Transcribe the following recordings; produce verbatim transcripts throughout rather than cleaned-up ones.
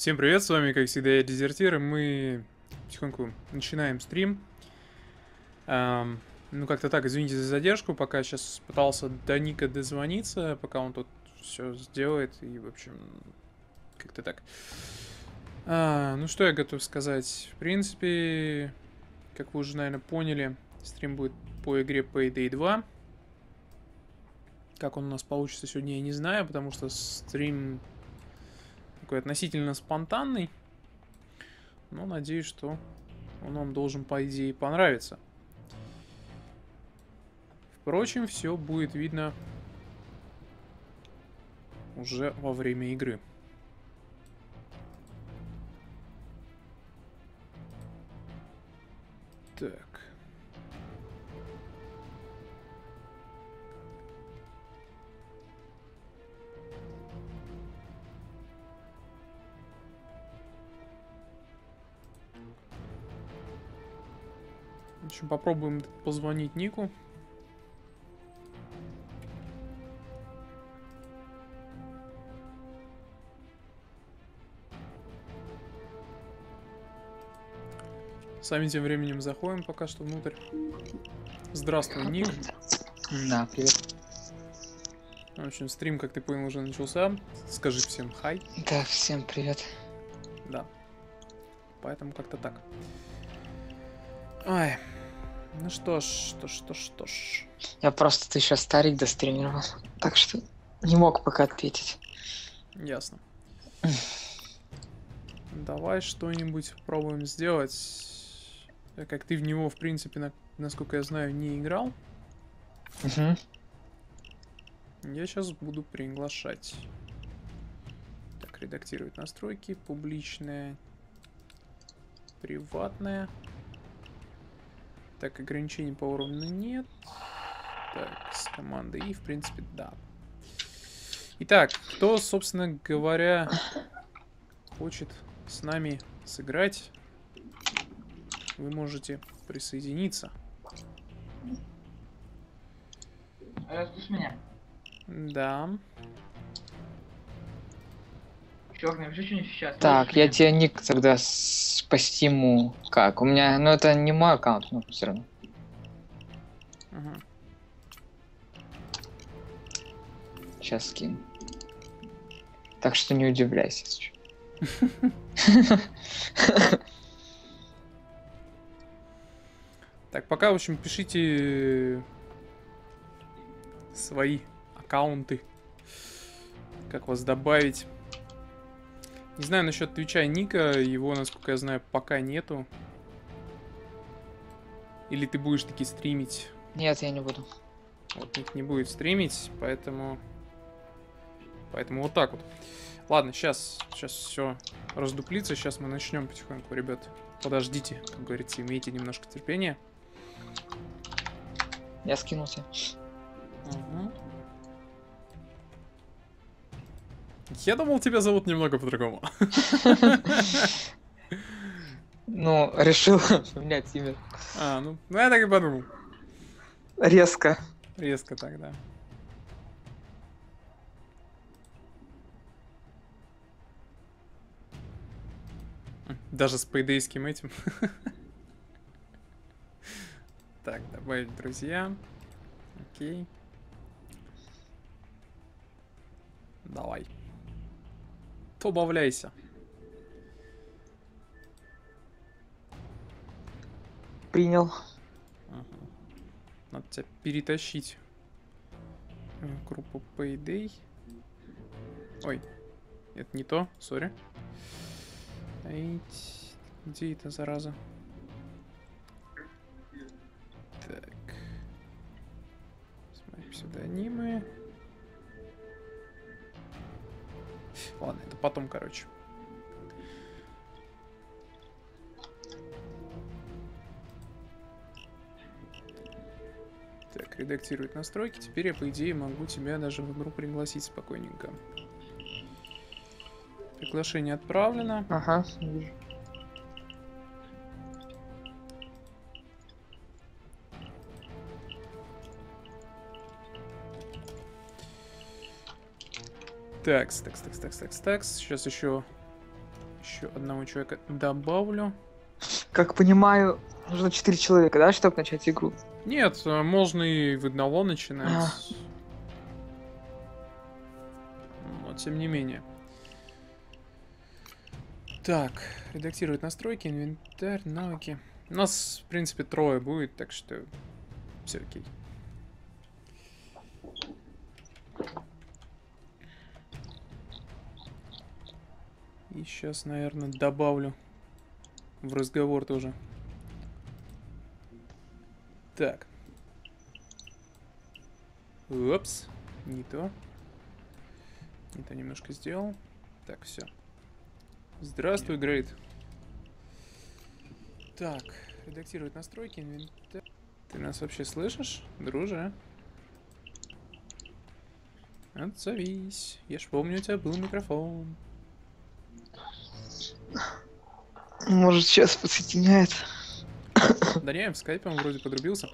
Всем привет, с вами, как всегда, я Дезертир, и мы потихоньку начинаем стрим. Эм, ну, как-то так, извините за задержку, пока сейчас пытался до Ника дозвониться, пока он тут все сделает, и, в общем, как-то так. А, ну, что я готов сказать? В принципе, как вы уже, наверное, поняли, стрим будет по игре Payday два. Как он у нас получится сегодня, я не знаю, потому что стрим такой относительно спонтанный. Но надеюсь, что он вам должен, по идее, понравиться. Впрочем, все будет видно уже во время игры. Так. В общем, попробуем позвонить Нику. Сами тем временем заходим пока что внутрь. Здравствуй, Ник. Да, привет. В общем, стрим, как ты понял, уже начался. Скажи всем хай. Да, всем привет. Да. Поэтому как-то так. Ай. Ну что ж, что ж, что ж, что ж. Я просто ты сейчас старик достримировал, так что не мог пока ответить. Ясно. Давай что-нибудь пробуем сделать. Как ты в него, в принципе, на, насколько я знаю, не играл. Угу. Я сейчас буду приглашать. Так, редактировать настройки. Публичная. Приватная. Так, ограничений по уровню нет. Так, с командой И, в принципе, да. Итак, кто, собственно говоря, хочет с нами сыграть, вы можете присоединиться. Слышишь меня? Да. Черный, вообще что-нибудь сейчас? Так, я тебе ник тогда с... по стиму. Как? У меня, ну это не мой аккаунт, но все равно. Ага. Сейчас скину. Так что не удивляйся. Так, пока, в общем, пишите свои аккаунты. Как вас добавить. Не знаю насчет Твича и Ника. Его, насколько я знаю, пока нету. Или ты будешь таки стримить? Нет, я не буду. Вот Ник не будет стримить, поэтому... Поэтому вот так вот. Ладно, сейчас, сейчас все раздуплится. Сейчас мы начнем потихоньку, ребят. Подождите, как говорится, имейте немножко терпения. Я скинулся. Угу. Я думал, тебя зовут немного по-другому. Ну, решил поменять имя. А, ну, ну я так и подумал. Резко. Резко тогда. Даже с пейдейским этим. Так, добавить друзья. Окей. Давай. Добавляйся. Принял. Ага. Надо тебя перетащить в группу Payday. Ой, это не то, сори. Где это, зараза? Так. Смотри, псевдонимы. Ладно, это потом, короче. Так, редактировать настройки. Теперь я, по идее, могу тебя даже в игру пригласить спокойненько. Приглашение отправлено. Ага, вижу. Такс, такс, такс, такс, такс, такс. Сейчас еще еще одного человека добавлю. Как понимаю, нужно четыре человека, да, чтобы начать игру? Нет, э, можно и в одного начинать. А. Но тем не менее. Так, редактировать настройки, инвентарь, навыки. У нас, в принципе, трое будет, так что все окей. И сейчас, наверное, добавлю в разговор тоже. Так. Упс, не то. Не то немножко сделал. Так, все. Здравствуй, Грейт. Так, редактировать настройки, инвентарь. Ты нас вообще слышишь, друже? Отзовись. Я ж помню, у тебя был микрофон. Может, сейчас подсоединяет. Да не, в скайпе он вроде подрубился.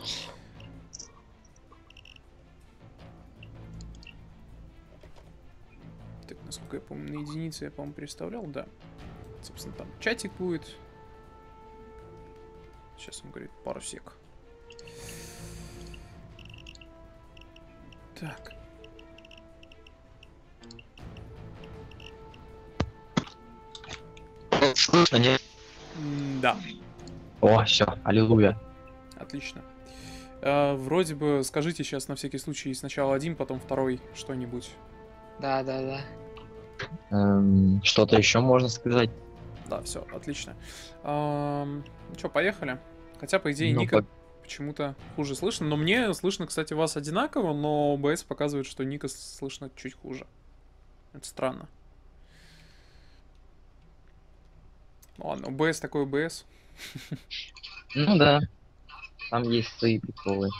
Так, насколько я помню, на единицу я, по-моему, переставлял, да. Собственно, там чатик будет. Сейчас он говорит пару сек. Так. Слышно, нет? Да. О, все, аллилуйя. Отлично. А, вроде бы скажите сейчас на всякий случай сначала один, потом второй что-нибудь. Да, да, да. Эм, что-то еще можно сказать? Да, все, отлично. Эм, ну что, поехали. Хотя, по идее, Ну, Ника по- почему-то хуже слышно. Но мне слышно, кстати, вас одинаково, но о бэ эс показывает, что Ника слышно чуть хуже. Это странно. Ну ладно, о бэ эс такой о бэ эс. Ну да. Там есть свои приколы.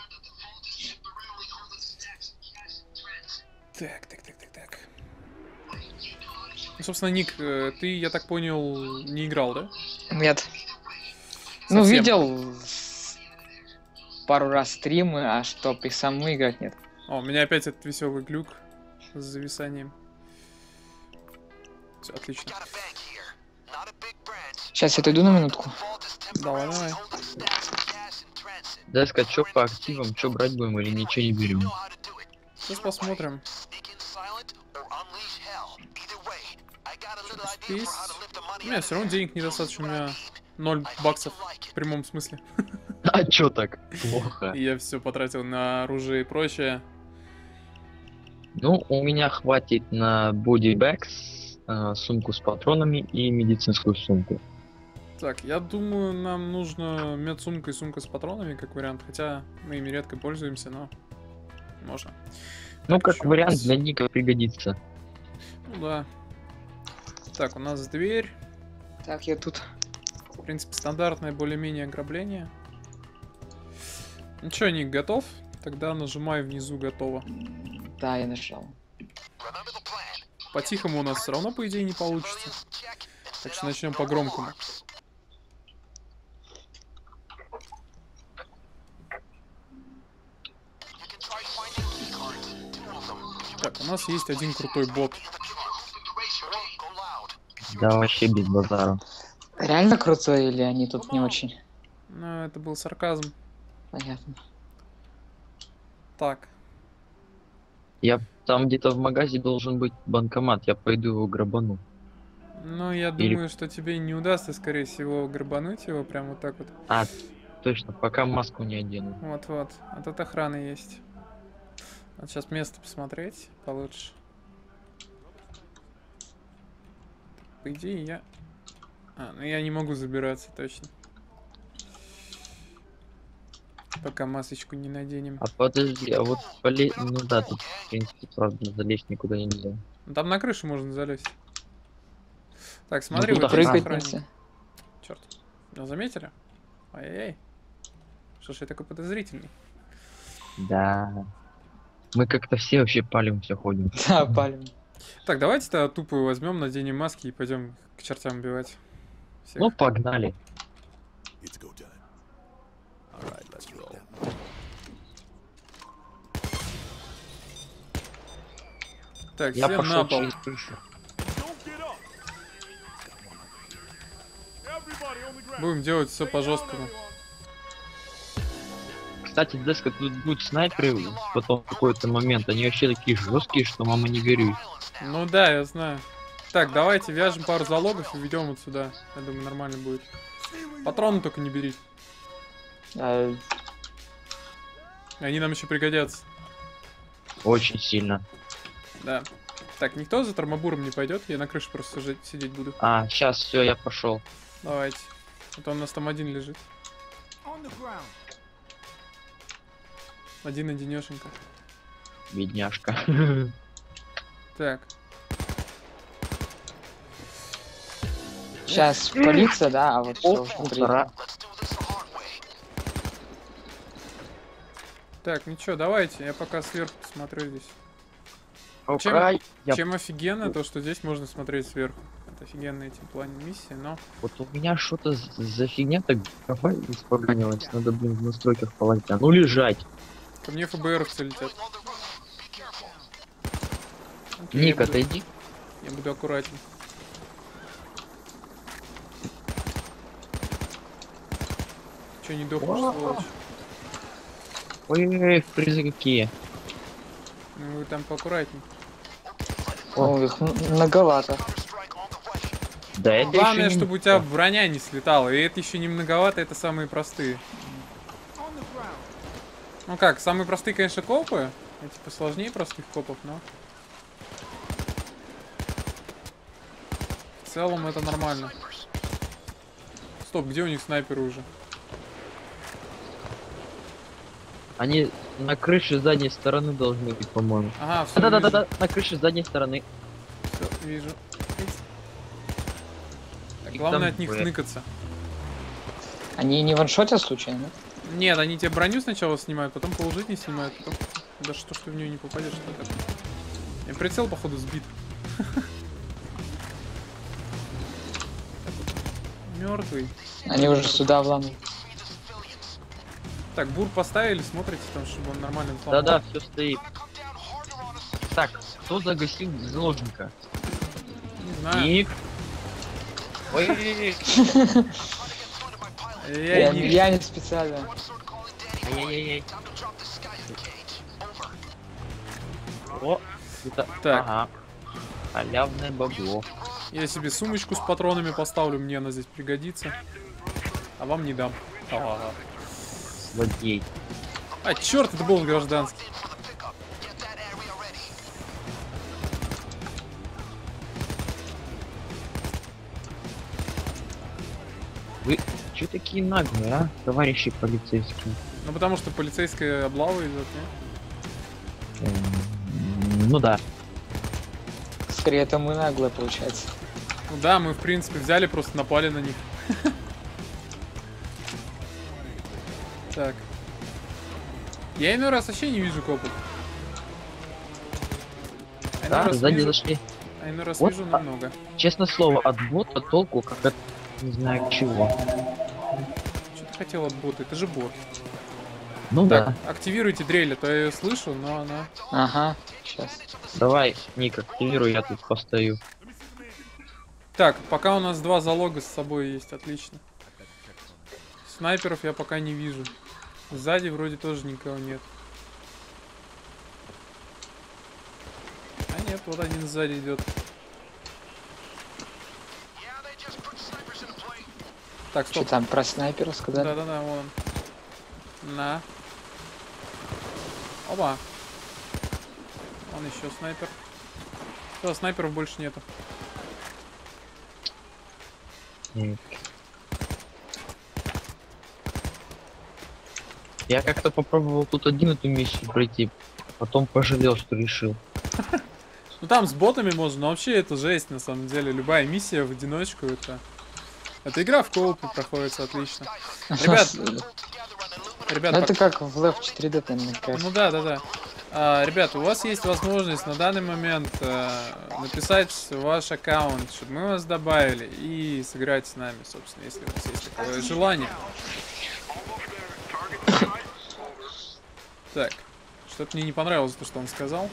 Так, так, так, так, так. Ну, собственно, Ник, э, ты, я так понял, не играл, да? Нет. Ну, Совсем. видел пару раз стримы, а чтоб и сам играть нет. О, у меня опять этот веселый глюк с зависанием. Все, отлично. Сейчас я отойду на минутку. Давай, давай. Дай сказать, что по активам, что брать будем или ничего не берем. Сейчас посмотрим. Спис. У меня все равно денег недостаточно, у меня ноль баксов в прямом смысле. А чё так? Плохо. И я все потратил на оружие и прочее. Ну, у меня хватит на бодибэкс, э, сумку с патронами и медицинскую сумку. Так, я думаю, нам нужно медсумка и сумка с патронами, как вариант. Хотя мы ими редко пользуемся, но можно. Ну, Так, как ещё у вариант, нас- для Ника пригодится. Ну да. Так, у нас дверь. Так, я тут. В принципе, стандартное более-менее ограбление. Ну чё, Ник, готов? Тогда нажимай внизу «Готово». Да, я нажал. По-тихому у нас все равно, по идее, не получится. Так что начнем по-громкому. Так, у нас есть один крутой бот. Да, вообще без базара. Реально крутой или они тут не очень? Ну, это был сарказм. Понятно. Так, Я там где-то в магазе должен быть банкомат, я пойду его грабану. ну я Или- думаю, что тебе не удастся, скорее всего, грабануть его прям вот так вот. А, точно, пока маску не одену. Вот-вот. А тут охрана есть. Вот сейчас место посмотреть получше. По идее, я... А, ну я не могу забираться, точно. Пока масочку не наденем. А подожди, а вот поле... Ну да, тут, в принципе, правда, залезть никуда нельзя. Ну, там на крышу можно залезть. Так, смотри, тут вот здесь охрана. Прыгать охранник. нельзя. Черт. Ну, заметили? Ай-яй-яй. Что ж я такой подозрительный? Да. Мы как-то все вообще палимся, ходим. Да, палим. Так, давайте-то тупо возьмем, наденем маски и пойдем к чертям убивать. Всех. Ну, погнали. It's go time. Alright, let's roll. Так, Я все пошел на пол. через крышу. Don't get up. Будем делать все по жесткому. Кстати, Деска, тут будут снайперы потом в какой-то момент. Они вообще такие жесткие, что мама не горюй. Ну да, я знаю. Так, давайте вяжем пару залогов и ведем вот сюда. Я думаю, нормально будет. Патроны только не бери. А, Они нам еще пригодятся. Очень сильно. Да. Так, никто за термобуром не пойдет, я на крыше просто жить- сидеть буду. А, сейчас все, я пошел. Давайте. Вот он у нас там один лежит. Один одинешенько. Бедняжка. Так. сейчас полиция, да, а вот все уже Полтора. Так, ничего, давайте, я пока сверху посмотрю здесь. Пока я- Чем офигенно то, что здесь можно смотреть сверху. Это офигенная этим плане миссия, но... Вот у меня что-то з- за фигня так давай испоганилось. Надо, блин, в настройках полазить. А ну лежать. Ко мне ФБРовцы летят. Окей, Ник, я буду- отойди. Я буду аккуратен. Че не дохнешь, Вау. сволочь? Ой-ой-ой, призы какие. Ну вы там поаккуратней. О, их м- многовато. Да это Главное, еще не- чтобы у тебя броня не слетала. И это еще не многовато, это самые простые. Ну как, самые простые, конечно, копы. Эти посложнее простых копов, но... В целом это нормально. Стоп, где у них снайперы уже? Они на крыше задней стороны должны быть, по-моему. Ага, все, Да-да-да-да, на крыше задней стороны. Все, вижу. Так, И главное там от них Б. ныкаться. Они не ваншотят случайно? Нет, они тебе броню сначала снимают, потом положить не снимают, потом... Да что ж ты в нее не попадешь, что так? Я прицел, походу, сбит. Мертвый. Они уже сюда вламывают. Так, бур поставили, смотрите там, чтобы он нормально взломал. Да-да, все стоит. Так, кто загасил заложника? Не знаю. Ник. Ой-ой-ой. Я Я, не- я не специально. Ай-яй-яй. О, это... Так. Ага. Халявное бабло. Я себе сумочку с патронами поставлю, мне она здесь пригодится. А вам не дам. Ага. Злодей. А, черт, это был гражданский. Вы че такие наглые, а, товарищи полицейские? Ну потому что полицейская облава идет, не? Эм, Ну да. Скорее, это мы наглые, получается. Ну да, мы в принципе взяли, просто напали на них. Так. Я иной раз вообще не вижу копов. А иной Да, раз сзади вижу, зашли. а иной раз Вот вижу так. намного. Честное слово, от бота толку как от не знаю чего. Что ты хотел от бота? Это же бот. Ну Так, да. активируйте дрель, а то я ее слышу, но она... Ага, сейчас. Давай, Ник, активируй, я тут постою. Так, пока у нас два залога с собой есть, отлично. Снайперов я пока не вижу. Сзади вроде тоже никого нет. А нет, вот один сзади идет. Так, Что стоп. там про снайпера сказали? Да-да-да, вон он. На. Оба. Вон еще снайпер. Все, снайперов больше нету. Ник. Я как-то попробовал тут один эту миссию пройти, потом пожалел, что решил. Ну там с ботами можно, но вообще это жесть на самом деле. Любая миссия в одиночку это... Эта игра в коопе проходится отлично. Ребят, ребят, Ну, пок- это как в Left четыре дэ, там, мне кажется. ну да, да, да. А, ребят, у вас есть возможность на данный момент э, написать ваш аккаунт, чтобы мы вас добавили и сыграть с нами, собственно, если у вас есть такое желание. Так, что-то мне не понравилось то, что он сказал.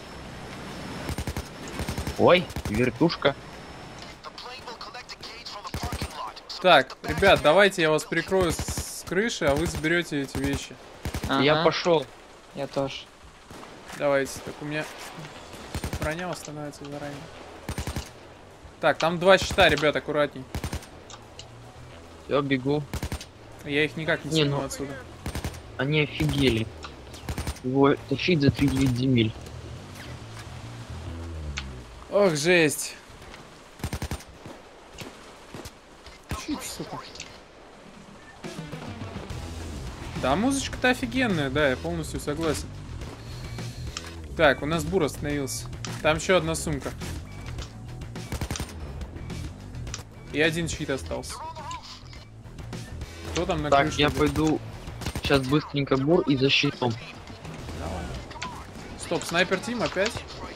Ой, вертушка. Так, ребят, давайте я вас прикрою с, с крыши, а вы заберете эти вещи. Я Ага, пошел. я тоже. Давайте, так у меня броня восстановится заранее. Так, там два щита, ребят, аккуратней. Я бегу. Я их никак не Не, сниму ну- отсюда. Они офигели. Его тащить за три девять земель. Ох, жесть. Чит, сука. Да, музычка-то офигенная, да, я полностью согласен. Так, у нас бур остановился. Там еще одна сумка. И один щит остался. Кто там на Так, крыше я был? пойду сейчас быстренько бур и за щитом. Давай. Стоп, снайпер тим опять?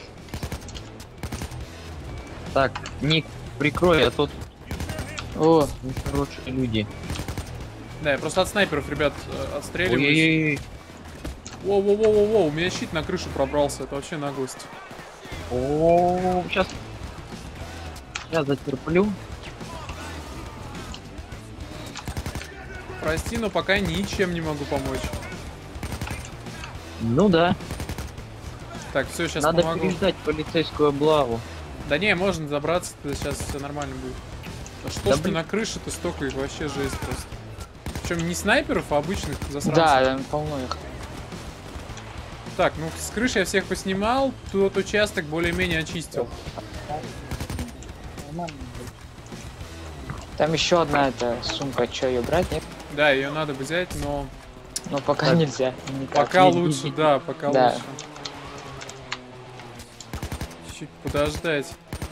Так, Ник, прикрой, а то О, нехорошие люди. Да, я просто от снайперов, ребят, э, отстреливаюсь. Ой-ой-ой. Воу-воу-воу-воу, у меня щит на крышу пробрался, это вообще наглость. О, сейчас. Я затерплю. Прости, но пока ничем не могу помочь. Ну да. Так, все, сейчас Надо помогу. переждать полицейскую облаву. Да не, можно забраться, сейчас все нормально будет. Да что Да ж ты блин. на крыше ты столько их, вообще жесть просто. Причем не снайперов, а обычных засранцев. да, там полно их. Так, ну с крыши я всех поснимал, тот участок более-менее очистил. Там еще одна эта сумка, что ее брать, нет? Да, ее надо бы взять, но Но пока Так. нельзя. Никак. пока Не- не- лучше, не- да, пока Да. лучше. Чуть подождать.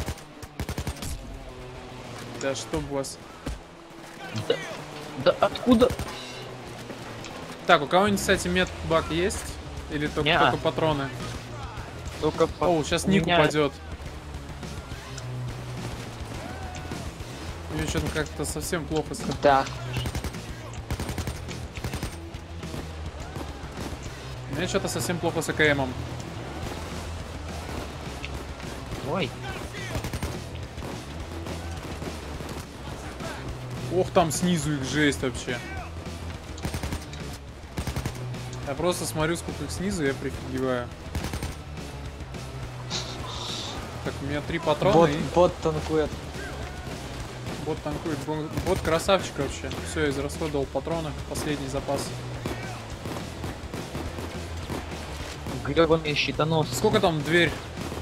Да чтоб вас. Да откуда? Так, у кого-нибудь, кстати, медбак есть? Или только, Не-а. только патроны? Только по... О, сейчас у Ник меня- упадет. Мне что-то как-то совсем плохо с Да. У меня что-то совсем плохо с АКМом. Ой. Ох, там снизу их жесть вообще. Я просто смотрю, сколько их снизу, я прифигеваю. Так, у меня три патрона Бот, и бот танкует. бот танкует. Бо- Бот красавчик вообще. Все, я израсходовал патроны. Последний запас. Гребаные щитоносы. Сколько там дверь?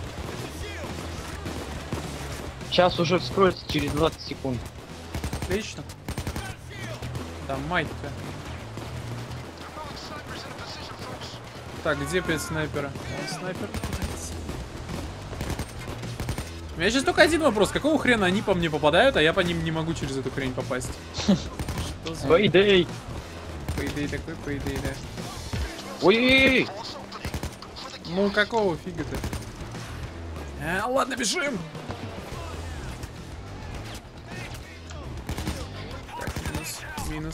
Сейчас уже вскроется через двадцать секунд. Отлично. Да мать-то. Так, где пять снайпера? Вон снайпер. У меня сейчас только один вопрос. Какого хрена они по мне попадают, а я по ним не могу через эту хрень попасть? Что за... Пойдей. По идее такой, по идее, да. Ой-ой-ой. Ну какого фига-то? А, ладно, бежим! Так, минус, минус.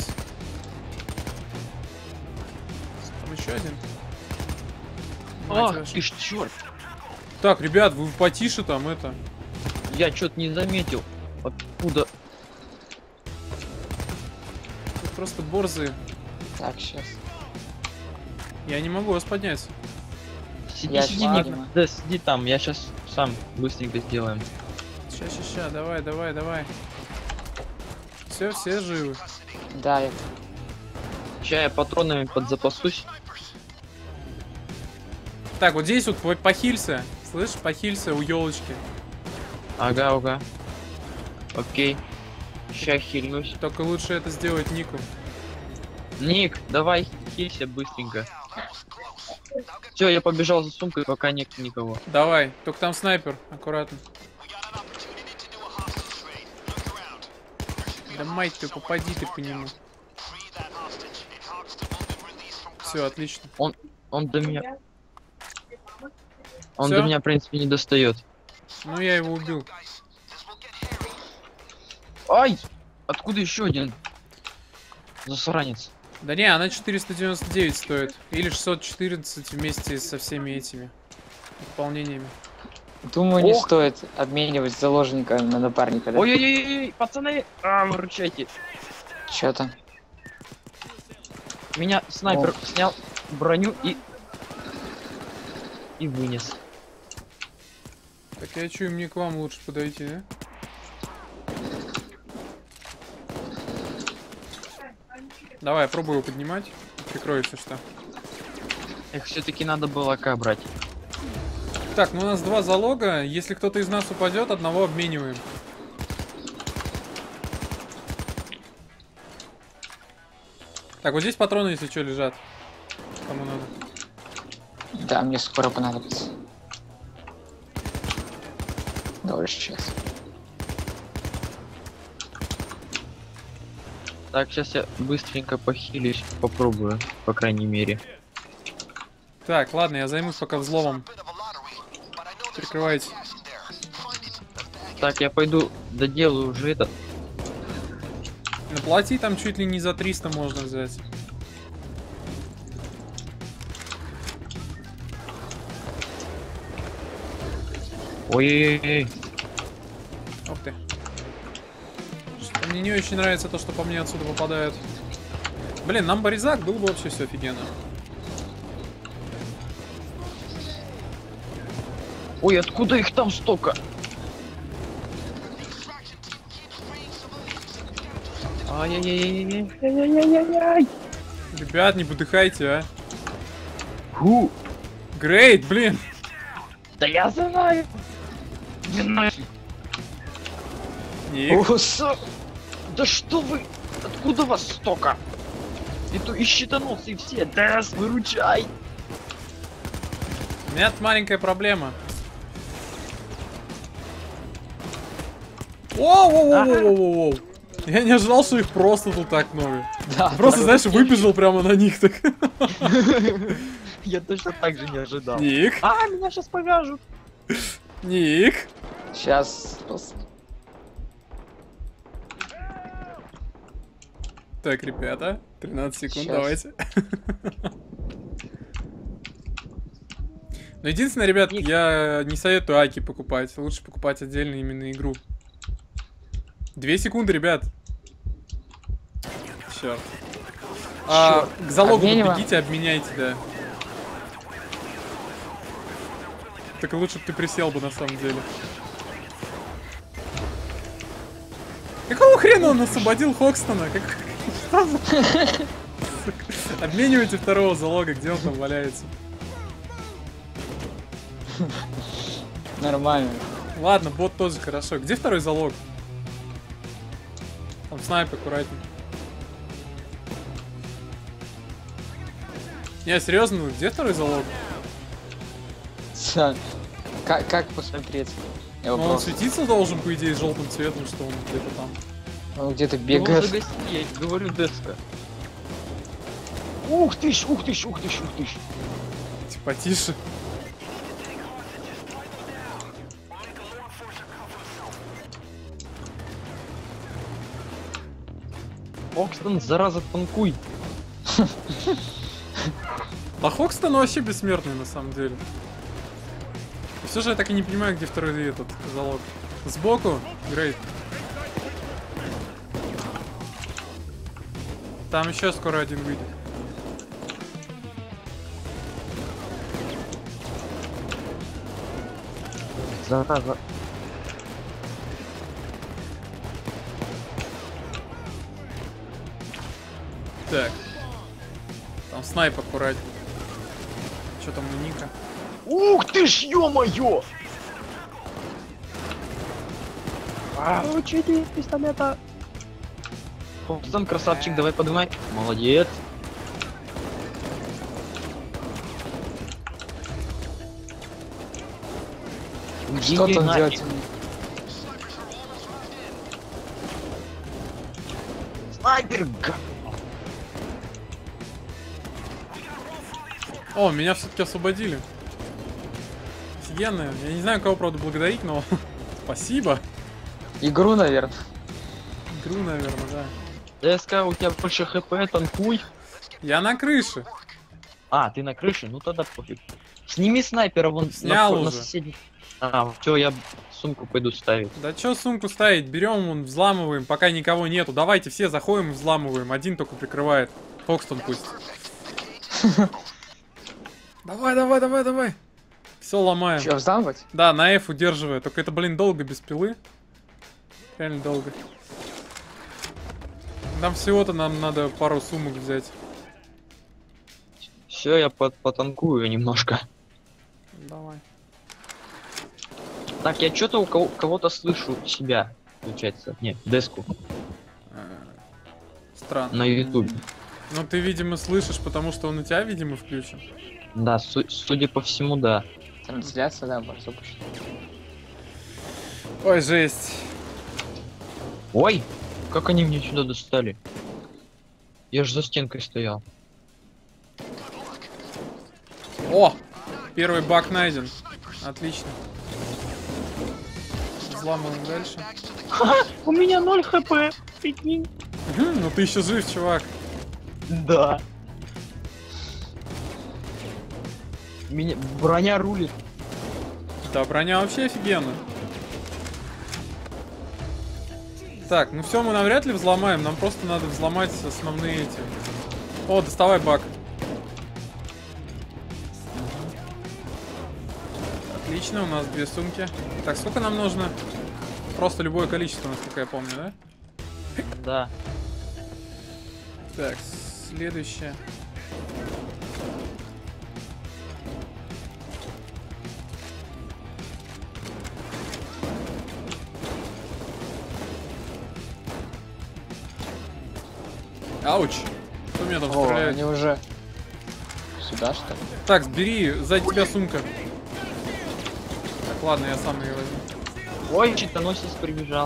Там еще один. Мать Ах, вашу. ты ж черт. Так, ребят, вы потише там это. Я что-то не заметил. Откуда? Тут просто борзые. Так, сейчас. Я не могу вас поднять. Сиди, Я сиди, ладно. Ник. Да, сиди там. Я сейчас сам быстренько сделаем. Ща, ща, ща, давай, давай, давай. Все, все живы. Да, я... Сейчас я патронами подзапасусь. Так, вот здесь вот по- похилься. Слышь, похилься у елочки. Ага, ага. Окей. Сейчас хильнусь. Только лучше это сделать Нику. Ник, давай хилься быстренько. Все, я побежал за сумкой, пока нет никого. Давай, только там снайпер, аккуратно. Да мать ты, попади ты по нему. Все, отлично. Он до меня... Он Всё? до меня, в принципе, не достает. Ну я его убил. Ай! Откуда еще один? Засранец. Да не, она четыреста девяносто девять стоит. Или шестьсот четырнадцать вместе со всеми этими дополнениями. Думаю, не Ох. стоит обменивать заложника на напарника, да? Ой-ой-ой, пацаны, а, выручайте. Чё там? Меня снайпер снял броню и... И вынес. Так я чую, мне к вам лучше подойти, да? Давай, я пробую его поднимать. Прикрою, если что. Эх, все-таки надо было АК брать. Так, ну у нас два залога. Если кто-то из нас упадет, одного обмениваем. Так, вот здесь патроны, если что, лежат. Кому надо. Да, мне скоро понадобится. Дольше сейчас. Так, сейчас я быстренько похилюсь, попробую, по крайней мере. Так, ладно, я займусь пока взломом. Прикрывайте. Так, я пойду доделаю уже этот. На плати там чуть ли не за триста можно взять. Ой-ой-ой. Ух ты. Что-то мне не очень нравится то, что по мне отсюда попадают. Блин, нам бы резак, было бы вообще все офигенно. Ой, откуда их там столько? Ай-яй-яй-яй-яй-яй-яй-яй-яй. Ребят, не подыхайте, а. Ху. Грейт, блин. Да я знаю. Не нафиг. Ник. Уса. Да что вы? Откуда вас столько? И то и щитанулся, и все. Дэс, выручай. У меня тут маленькая проблема. Воу-воу-воу-воу-воу-воу. Я не ожидал, что их просто тут так много. Да, Просто, знаешь, выбежал прямо на них так. Я точно так же не ожидал. Ник. А, меня сейчас повяжут. Ник. сейчас. Так, ребята, тринадцать секунд, Щас. давайте. Но единственное, ребят, Ник. я не советую Аки покупать. Лучше покупать отдельно именно игру. Две секунды, ребят. Черт. А, к залогу Обмениваем? побегите, обменяйте, да. Так лучше бы ты присел бы на самом деле. Какого хрена он освободил Хокстона? Как... Что за... Сука. Обменивайте второго залога, где он там валяется. Нормально. Ладно, бот тоже хорошо. Где второй залог? Там снайп аккуратней. Не, серьезно, где второй залог? Ца- Как, как посмотреть? Я Ну, он вопрос. светиться должен, по идее, желтым цветом, что он где-то там. Он где-то Ну, бегает. за гостей, говорю, Деска. Ух ты ж, ух ты ж, ух ты ж, ух ты ж. Типа, тише. Окстон, зараза, танкуй. Да Хокстон вообще бессмертный, на самом деле. И все же я так и не понимаю, где второй этот залог. Сбоку? Грейт. Там еще скоро один выйдет. Зараза. Так. Там снайп аккуратней. Что там у Ника? Ух ты ж, ё-моё! Учите пистолета. Окстон, красавчик, давай поднимай. Молодец. Что Иди там нафиг. делать? Снайпер, га- О, меня все-таки освободили. Офигенно. Я не знаю, кого, правда, благодарить, но спасибо. Игру, наверное. Игру, наверное, да. ДСК, у тебя больше хп, танкуй. Я на крыше. А, ты на крыше? Ну тогда пофиг. Сними снайпера вон Снял на, на уже. соседней. А, все, я сумку пойду ставить. Да чё сумку ставить? Берем, вон, взламываем, пока никого нету. Давайте все заходим и взламываем. Один только прикрывает. Фокстон пусть. Давай, давай, давай, давай. Все ломаем. Че, взламывать? Да, на F удерживая. Только это, блин, долго без пилы. Реально долго. Нам всего-то нам надо пару сумок взять. Все, я под потанкую немножко. Давай. Так, я что-то у кого- кого-то слышу себя, получается. Нет, деску Странно. на ютубе. Ну ты, видимо, слышишь, потому что он у тебя, видимо, включен. Да, су- судя по всему, да. Трансляция, да, была запущена. Ой, жесть. Ой, как они мне сюда достали? Я же за стенкой стоял. О! Первый баг найден. Отлично. Взламываем дальше. У меня ноль хп, прикинь. Мгм, ну ты еще жив, чувак. Да. Меня броня рулит. Да, броня вообще офигенно. Так, ну все, мы навряд ли взломаем. Нам просто надо взломать основные эти. О, доставай баг. Отлично, у нас две сумки. Так, сколько нам нужно? Просто любое количество, насколько я помню, да? Да. Так, следующее. Ауч! Кто меня там О, стреляет? они уже сюда, что ли? Так, бери, сзади тебя сумка. Так, ладно, я сам ее возьму. Ой, читоносец прибежал.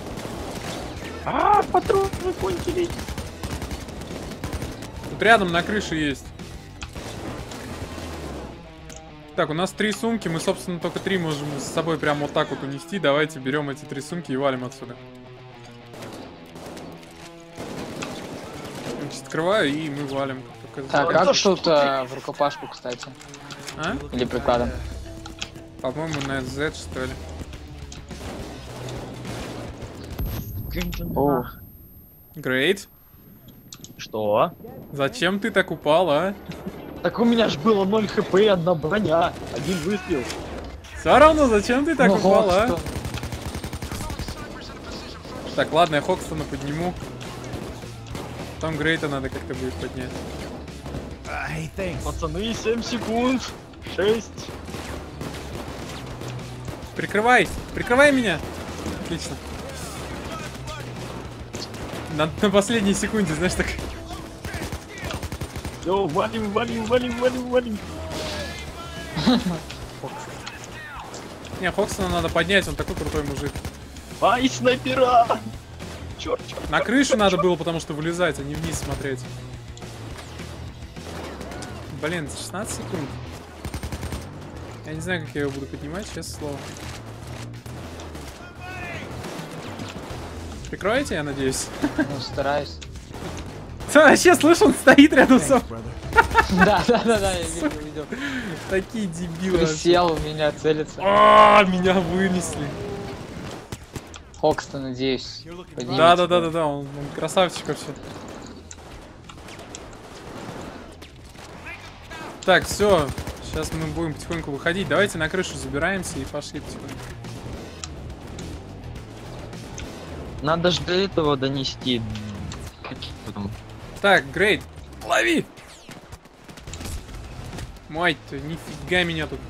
А, патроны закончились. Тут рядом на крыше есть. Так, у нас три сумки, мы, собственно, только три можем с собой прямо вот так вот унести. Давайте берем эти три сумки и валим отсюда. Значит, открываю, и мы валим. Как только Так, закроем. как тут э, в рукопашку, кстати? А? Или прикладом? По-моему, на Z, что ли. О, Грейт. Что? Зачем ты так упал, а? Так у меня ж было ноль хп и одна броня. Один выстрел. Все равно, зачем ты так ну, упал, а? что? Так, ладно, я Хокстона подниму. Там Грейта надо как-то будет поднять. Пацаны, семь секунд. шесть. Прикрывай! Прикрывай меня! Отлично. На, на последней секунде, знаешь, так... Все, валим, валим, валим, валим, валим. Не, Хокстона надо поднять, он такой крутой мужик. Ай, снайпера! Черт, черт. На крышу надо было, потому что вылезать, а не вниз смотреть. Блин, шестнадцать секунд. Я не знаю, как я его буду поднимать, честное слово. Прикроете, я надеюсь? Ну, стараюсь. Вообще, слышь, он стоит рядом со мной. Да, да, да, да, я видел, видел. Такие дебилы. вообще. Присел, у меня целится. А, меня вынесли. Хокста, надеюсь. поднимется. Да, да, да, да, да, он, он красавчик вообще. Так, все. Сейчас мы будем потихоньку выходить. Давайте на крышу забираемся и пошли потихоньку. Надо же до этого донести. Какие там? Так, Грейт, лови! Мать-то, нифига меня тут.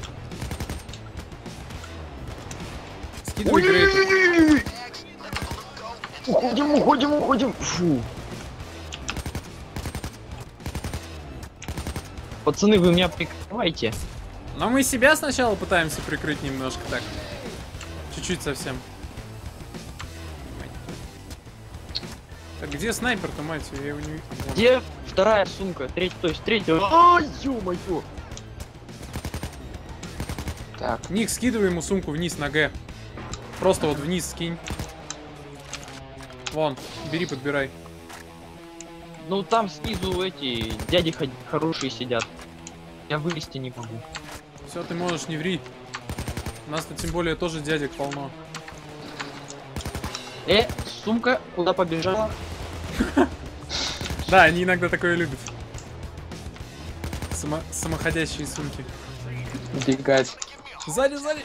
Скидывай Грейта. Уходим, уходим, уходим. Фу. Пацаны, вы меня прикрываете. Но мы себя сначала пытаемся прикрыть немножко так. Чуть-чуть совсем. Так, где снайпер-то, мать? Я его не вижу. Вон. Где вторая сумка? Третья, то есть третья. Ай, ё-моё. Так, Ник, скидывай ему сумку вниз на Г. Просто вот вниз скинь. Вон, бери, подбирай. Ну там снизу эти дяди хо- хорошие сидят. Я вылезти не могу. Все, ты можешь, не ври. У нас тут тем более тоже дядек полно. Э, сумка куда побежала? Да, они иногда такое любят. Само... Самоходящие сумки. Бегать. Сзади, сзади!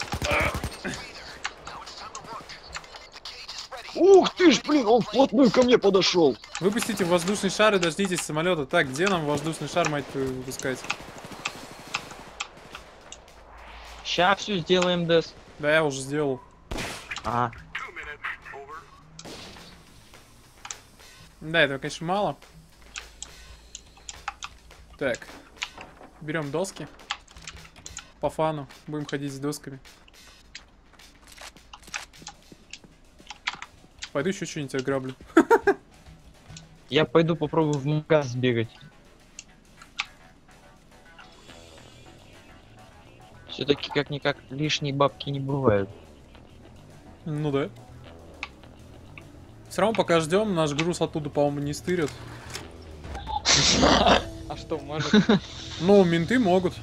Ух ты ж, блин, он вплотную ко мне подошел. Выпустите воздушный шар и дождитесь самолета. Так, где нам воздушный шар, мать твою, выпускать? Ща все сделаем, Дэс. Да, я уже сделал. А, Да, этого, конечно, мало. Так. Берем доски. По фану. Будем ходить с досками. Пойду еще что-нибудь ограблю. я пойду попробую в магаз сбегать. Все-таки как-никак лишние бабки не бывают. Ну да. Все равно пока ждем, наш груз оттуда, по-моему, не стырят. А что, может? Ну, менты могут.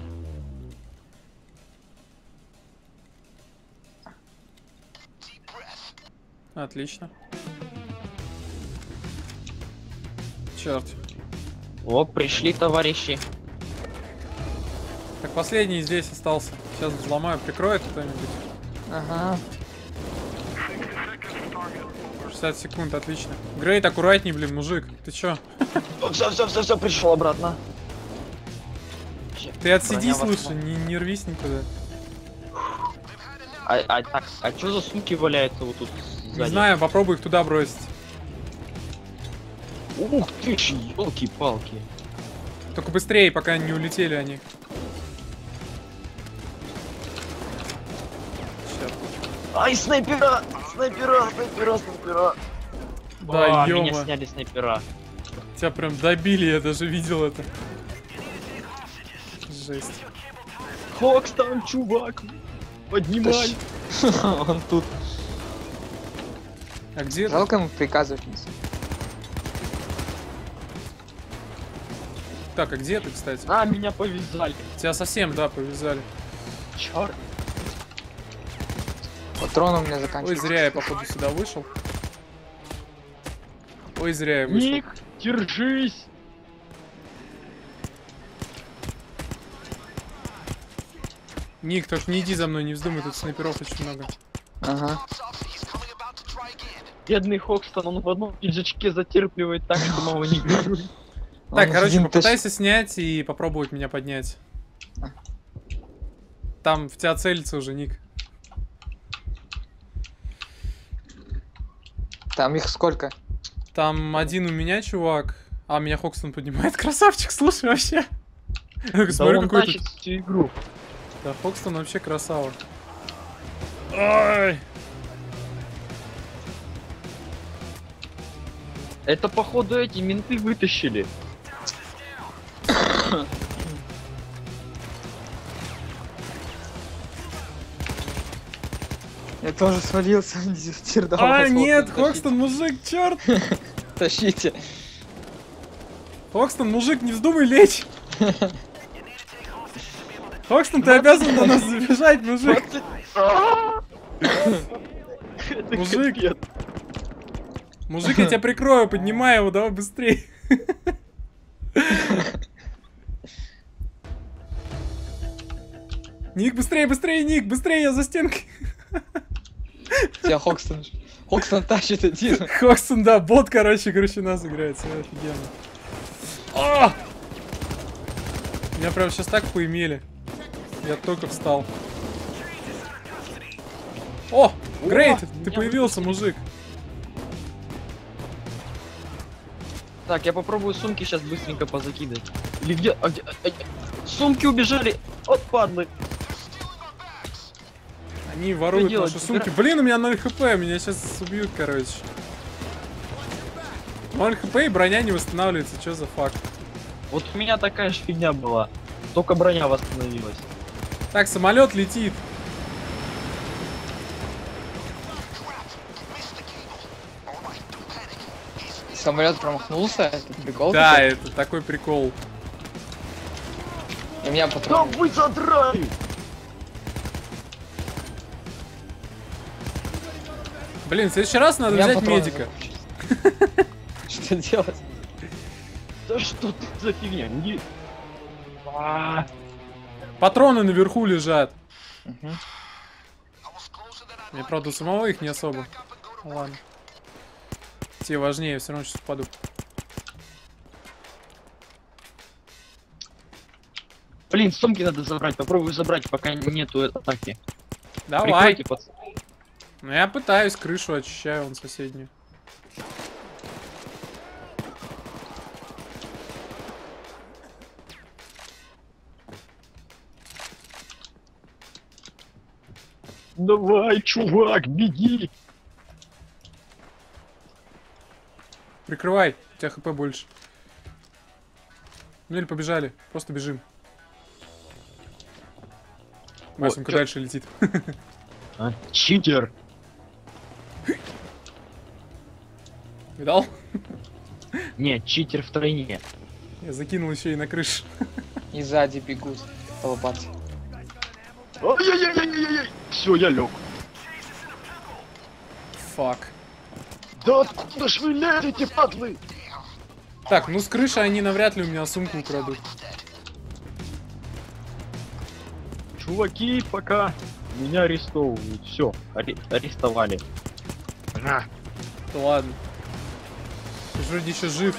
Отлично. Черт. О, пришли товарищи. Так, последний здесь остался. Сейчас взломаю, прикроет кто-нибудь. Ага. шестьдесят секунд, отлично. Грейт, аккуратней, блин, мужик. Ты чё? Все, все, все, все, пришел обратно. Ты отсидись Броня лучше, вас- не, не рвись никуда. А, а так, а что за сумки валяются вот тут Не сзади? знаю, попробуй их туда бросить. Ух ты ж, елки-палки. Только быстрее, пока не улетели они. Черт. Ай, снайпера! Снайпера, снайпера, снайпера! Да, А, меня ёма. сняли снайпера. Тебя прям добили, я даже видел это. Жесть. Фокс там, чувак! Поднимай! Он тут. А где ты? Жалко ему приказывать не. Так, а где ты, кстати? А, меня повязали. Тебя совсем, да, повязали. Чёрт. Патрон у меня Ой, заканчивается. зря я, походу, сюда вышел. Ой, зря я вышел. Ник, держись! Ник, только не иди за мной, не вздумай, тут снайперов очень много. Ага. Бедный Хокстон, он в одном пиджачке затерпливает так, что мало не говорит. Так, Он короче, один попытайся снять и попробовать меня поднять. Там в тебя целится уже, Ник. тащ- Там их сколько? Там один у меня, чувак, а меня Хокстон поднимает. Красавчик, слушай, вообще. Да Смотри, он какой тащит тут... всю игру. Да, Хокстон вообще красава. Ай! Это походу эти менты вытащили. Я тоже свалился. дезертир, А, давай, нет, Хокстон, Хокстон, мужик, черт! Тащите. Хокстон, мужик, не вздумай лечь! Хокстон, ты обязан до нас забежать, мужик! Это Мужик. капец. Мужик, я тебя прикрою, поднимай его, давай быстрей. Ник, быстрее, быстрее, Ник, быстрее, я за стенкой. Тебя Хокстон. Хокстон тащит один. Хокстон, да, бот, короче, короче, нас играет, все офигенно. А! Меня прям сейчас так поимели. Я только встал. О, Грейт, ты меня появился, мужик. Так, я попробую сумки сейчас быстренько позакидать. Или где? А где? А, а, сумки убежали от падлы. Они воруют делать? наши сумки. Блин, у меня ноль хп, меня сейчас убьют, короче. ноль хп и броня не восстанавливается, что за факт? Вот у меня такая же фигня была. Только броня восстановилась. Так, самолет летит. Самолет промахнулся. Это прикол. Да, такой? это такой прикол. И меня Да патрон. вы задрали! Блин, в следующий раз надо У меня взять патроны медика. закончились. Что делать? Да что ты за фигня? Не- А, Патроны наверху лежат. Мгм. Мне, правда, у самого их не особо. Ладно. Те важнее, все равно сейчас упаду. Блин, сумки надо забрать. Попробую забрать, пока нету атаки. Давай. Прикройте, пацаны. Ну я пытаюсь, крышу очищаю, вон соседнюю. Давай, чувак, беги. Прикрывай, у тебя хп больше. Ну или побежали, просто бежим. Масенька чё- дальше летит. А, читер. Видал? Не, читер втройне. Я закинул еще и на крышу. И сзади бегут полопаться. Ай-яй-яй-яй-яй-яй. Все, я лег. Фак. Да откуда ж вы лезете, падлы? Так, ну с крыши они навряд ли у меня сумку украдут. Чуваки, пока меня арестовывают. Все, арестовали. На. Да ладно. Ты же вроде еще жив.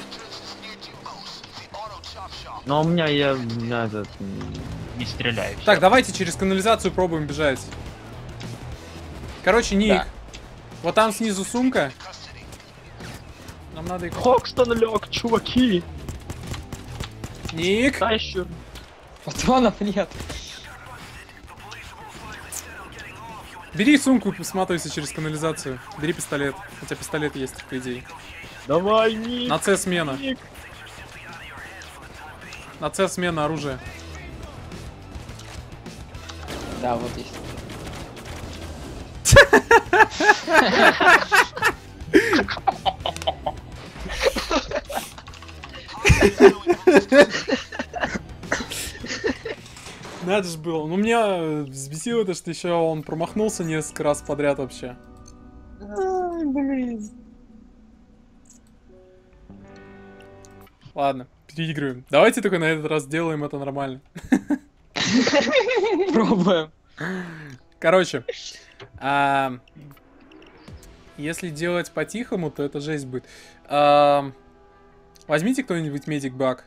Но у меня я, у меня этот, м, не стреляю. Так, давайте через канализацию пробуем бежать. Короче, Ник. Да. Вот там снизу сумка. Нам надо их... Хокстон лег, чуваки. Ник! Да еще. Патронов нет. Бери сумку и сматывайся через канализацию. Бери пистолет. У тебя пистолет есть, по идее. Давай, Ник. На С смена. Ник. На С смена оружия. Да, вот есть. Надо же было. Ну, меня взбесило то, что еще он промахнулся несколько раз подряд вообще. Ай, блин. Ладно, переигрываем. Давайте только на этот раз сделаем это нормально. Пробуем. Короче, а, если делать по-тихому, то это жесть будет. А, возьмите кто-нибудь медик баг.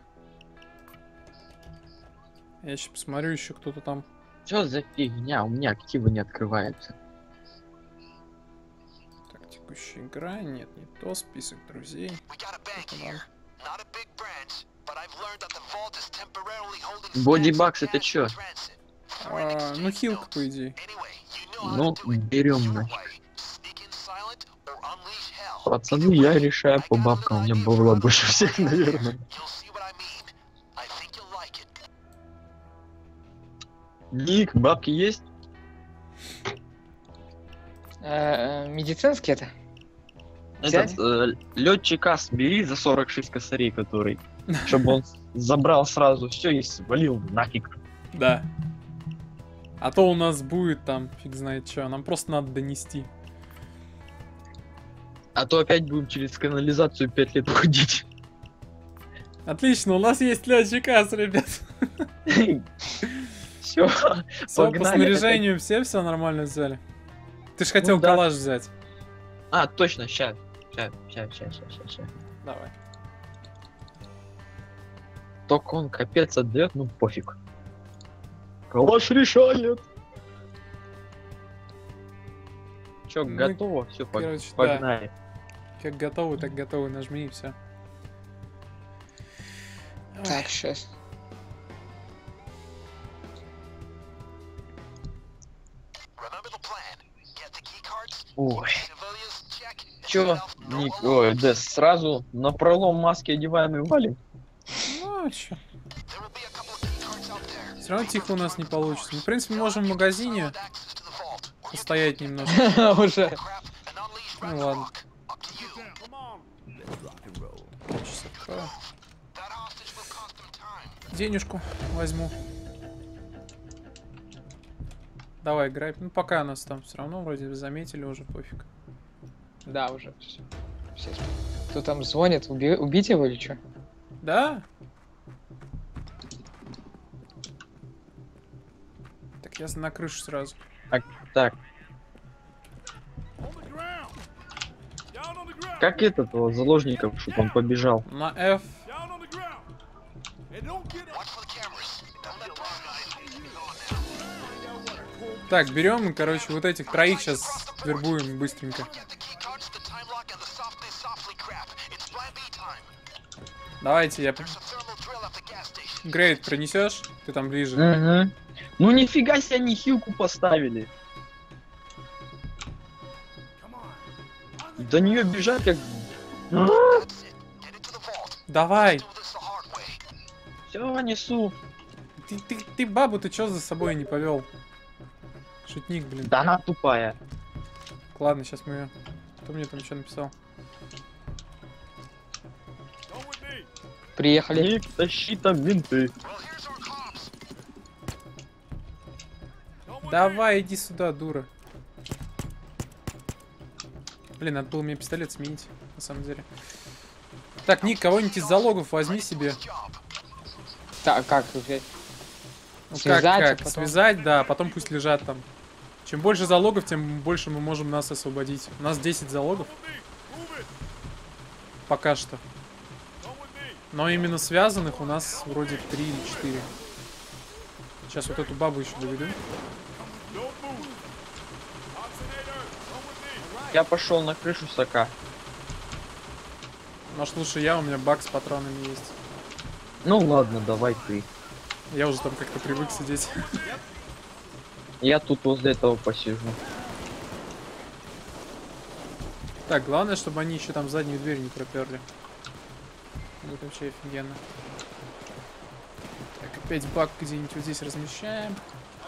Я сейчас посмотрю, еще кто-то там. Что за фигня? У меня активы не открываются. Так, текущая игра. Нет, не то. Список друзей. Это нам. Бодибакс это чё? А, ну, хилка, по идее. Ну, берем на. Пацаны, я решаю по бабкам. У меня было больше всех, наверное. Ник, бабки есть? Э, Медицинский это? Этот э, летчик ас бери за сорок шесть косарей, который, чтобы он забрал сразу все и свалил нафиг. Да. А то у нас будет там, фиг знает что. Нам просто надо донести. А то опять будем через канализацию пять лет ходить. Отлично, у нас есть летчик ас, ребят. Все, Все, по снаряжению все, все нормально взяли. Ты же хотел Ну да. калаш взять. А, точно, ща. Ща, ща, ща, ща, ща, ща. Давай. Только он капец отдает, ну пофиг. Калаш решает. Чё, Ну, готово? Все, короче, да. погнали. Как готовы, так готовы, нажми и все. Так, сейчас. Ой. Чё, Ник, ой, да сразу на пролом маски одеваем и валим. Ну, а чё? Все равно тихо у нас не получится. Мы, в принципе, можем в магазине постоять немножко. Уже. Ну ладно. Часовка. Денежку возьму. Давай, играй. Ну, пока нас там все равно вроде заметили уже, пофиг. Да, уже. Все. Все. Кто там звонит? Уби... Убить его или что? Да? Так, я на крышу сразу. Так, как этот вот, заложников, чтобы он побежал? На F. Так, берем, короче, вот этих троих сейчас вербуем быстренько. Давайте, я... Грейд, принесешь? Ты там ближе. Угу. Ну нифига себе они хилку поставили. До нее бежать как... Давай! Все, несу. Ты, ты, ты бабу, ты чё за собой не повел? Шутник, блин. Да она тупая. Ладно, сейчас мы ее. Кто мне там что написал? Приехали. Ник, тащи там винты. Давай, иди сюда, дура. Блин, надо было мне пистолет сменить, на самом деле. Так, Ник, кого-нибудь из залогов возьми себе. Так, как взять? Ну, Связать, как, а как? потом- Связать, да, потом пусть лежат там. Чем больше залогов, тем больше мы можем нас освободить. У нас десять залогов. Пока что. Но именно связанных у нас вроде три или четыре. Сейчас вот эту бабу еще доведу. Я пошел на крышу сока. Может лучше я, у меня бак с патронами есть. Ну ладно, давай ты. Я уже там как-то привык сидеть. Я тут возле этого посижу. Так, главное, чтобы они еще там заднюю дверь не проперли. Будет вообще офигенно. Так, опять бак где-нибудь вот здесь размещаем.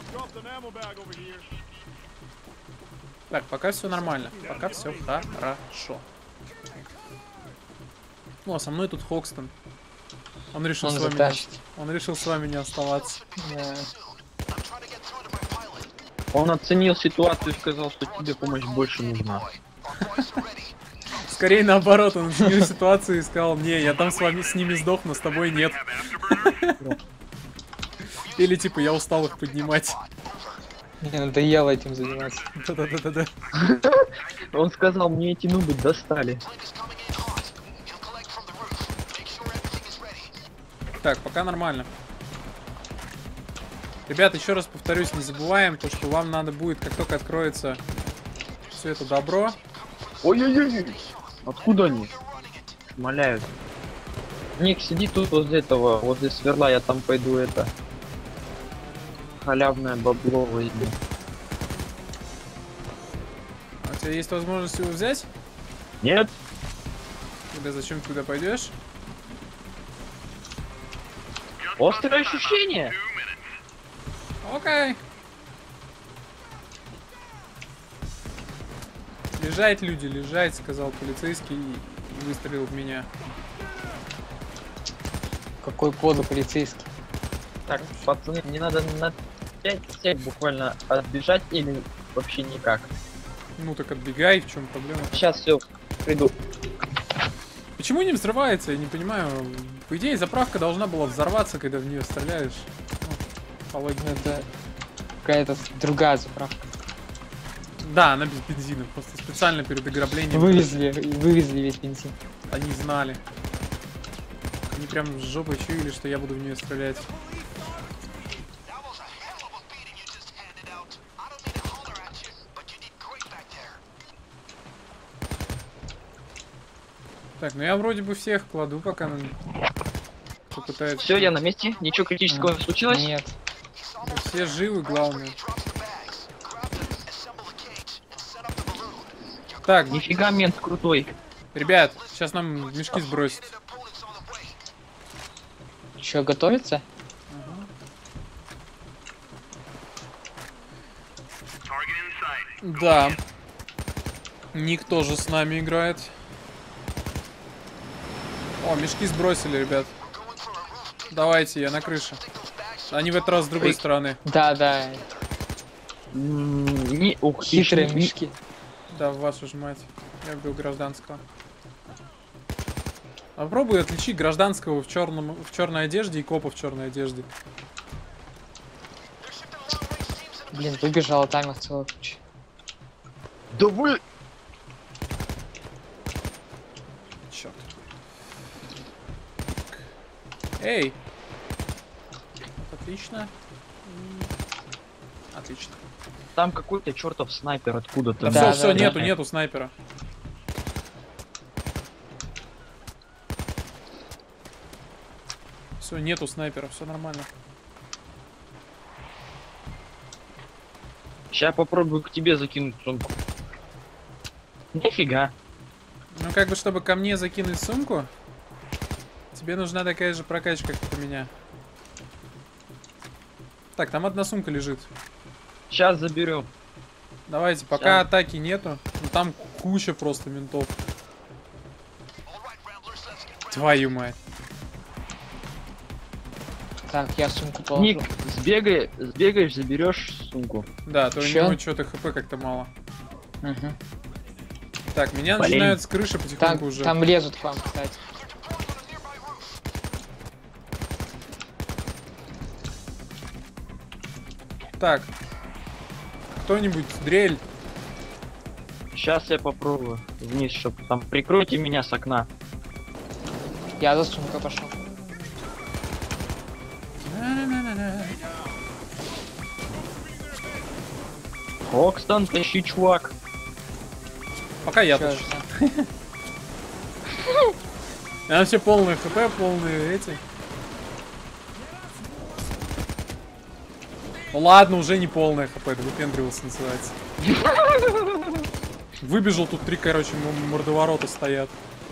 Так, пока все нормально. Пока все хорошо. О, со мной тут Хокстон. Он решил, Он с вами не... затащит. Он решил с вами не оставаться. Да. Он оценил ситуацию и сказал, что тебе помощь больше нужна. Скорее наоборот, он оценил ситуацию и сказал: не, я там с вами с ними сдохну, с тобой нет. Или типа я устал их поднимать. Мне надоело этим заниматься. Да-да-да-да-да. Он сказал, мне эти нубы достали. Так, пока нормально. Ребят, еще раз повторюсь, не забываем то, что вам надо будет, как только откроется все это добро. Ой-ой-ой! Откуда они? Шмаляют. Ник, сиди тут возле этого, возле сверла, я там пойду это... халявное бабло возьму. А у тебя есть возможность его взять? Нет? Тогда зачем ты туда пойдешь? Острое ощущение! Окей. Лежать, люди, лежать, сказал полицейский и выстрелил в меня. Какой подлый полицейский. Так, пацаны, не надо на пять сек буквально отбежать или вообще никак. Ну так отбегай, в чем проблема? Сейчас все, приду. Почему не взрывается, я не понимаю. По идее, заправка должна была взорваться, когда в нее стреляешь. Ну, по логике. Это какая-то другая заправка. Да, она без бензина, просто специально перед ограблением. Вывезли, вывезли весь бензин. Они знали. Они прям с жопой чуяли, что я буду в нее стрелять. Так, ну я вроде бы всех кладу, пока на... попытается. Все, я на месте, ничего критического не случилось? Нет. Все живы, главное. Так, Нифига мент крутой. ребят, сейчас нам мешки сбросят. Что, готовится? Да. Ник тоже с нами играет. О, мешки сбросили, ребят. Давайте, я на крыше. Они в этот раз с другой Ой. стороны. Да, да. М, Не, ух ты, Хитрые не- мешки. Да, вашу ж мать. Я убил гражданского. Попробуй отличить гражданского в черном, в черной одежде и копа в черной одежде. Блин, выбежала таймер целая куча. Да вы... Черт. Эй! Отлично. Отлично. Там какой-то чертов снайпер откуда-то. Да, Да, все, да, все, да. нету, нету снайпера. Все, нету снайпера, все нормально. Сейчас попробую к тебе закинуть сумку. Нифига. Ну, как бы, чтобы ко мне закинуть сумку, тебе нужна такая же прокачка, как у меня. Так, там одна сумка лежит. Сейчас заберу. Давайте, пока Щас. атаки нету. Ну, там куча просто ментов. Твою мать. Так, я сумку положу. Ник, сбегай, сбегаешь, заберешь сумку. Да, то у Чё? него что-то хп как-то мало. Угу. Так, меня Блин. начинают с крыши Так, потихоньку уже. там лезут к вам, кстати. Так. Кто-нибудь, дрель. Сейчас я попробую вниз, чтобы там прикройте меня с окна. Я за сумкой пошел. Окстон, тащи, чувак. Пока я Чё тащу. это? Там все полные хп, полные эти. Ну ладно, уже не полная хп, это выпендривался называется. Выбежал, тут три, короче, м- мордоворота стоят.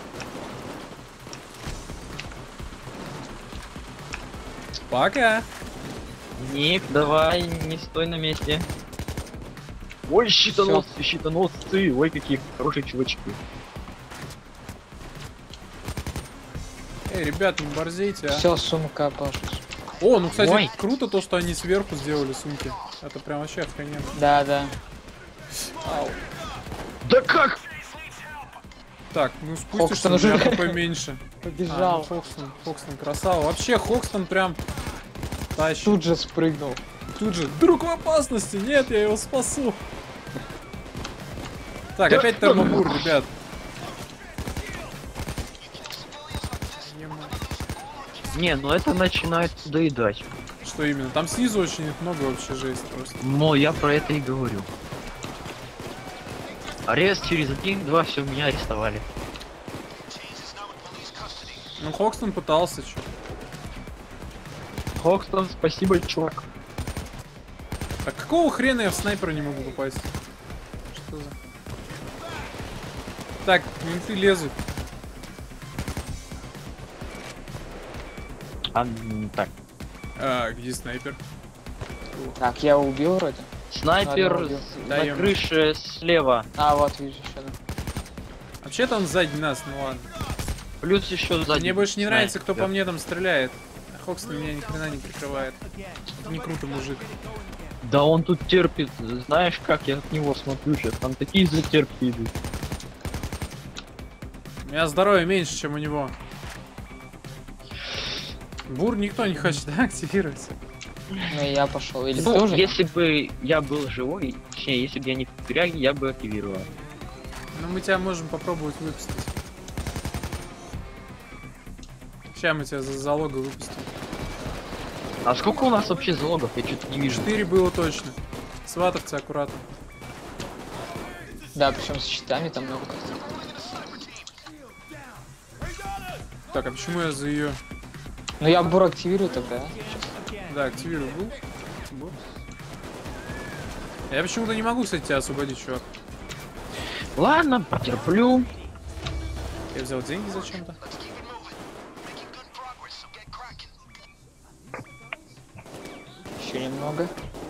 Пока. Ник, давай, не стой на месте. Ой, щитоносцы, щитоносцы, ой, какие хорошие чувачки. Эй, ребят, не борзейте, а. Все, сумка положу. О, ну, кстати, Ой. круто то, что они сверху сделали сумки. Это прям вообще охрененно. Да, да. Ау. Да как? Так, ну спустишься, Хокстон у меня уже- хп меньше. Побежал. А, ну, Хокстон, Хокстон красава. Вообще, Хокстон прям тащит. Тут же спрыгнул. Тут же, друг в опасности, нет, я его спасу. Так, Да опять что термобур, ребят. Ема. Не, ну это начинает доедать. Что именно? Там снизу очень много вообще жесть просто. Но я про это и говорю. Арест через один-два, все, меня арестовали. Ну, Хокстон пытался, чё. Хокстон, спасибо, чувак. А какого хрена я в снайпера не могу попасть? Что за... Так, менты лезут. А, м, так. А, где снайпер? Так, я его убил вроде. Снайпер Ладно, убил. с- Да, на я- крыше слева. А, вот вижу еще. Да. Вообще-то он сзади нас, ну ладно. Плюс еще сзади. Мне больше не нравится, кто по снайпер. мне там стреляет. А Хокстон меня ни хрена не прикрывает. Не круто, мужик. Да он тут терпит. Знаешь, как я от него смотрю сейчас? Там такие затерпи идут. У меня здоровья меньше, чем у него. Бур никто не хочет, да, активировать? Ну и я пошел. Или Ну, ты уже? если бы я был живой, точнее, если бы я не в тюряге, я бы активировал. Ну мы тебя можем попробовать выпустить. Сейчас мы тебя за залога выпустим. А сколько у нас вообще залогов? Я что-то не вижу. Четыре было точно. Сватовцы аккуратно. Да, причем с щитами там много как-то. Так, а почему я за ее... Ну я бур активирую тогда. Сейчас. Да, активирую был. Бур. Я почему-то не могу, кстати, тебя освободить, чувак. Ладно, потерплю. Я взял деньги зачем-то. Еще немного.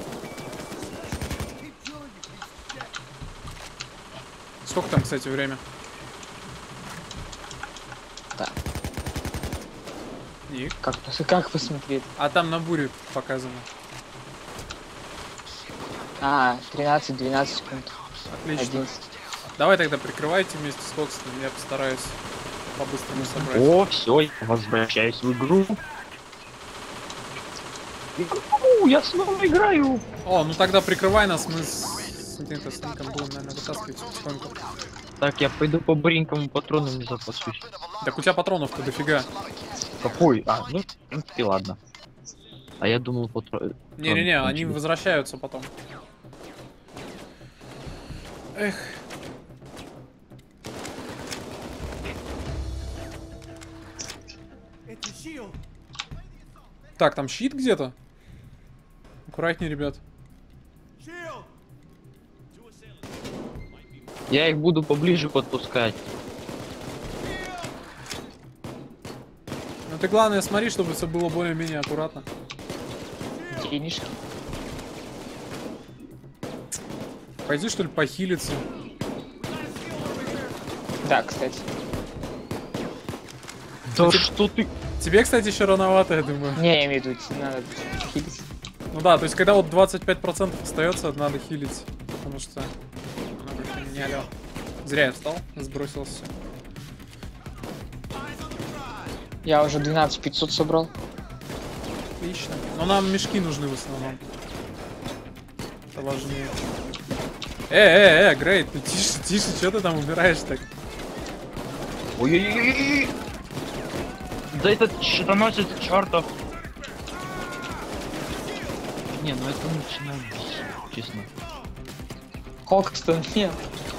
Сколько там, кстати, время? Так. И? Как, пос- как посмотреть? А там на буре показано. А, тринадцать-двенадцать секунд. Отлично. одиннадцать. Давай тогда прикрывайте вместе с Фоксом, я постараюсь по-быстрому собрать. О, все, возвращаюсь в игру. Игру, я снова играю. О, ну тогда прикрывай нас, мы с, с, это, с Ником будем, наверное, вытаскивать потихоньку. Так, я пойду по бринкому патрону не запасусь. Так у тебя патронов-то дофига. Какой? А, ну, в принципе, ладно. А я думал, патрон... Не-не-не, они возвращаются потом. Эх. Так, там щит где-то? Аккуратнее, ребят. Я их буду поближе подпускать. Ну ты главное смотри, чтобы все было более-менее аккуратно. Денежки. Пойди что ли похилиться. Да, кстати. Да что ты... Тебе, кстати, еще рановато, я думаю. Не, я имею в виду, надо хилить. Ну да, то есть когда вот двадцать пять процентов остается, надо хилить. Потому что... Ну, как-то не алё. Зря я встал, сбросился. Я уже двенадцать пятьсот собрал. Отлично. Но нам мешки нужны в основном. Это важнее. Э, э, э, Грейт, ну тише, тише, что ты там убираешь так? Ой-ой-ой-ой! Да этот щитоносец чертов! Не, ну это начинает бесить, честно. Хокстон, нет.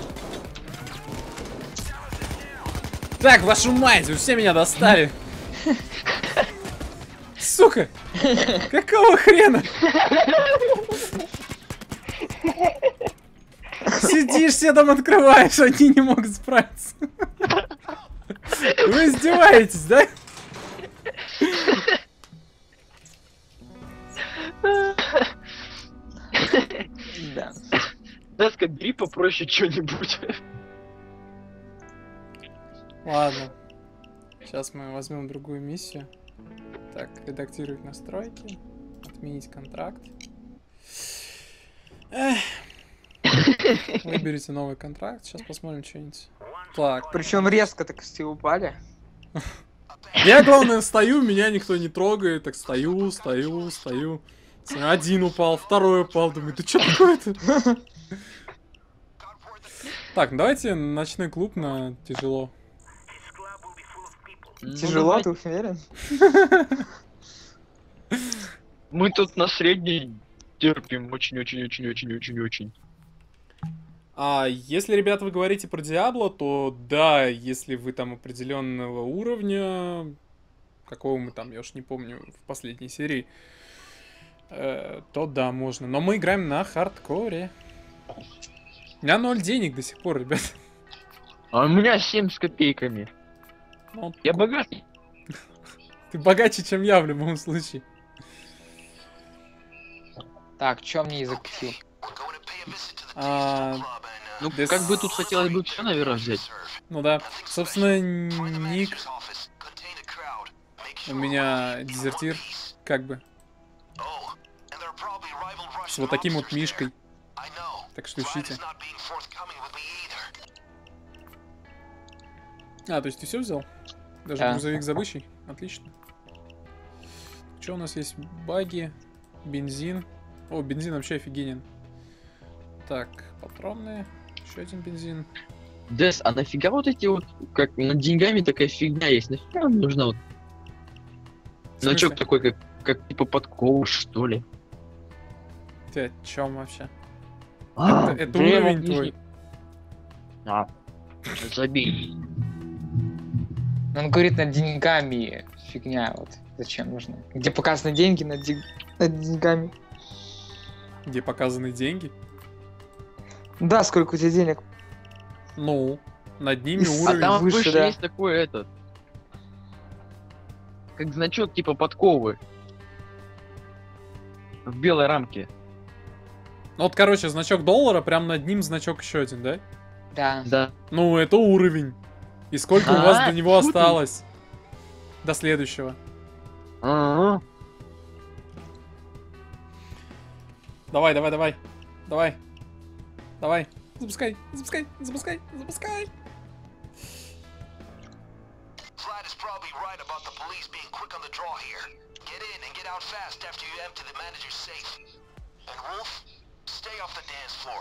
Так, вашу мать, вы все меня достали. Сука! Какого хрена? Сидишь, все там открываешь, они не могут справиться. Вы издеваетесь, да? Да. Деска, бери попроще что-нибудь. Ладно. Сейчас мы возьмем другую миссию. Так, редактировать настройки. Отменить контракт. Эх. Выберите новый контракт. Сейчас посмотрим что-нибудь. Так. Причем резко так все упали. Я, главное, стою, меня никто не трогает. Так стою, стою, стою. Один упал, второй упал. Думаю, ты что такое-то? Так, ну давайте ночной клуб на тяжело. Тяжело, ты уверен? Мы тут на средней терпим очень-очень-очень-очень-очень-очень. А если, ребята, вы говорите про Диабло, то да, если вы там определенного уровня, какого мы там, я уж не помню, в последней серии, э, то да, можно. Но мы играем на хардкоре. У меня ноль денег до сих пор, ребят. А у меня семь с копейками. Ну, Я богатый. ты богаче, чем я в любом случае. Так, чё мне язык купил? А, Ну, This- как бы тут хотелось бы все, наверное, взять. ну да. Собственно, ник у меня дезертир, как бы. С вот таким вот мишкой. Так что ищите. А, то есть ты все взял? Даже Да. грузовик забычий? Отлично. Что у нас есть? Баги, бензин. О, бензин вообще офигенен. Так, патронные. Еще один бензин. Дес, а нафига вот эти вот, как над деньгами такая фигня есть? Нафига нам нужна вот В смысле? значок такой, как, как типа подковы, что ли? Ты о чем вообще? А, это да я уровень вам твой. не- А, забей. Он говорит над деньгами. Фигня, вот. Зачем нужно? Где показаны деньги над, ден- над деньгами? Где показаны деньги? Да, сколько у тебя денег? Ну, над ними А А уровень. там выше, выше да. есть такой этот. Как значок типа подковы. В белой рамке. Ну вот, короче, значок доллара, прям над ним значок еще один, да? Да. Да. Ну, это уровень. И сколько у вас А, до него фу ты. осталось? До следующего. А-а. Давай, давай, давай. Давай. Давай. Запускай, запускай, запускай, запускай. Vlad is probably right about the police being quick on the draw here. Get in and get out fast after you empty the manager's safe. And Wolf, stay off the dance floor.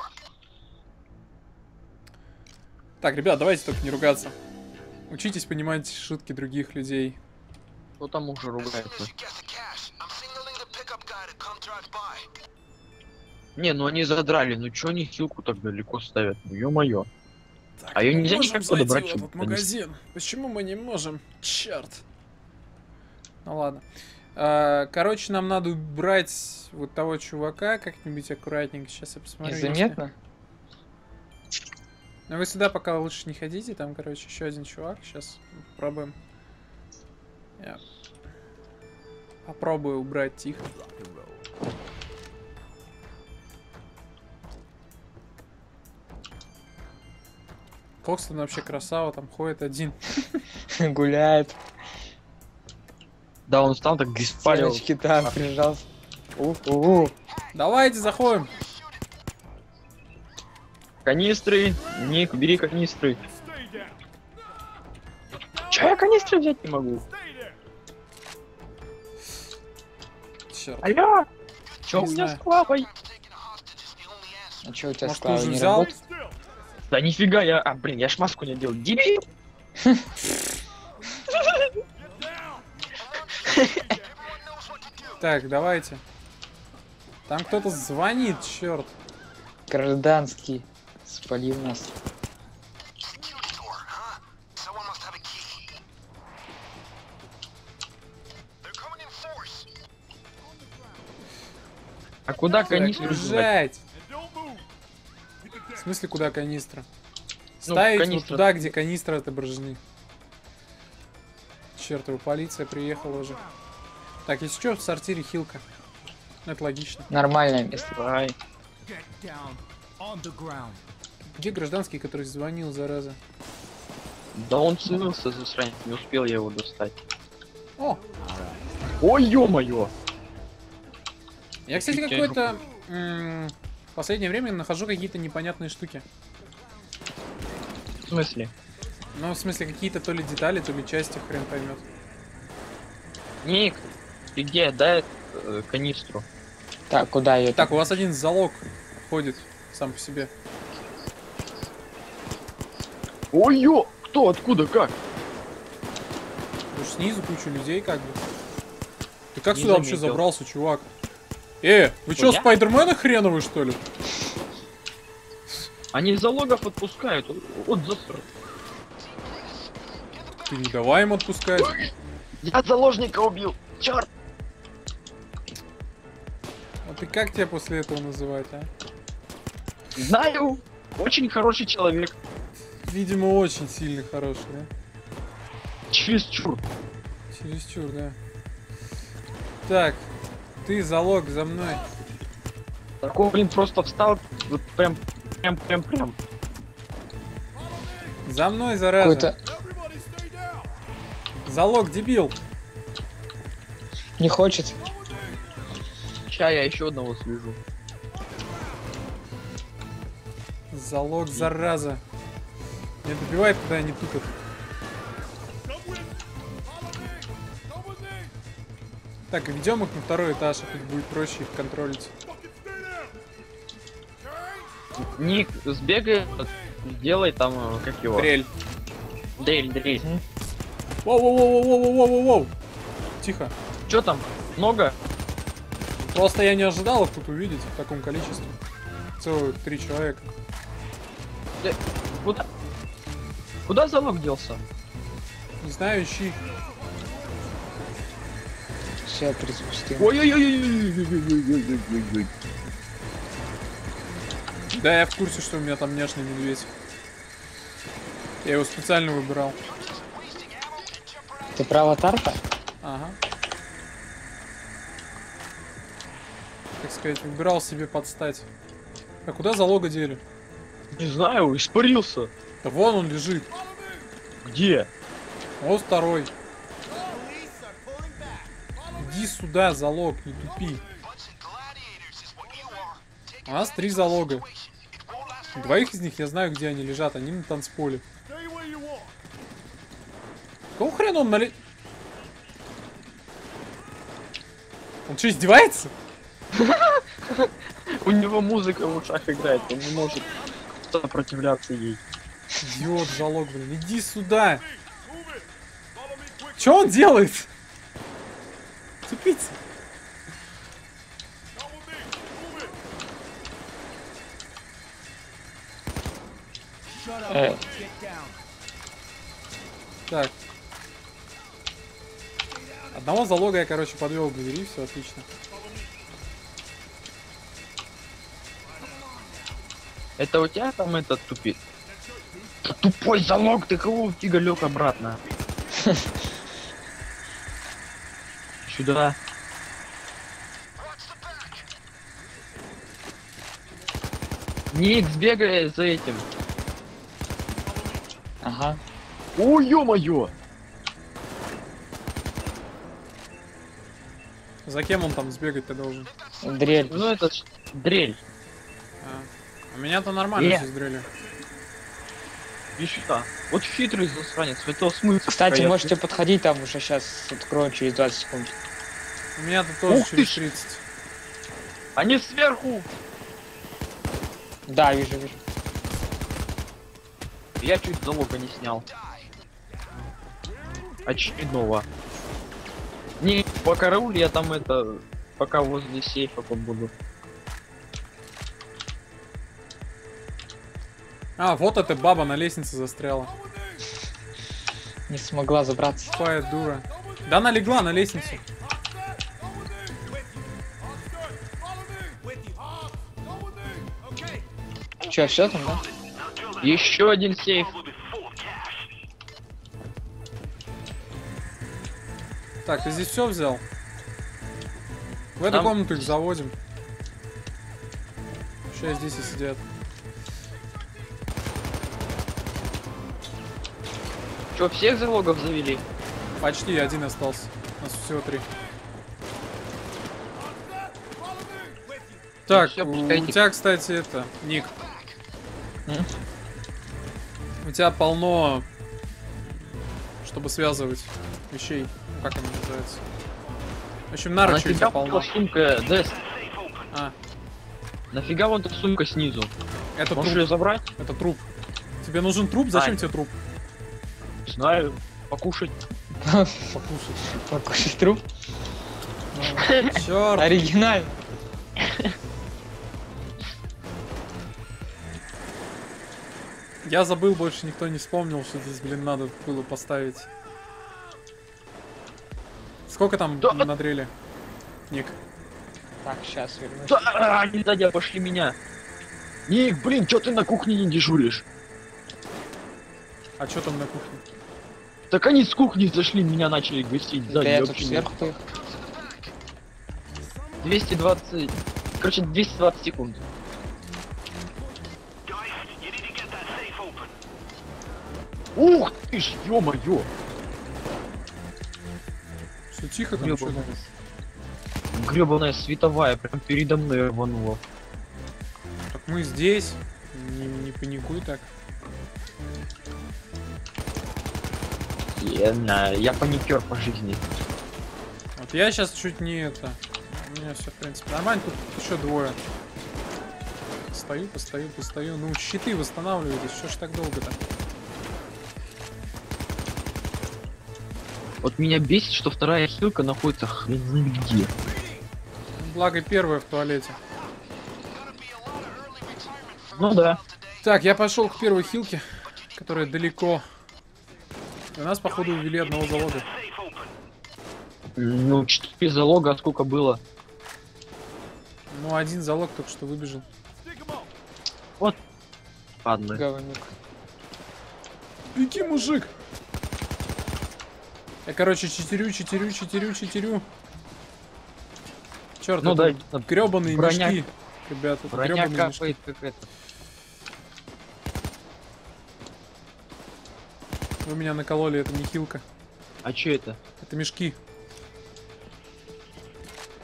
Так, ребят, давайте только не ругаться. Учитесь понимать шутки других людей. Кто там уже As soon ругается? as you get the cash, I'm signaling the pickup guy to come drive by. Не, ну они задрали, ну чё они хилку так далеко ставят? Ну ё-моё. Так, А её мы нельзя можем никак зайти подобрать, в чтобы этот понести? магазин. Почему мы не можем? Черт. Ну ладно. А, короче, нам надо убрать вот того чувака как-нибудь аккуратненько. Сейчас я посмотрю. если- Незаметно? Ну вы сюда пока лучше не ходите. Там, короче, еще один чувак. Сейчас попробуем. Я попробую убрать тихо. Кокстон вообще красава, там ходит один. Гуляет. Да, он стал так диспалил. Девочки там прижался. У-у-у. Давайте заходим. Канистры. Ник, бери канистры. Чё я канистры взять не могу? Черт. Алло! Чё Не у меня знаю. с клавой? А чё у тебя Может, ты склад уже не взял? работает? Да нифига, я... А, блин, я ж маску не делал. Дебил! Так, давайте. Там кто-то звонит, черт. Гражданский. Спалил нас. Security door, huh? Someone must have a key. They're coming in force. А куда Так, канистры девать? бежать. В смысле, куда канистра? Ну, Ставить вот канистра. туда, где канистры отображены. Чертова полиция приехала уже. Так, если что, в сортире хилка. Ну, это логично. Нормальное место. Давай. Где гражданский, который звонил, зараза? Да он смылся, засранец, не успел я его достать. О! Ой, ё-моё! Я, кстати, Чуть какой-то... м, В последнее время нахожу какие-то непонятные штуки. В смысле? Ну, в смысле, какие-то то ли детали, то ли части, хрен поймет. Ник, ты где? Дай э, канистру. Так, куда ее? Так, у вас один залог ходит сам по себе. Ой, ё! Кто? Откуда? Как? Потому что снизу куча людей, как бы. Ты как Не сюда вообще заметил. забрался, чувак? Э, вы чё, я? Спайдермена хреновый, что ли? Они залогов отпускают. Вот заср. Ты не давай им отпускать. Я заложника убил. Черт! Вот и как тебя после этого называть, а? Знаю. Очень хороший человек. Видимо, очень сильно хороший, да? Чересчур. Чересчур, да. Так, ты залог за мной. Такой, блин, просто встал. Вот прям, прям, прям, прям. За мной, зараза. Какой-то Залог, дебил. не хочет. Ща я еще одного свяжу. Залог, зараза. Не добивает, когда они тупят. Так, ведем их на второй этаж, а тут будет проще их контролить. Ник, сбегай, сделай там, э, как его. Дрель. Дрель, дрель. Воу-воу-воу-воу-воу-воу-воу. Тихо. Чё там? Много? Просто я не ожидал их тут увидеть в таком количестве. Целых три человека. Куда? Куда залог делся? Не знаю, ищи. Все приспустим. Ой-ой-ой-ой-ой-ой-ой-ой-ой-ой. Да, я в курсе, что у меня там няшный медведь. Я его специально выбирал. Ты про аватар-то? Ага. Так сказать, выбирал себе под стать. А куда залога дели? Не знаю, испарился. Да вон он лежит. Где? Вот второй. Иди сюда, залог, не тупи. У нас три залога. Двоих из них я знаю, где они лежат. Они на танцполе. Какого хрена он нале... Он что, издевается? У него музыка в ушах играет, он не может сопротивляться ей. Идиот, залог, блин. Иди сюда. Что он делает? Тупица. Э, Так. Одного залога я, короче, подвел к двери, все отлично. Это у тебя там этот тупит? Да тупой залог, ты кого фигалек обратно? Сюда. Ник, сбегай за этим. ага. О, ё-моё! За кем он там сбегать-то должен? Дрель. Ну это ж дрель. А, у меня-то нормально Э. все с дрелью. Нифига. Вот хитрый засранец, хотел смыться. Кстати, я- можете подходить, там уже сейчас откроем через двадцать секунд. У меня-то тоже Ух ты через ж. тридцать. Они сверху! Да, вижу, вижу. Я чуть залога не снял. Очередного. Не, по карауле я там это... Пока возле сейфа побуду. А, вот эта баба на лестнице застряла. Не смогла забраться. Тупая дура. Да она легла на лестницу. Че, все там, да? Еще один сейф. Так, ты здесь все взял? В эту Там- комнату их заводим. Сейчас здесь и сидят. Че, всех залогов завели? Почти один остался. У нас всего три. Так, всё, у пускайте. тебя, кстати, это, Ник. М? У тебя полно, чтобы связывать вещей. Ну, как они называются? В общем, А наручей у нафига тебя вон полно. та сумка, Дэс? А, Нафига вон та сумка снизу? это Можешь труп. ее забрать? Это труп. Тебе нужен труп? Зачем Ай. тебе труп? Знаю. Покушать. Покушать. Покушать труп. Черт. Оригинально. Я забыл, больше никто не вспомнил, что здесь, блин, надо было поставить. Сколько там Да. на дреле? Ник. Так, сейчас вернусь. Да, а, они сзади обошли меня. Ник, блин, чё ты на кухне не дежуришь? А что там на кухне? Так они с кухни зашли, меня начали гасить Да сзади. я тут вообще сверху поехал. двести двадцать... Короче, двести двадцать секунд. Ух ты ж, ё-моё! Все тихо там, что там? Гребаная световая прям передо мной рванула. Так мы здесь. Не, не паникуй так. Я, знаю, я паникер по жизни. Вот я сейчас чуть не это. У меня все, в принципе, нормально. Тут еще двое. Стою, постою, постою. Ну, щиты восстанавливайтесь. Что ж так долго-то? Вот меня бесит, что вторая ссылка находится хрен знает где. Благо первая в туалете. Ну да. Так, я пошел к первой хилке, которая далеко. И у нас, походу, увели одного залога. Ну, четыре залога, а сколько было? Ну, один залог только что выбежал. Ладно. Говнюк. Беги, мужик! Я, короче, читерю, читерю, читерю, читерю. Черт, Ну это да, гребаные броня- мешки. Ребята, это броня гребаные мешки. капает как это. Вы меня накололи, это не хилка. А чё это? Это мешки.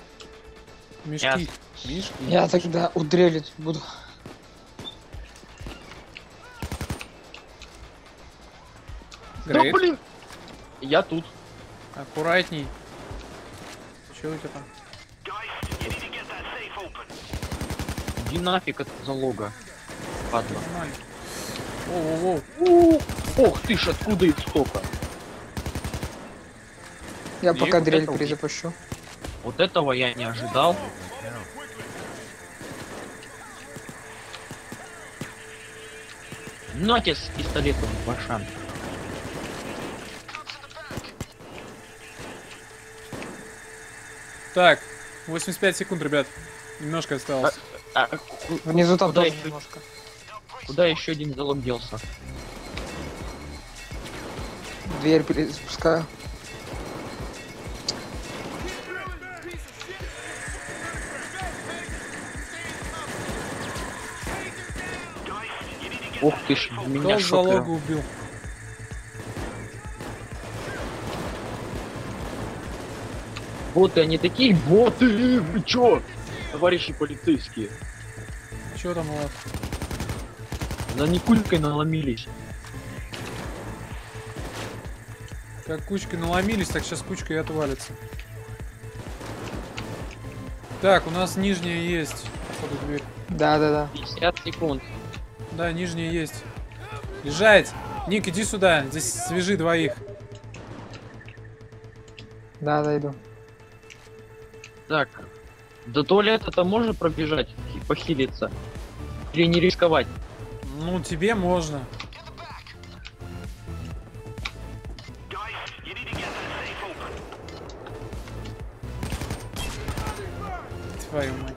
Мешки. Ясно. Мешки. Я тогда у дрели тут буду. Да Грейт, блин! Я тут. аккуратней. Че у тебя там? Иди нафиг от залога. Ладно. Нормально. Воу-воу-воу. У, Ох ты ж, откуда их столько? Я И пока вот дрель это вот. перезапущу. Вот этого я не ожидал. Нате с пистолетом в башан. Так, восемьдесят пять секунд, ребят. Немножко осталось. А, ку- Внизу там куда тоже еще- немножко. Куда еще один залог делся? Дверь перезапускаю. Ух ты ж, Кто меня залога шокер. убил? Боты, они такие боты! Вы чё? Товарищи полицейские. Че там у вас? На Никулькой наломились. Как кучкой наломились, так сейчас кучка и отвалится. Так, у нас нижняя есть. Походу, дверь. Да-да-да. пятьдесят секунд. Да, нижняя есть. Лежать! Ник, иди сюда. Здесь свяжи двоих. Да, дойду. Так. До туалета-то можно пробежать и похилиться? Или не рисковать? Ну, тебе можно. Твою мать.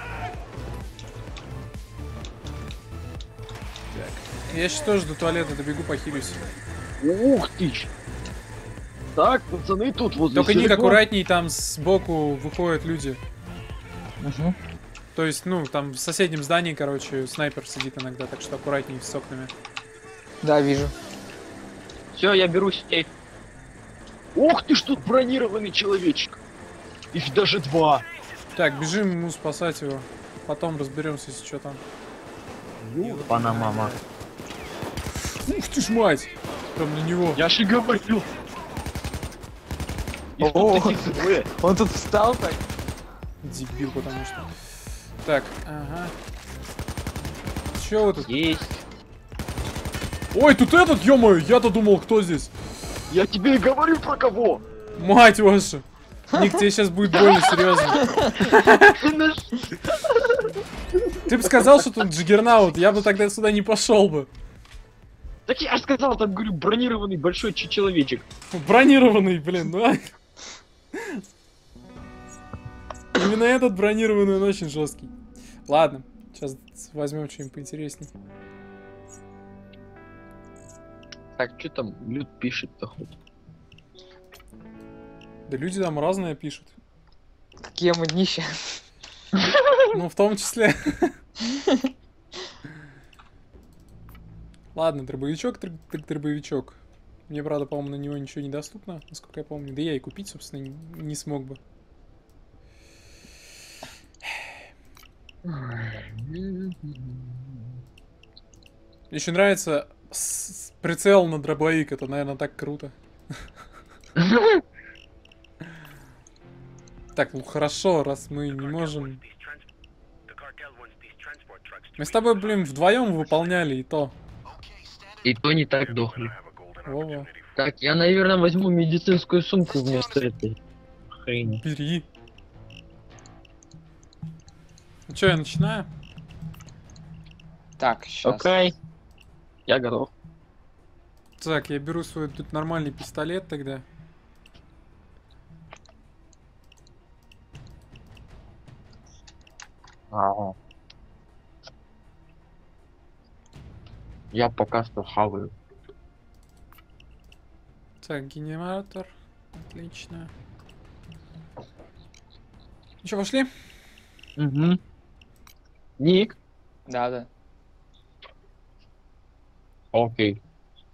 Так. Я сейчас тоже до туалета добегу, похилюсь. Ух ты ж. Так, пацаны, тут возле Только Ник, Силикон- аккуратней, там сбоку выходят люди. Угу. То есть, ну, там в соседнем здании, короче, снайпер сидит иногда, так что аккуратней с окнами. Да, вижу. Все, я беру сейф. Ух ты ж, тут бронированный человечек. Их даже два. Так, бежим ему спасать его. Потом разберемся, если что там. Пана мама. Ух ты ж мать! Прям на него. Я же говорил. Их О. тут таких двое. Он тут встал так. Дебил, потому что. Так, ага. Че вы тут? Есть. Ой, тут этот, ё-моё, я-то думал, кто здесь? Я тебе и говорю про кого. Мать ваша! Ник, тебе сейчас будет больно, серьезно. Ты бы сказал, что тут Джиггернаут, я бы тогда сюда не пошел бы. Так я же сказал, там, говорю, бронированный большой ч- человечек. Бронированный, блин, ну. а. Именно этот бронированный, он очень жесткий. Ладно, сейчас возьмем что-нибудь поинтересней. Так, что там Люд пишет-то хоть? Да люди там разные пишут. Какие мы днища. Ну, в том числе. Ладно, дробовичок, так так дробовичок. Мне, правда, по-моему, на него ничего не доступно, насколько я помню. Да я и купить, собственно, не, не смог бы. Мне еще нравится с- с- прицел на дробовик, это, наверное, так круто. Так, ну хорошо, раз мы не можем... Мы с тобой, блин, вдвоем выполняли, и то. И то не так дохли. Вова, Так, я, наверное, возьму медицинскую сумку вместо этой хрени. бери. Ну что, я начинаю? Так, сейчас. Окей. Я готов. Так, я беру свой тут нормальный пистолет тогда. Ага. Я пока что хаваю. Так, генератор. Отлично. Ну что, пошли? Угу. Ник. Да, да. Окей.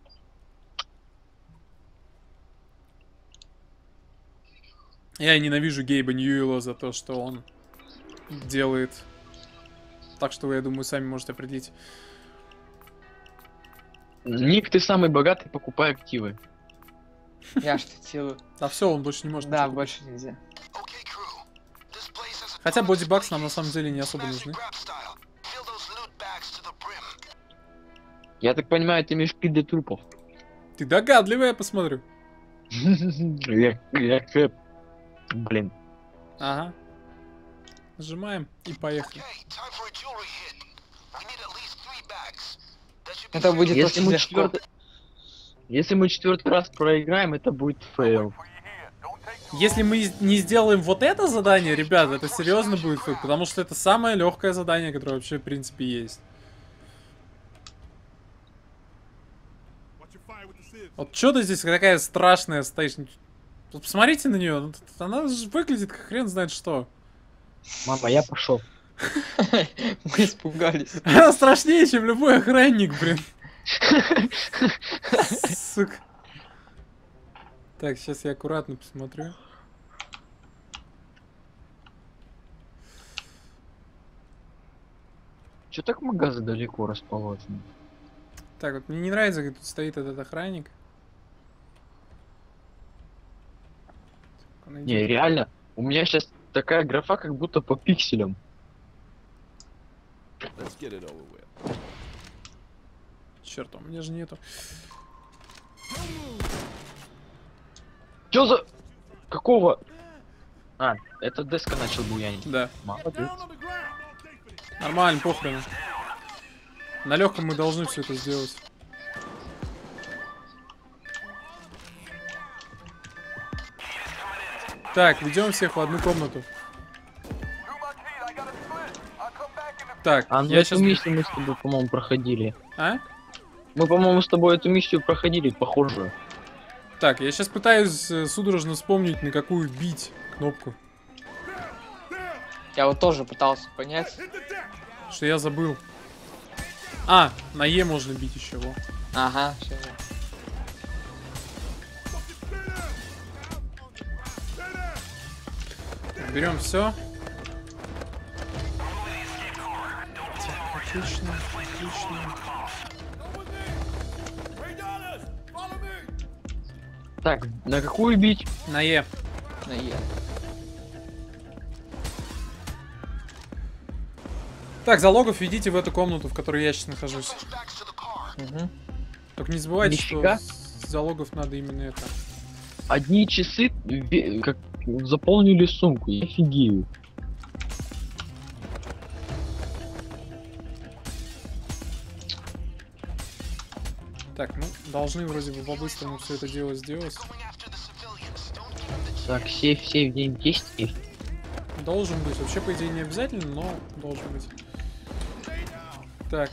Я ненавижу Гейба Ньюэлла за то, что он делает. Так что вы, я думаю, сами можете определить. Ник, ты самый богатый, покупай активы. Я что делаю? Да все, он больше не может. Да, ничего больше нельзя. Okay, crew. This place has a Хотя ton of бодибакс нам на civilians. самом деле не особо Classic нужны. grab style. Fill those loot bags to the brim. Я так понимаю, это мешки для трупов. Ты догадливый, я посмотрю. Я, я кэп. Блин. Ага. Нажимаем и поехали. Okay, time for a jewelry hit. We need at least three bags. That should be Это fair. будет Если очень мы легко. четвертый... Если мы четвертый раз проиграем, это будет фейл. Если мы не сделаем вот это задание, ребят, это серьезно будет фейк, потому что это самое легкое задание, которое вообще в принципе есть. Вот что ты здесь такая страшная стоишь? Вот посмотрите на нее, она же выглядит как хрен знает что. Мама, я пошел. Мы испугались. Она страшнее, чем любой охранник, блин. Сука. Так, сейчас я аккуратно посмотрю. Че так магазы далеко расположены? Так, вот мне не нравится, как тут стоит этот охранник. Он идет. Не, реально, у меня сейчас такая графа, как будто по пикселям. Let's get it over with. Черт, у меня же нету. Чё за... Какого? А, это Деска начал буянить. Да. Молодец. Нормально, похрен. На легком мы должны все это сделать. Так, ведем всех в одну комнату. Так, А ну я эту сейчас... миссию мы с тобой, по-моему, проходили. А? Мы, по-моему, с тобой эту миссию проходили, похожую. Так, я сейчас пытаюсь э, судорожно вспомнить, на какую бить кнопку. Я вот тоже пытался понять. Что я забыл. А, на Е можно бить еще, во. Ага, всё. Берем все. Отлично, отлично. Так, на какую бить? На Е. На Е. Так, залогов ведите в эту комнату, в которой я сейчас нахожусь. Those bags to the car. Угу. Только не забывайте, Нифига. что с залогов надо именно это. Одни часы ве- как заполнили сумку, я офигею. Так, ну, должны вроде бы по-быстрому все это дело сделать. Going after the civilians. Don't give them the Так, сейф, сейф, день есть. Должен быть. Вообще, по идее, не обязательно, но должен быть. Так.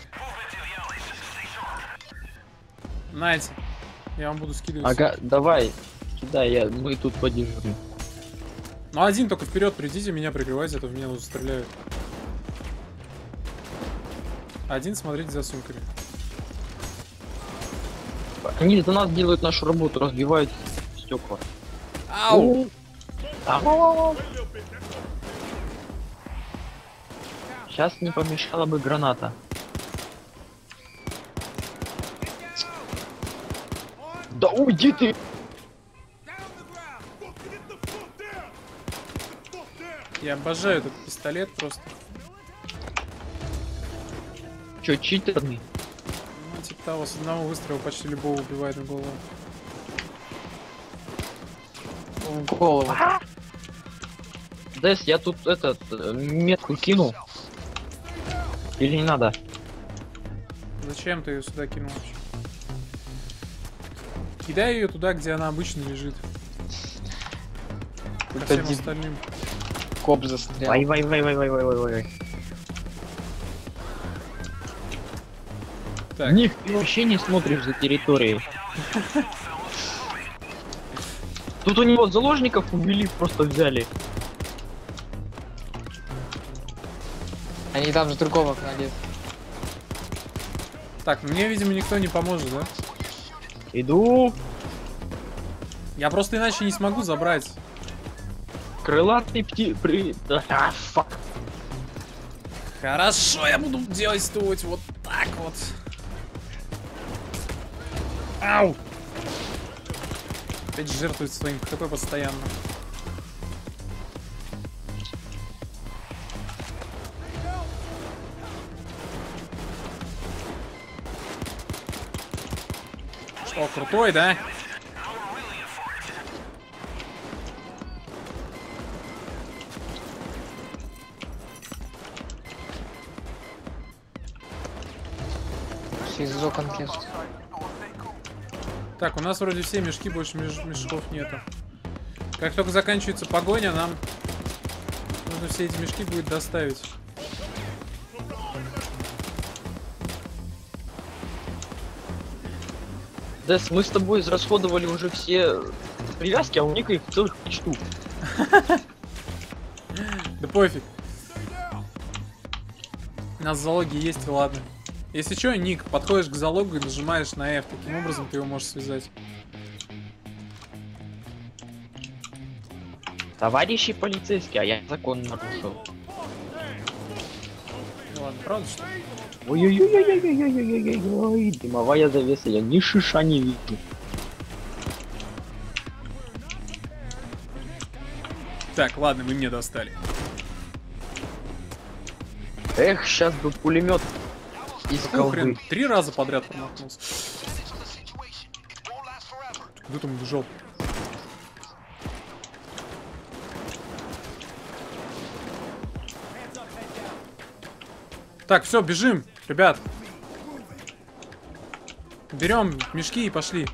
Найте. Я вам буду скидывать. Ага, давай, кидай, я, мы тут подежурим. Ну, один только вперед придите, меня прикрывайте, а то в меня уже стреляют. Один смотрите за сумками. Они за нас делают нашу работу, разбивают стекла. Ау! Сейчас не помешала бы граната. Да уйди ты! Я обожаю этот пистолет просто. Чё, читерный? Ну, типа того, с одного выстрела почти любого убивает на голову. В голову. Дес, я тут этот э, метку кинул. Или не надо? Зачем ты ее сюда кинул вообще? Кидай ее туда, где она обычно лежит. Ко Это всем деб- остальным. Коп застрял. Вай, вай, вай, вай, вай, вай, вай, вай. Так, Ник, ты вообще не смотришь за территорией. Тут у него заложников увели, просто взяли. Они там же другого гнали. так, мне, видимо, никто не поможет, да? Иду. Я просто иначе не смогу забрать. Крылатый пти... При... А, фак. Хорошо, я буду действовать вот так вот. Ау! Опять жертвует своим хп постоянно. Что, крутой, да? Все из окон лезут. Так, у нас вроде все мешки, больше меш мешков нету. Как только заканчивается погоня, нам нужно все эти мешки будет доставить. Дэс, мы с тобой израсходовали уже все привязки, а у Ника их целых пять штук. Да пофиг. У нас залоги есть, и ладно. Если что, Ник, подходишь к залогу и нажимаешь на F. Таким образом ты его можешь связать. Товарищи полицейские, а я закон нарушил. Ну ладно, правда что ли? Ой-ой-ой-ой-ой-ой-ой-ой-ой, дымовая завеса, я ни шиша не вижу. Так, ладно, вы мне достали. Эх, сейчас бы пулемет из Какой хрен? колбы. Три раза подряд промахнулся. Куда там убежал? Так, все, бежим, ребят. Берем мешки и пошли.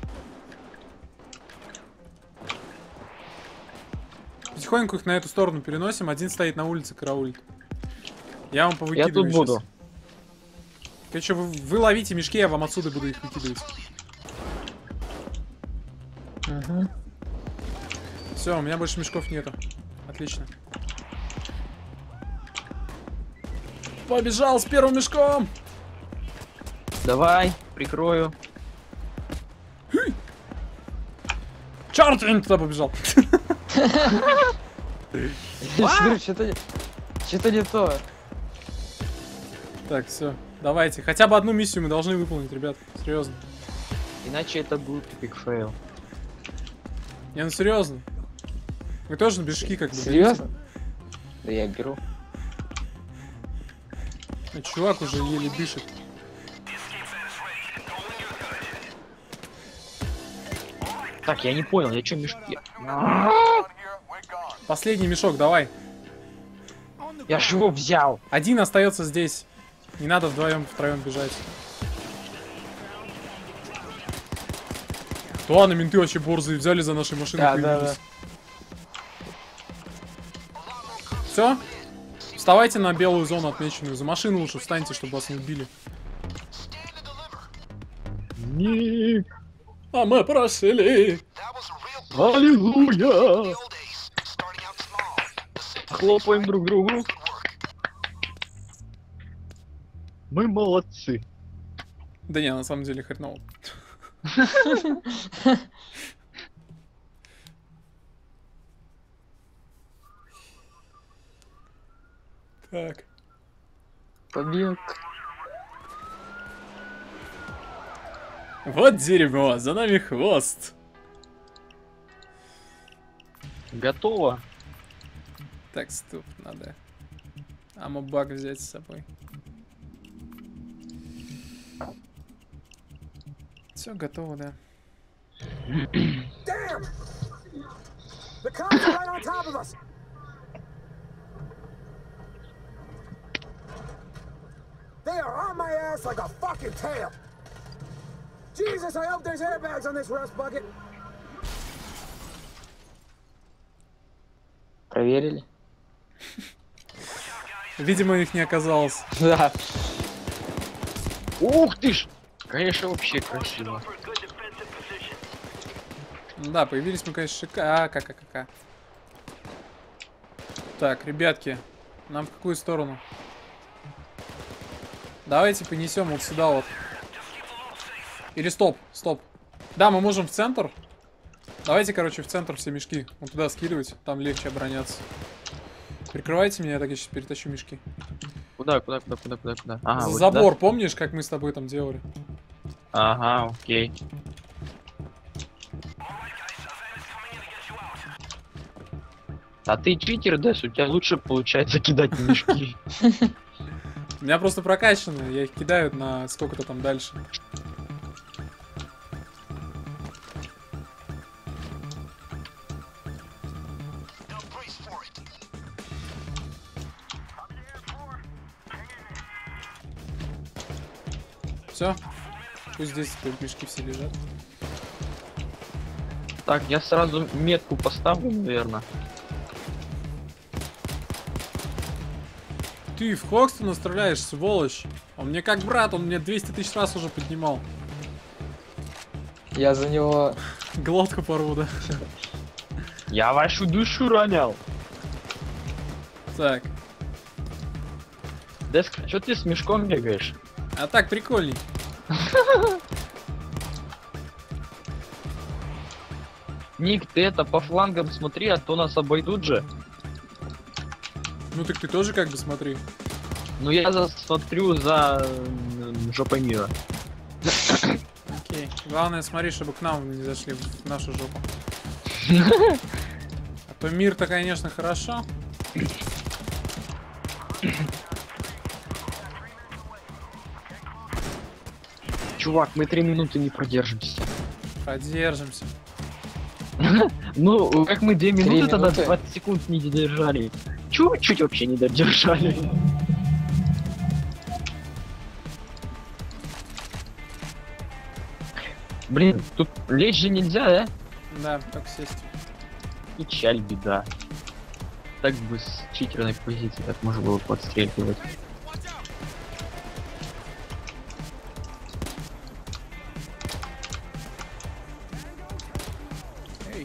Потихоньку их на эту сторону переносим. Один стоит на улице, караулит. Я вам повыкидываю. Я тут буду. Короче, вы, вы ловите мешки, я вам отсюда буду их выкидывать. Угу. Все, у меня больше мешков нету. Отлично. Побежал с первым мешком. Давай, прикрою. Черт, я не туда побежал. Что-то что-то не то. Так, все. Давайте. Хотя бы одну миссию мы должны выполнить, ребят. Серьезно. Иначе это будет тупик фейл. Не, ну серьезно. Вы тоже на мешки как бы. Серьезно? Да я беру. Ну, чувак уже еле дышит. Так, я не понял, я чё мешки? Последний мешок, давай. Я ж его взял. Один остается здесь. Не надо вдвоем, втроем бежать. Ладно, менты вообще борзые взяли за нашей машиной. Да, да, да. Все? Вставайте на белую зону отмеченную. За машину лучше встаньте, чтобы вас не убили. Ник. А мы прошли. Аллилуйя. Хлопаем друг другу. Мы молодцы. Да не, на самом деле хреново. Так. Побег. Вот дерьмо, за нами хвост. Готово. Так, стоп, надо амобаг взять с собой. Все готово, да. Damn! The cops are right on top of us! They are on my ass like a fucking tail! Jesus, I hope there's airbags on this rust bucket! Проверили? Видимо, их не оказалось. Да. Ух ты ж! Конечно, вообще красиво. Да, появились мы, конечно, шика. А, ка-ка-ка-ка. Так, ребятки, нам в какую сторону? Давайте понесем вот сюда вот. Или стоп, стоп. Да, мы можем в центр. Давайте, короче, в центр все мешки. Вот туда скидывать, там легче обороняться. Прикрывайте меня, я так я сейчас перетащу мешки. Куда, куда, куда, куда, куда, куда? Ага, За вот забор, сюда? помнишь, как мы с тобой там делали? Ага, окей. А ты читер, Дэс, у тебя лучше получается кидать мешки. У меня просто прокачано, я их кидаю на сколько-то там дальше. Все. Пусть здесь только мешки все лежат. Так, я сразу метку поставлю, наверное. Ты в Хокстона стреляешь, сволочь. Он мне как брат, он мне двести тысяч раз уже поднимал. Я за него... Глотку порву, да? Я вашу душу ронял. Так. Дэс, что ты с мешком бегаешь? А так, прикольней. Ник, ты это по флангам смотри, а то нас обойдут же. Ну так ты тоже как бы смотри. Ну я за смотрю за э, жопой мира. Окей. Главное, смотри, чтобы к нам не зашли в нашу жопу. А то мир-то, конечно, хорошо. Чувак, мы три минуты не продержимся. Продержимся. Ну, как мы две минуты тогда минуты? двадцать секунд не додержали. Чуть-чуть вообще не додержали. Блин, тут лечь же нельзя, да? Да, так сесть. Печаль, беда. Так бы с читерной позиции так можно было подстреливать. Эй.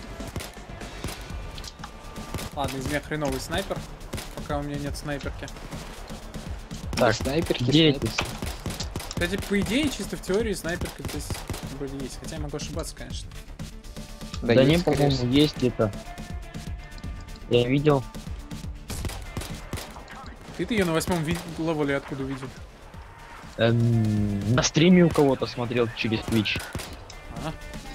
Ладно, из меня хреновый снайпер. Пока у меня нет снайперки. Так, снайперки, где снайпер. эти? Кстати, по идее, чисто в теории снайперка здесь вроде есть. Хотя я могу ошибаться, конечно. Да, Да, есть, не, по-моему, конечно. есть где-то. Я видел. Ты-то ее на восьмом ви- левеле откуда видел? Эм, на стриме у кого-то смотрел через Twitch. А?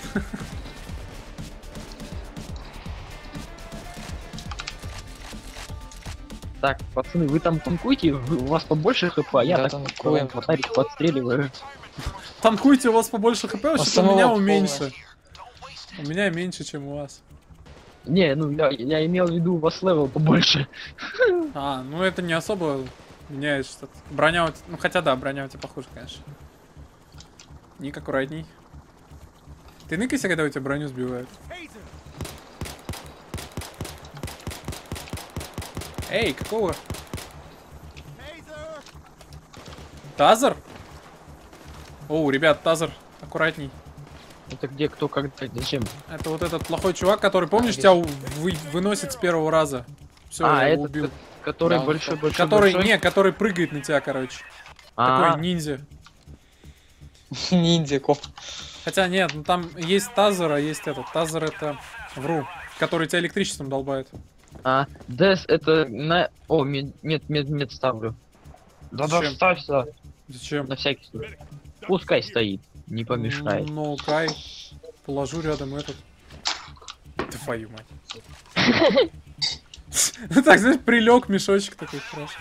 Так, пацаны, вы там танкуете, вы- у вас побольше хп, а я Да, так танкуем. фонарик подстреливаю. Танкуйте, у вас побольше хп, У что у самого меня полное. уменьше. У меня меньше, чем у вас. Не, ну я, я имел в виду у вас левел побольше. А, ну это не особо меняет что-то. Броня у тебя... Ну хотя да, броня у тебя похуже, конечно. Ник, аккуратней. Ты ныкайся, когда у тебя броню сбивают. Эй, какого? Тазер? Оу, ребят, тазер, аккуратней. Это где, кто, когда, зачем? Это вот этот плохой чувак, который, помнишь, тебя у- вы- выносит с первого раза. Все, а, я его этот, убил. ко- который Да, он большой, такой. большой, Который, большой? не, который прыгает на тебя, короче. А, Такой ниндзя. Ниндзя, коп. Хотя нет, ну там есть тазер, а есть этот. Тазер это вру, который тебя электричеством долбает. а, Дэс, это на... О, мед, мед, мед, мед ставлю. Да-да, Зачем? ставь сюда, Зачем? на всякий случай. Пускай стоит, не помешает. Ну, кай. Положу рядом этот. Твою мать. Ну так, знаешь, прилег мешочек такой хороший.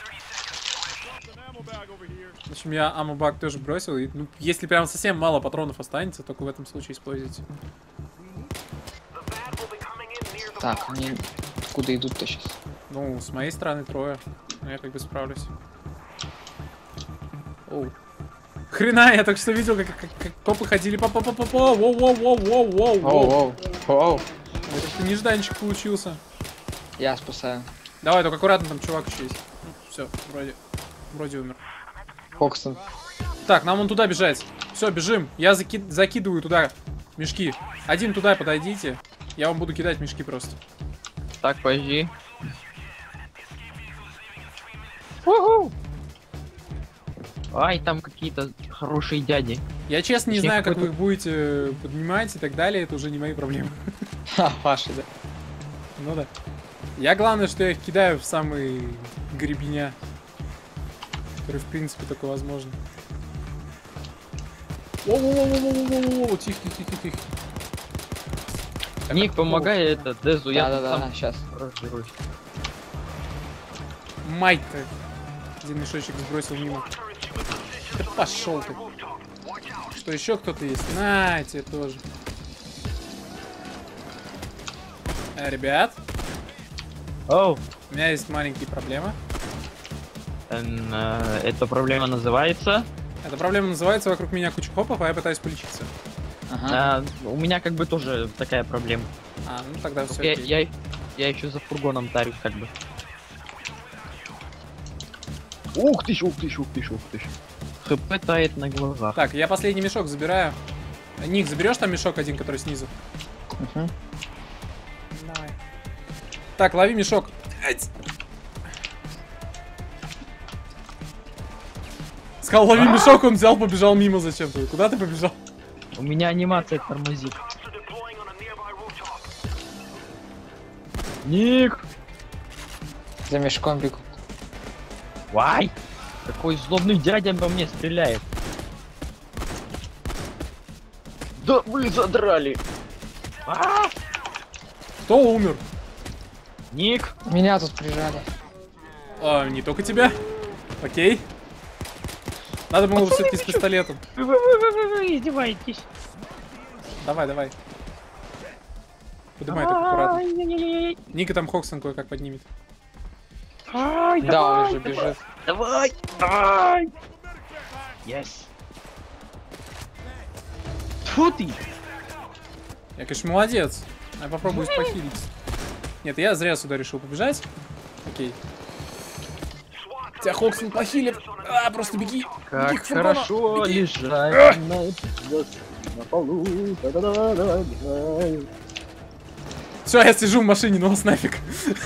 В общем, я аммобак тоже бросил. И, ну, если прям совсем мало патронов останется, только в этом случае используйте. Так, они куда идут-то сейчас? Ну, с моей стороны трое. Но я как бы справлюсь. Оу. Хрена, я только что видел, как, как, как копы ходили по по по по по воу воу воу воу воу воу. Оу, оу, оу. Вот это нежданчик получился. Я спасаю. Давай, только аккуратно, там чувак еще есть. Ну, все, вроде, вроде умер. Хокстон. Так, нам он туда бежать. Все, бежим. Я заки... закидываю туда мешки. Один туда подойдите. Я вам буду кидать мешки просто. Так, подожди. Ай, там какие-то хорошие дяди. Я честно не Точнее, знаю, как вы какой-то- их будете поднимать и так далее. Это уже не мои проблемы. Ха, ваши, да. Ну да. Я главное, что я их кидаю в самые гребеня, которые в принципе только возможно. Воу-воу-воу-воу-воу-воу-воу, тихо, тихо, тихо, тихо. Ник, помогай это, Дезу, я тут Да-да-да, сам сейчас. разберусь. Мать-то. Один мешочек сбросил мимо. Да пошел ты. Что, еще кто-то есть? На, тебе тоже. Э, ребят, Оу, у меня есть маленькие проблемы. эм, э, эта проблема называется... Эта проблема называется «Вокруг меня куча хопов, а я пытаюсь полечиться». Ага. А, у меня как бы тоже такая проблема. А, ну тогда все. Я, я, я еще за фургоном тарюсь как бы. Ух ты ж, ух ты ж, ух ты ж, ух ты ж. ХП тает на глазах. Так, я последний мешок забираю. Ник, заберешь там мешок один, который снизу? Угу. Давай. Так, лови мешок. Ать. Сказал, лови мешок, он взял, побежал мимо зачем-то. Куда ты побежал? У меня анимация тормозит. Ник! За мешком бегу. Вай! Какой злобный дядя по мне стреляет. Да вы задрали! А! Кто умер? Ник! Меня тут прижали. А, не только тебя. Окей. Надо было все-таки с пистолетом. Вы, вы, вы, вы, вы издеваетесь. Давай, давай. Поднимай так аккуратно. Ай-яй-яй-яй. Ника там Хоксон кое-как поднимет. Ай, Да, давай, он уже давай, бежит. Давай! Давай! Yes! Тьфу ты! Я, конечно, молодец. Я попробую похилить. Нет, я зря сюда решил побежать. Окей. Тебя Хоксон похилит. А, просто беги. Беги Как к фургону. хорошо Беги. лежать на, на полу. Да-да-да-да-да. Все, я сижу в машине, ну вас нафиг.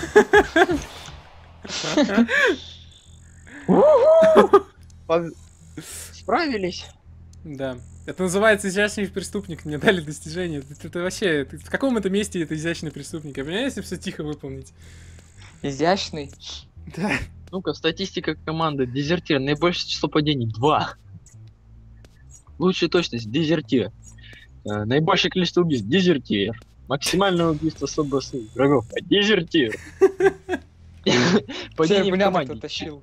Справились? Да. Это называется изящный преступник. Мне дали достижение. Это, это вообще... это- в каком это месте это изящный преступник? Я понимаю, если все тихо выполнить. Изящный. Да. Ну-ка, статистика команды. Дезертир. Наибольшее число падений. Два. Лучшая точность. Дезертир. Э, наибольшее количество убийств. Дезертир. Максимальное убийство особо сильных врагов. Дезертир. Падение в меня команде. тащил.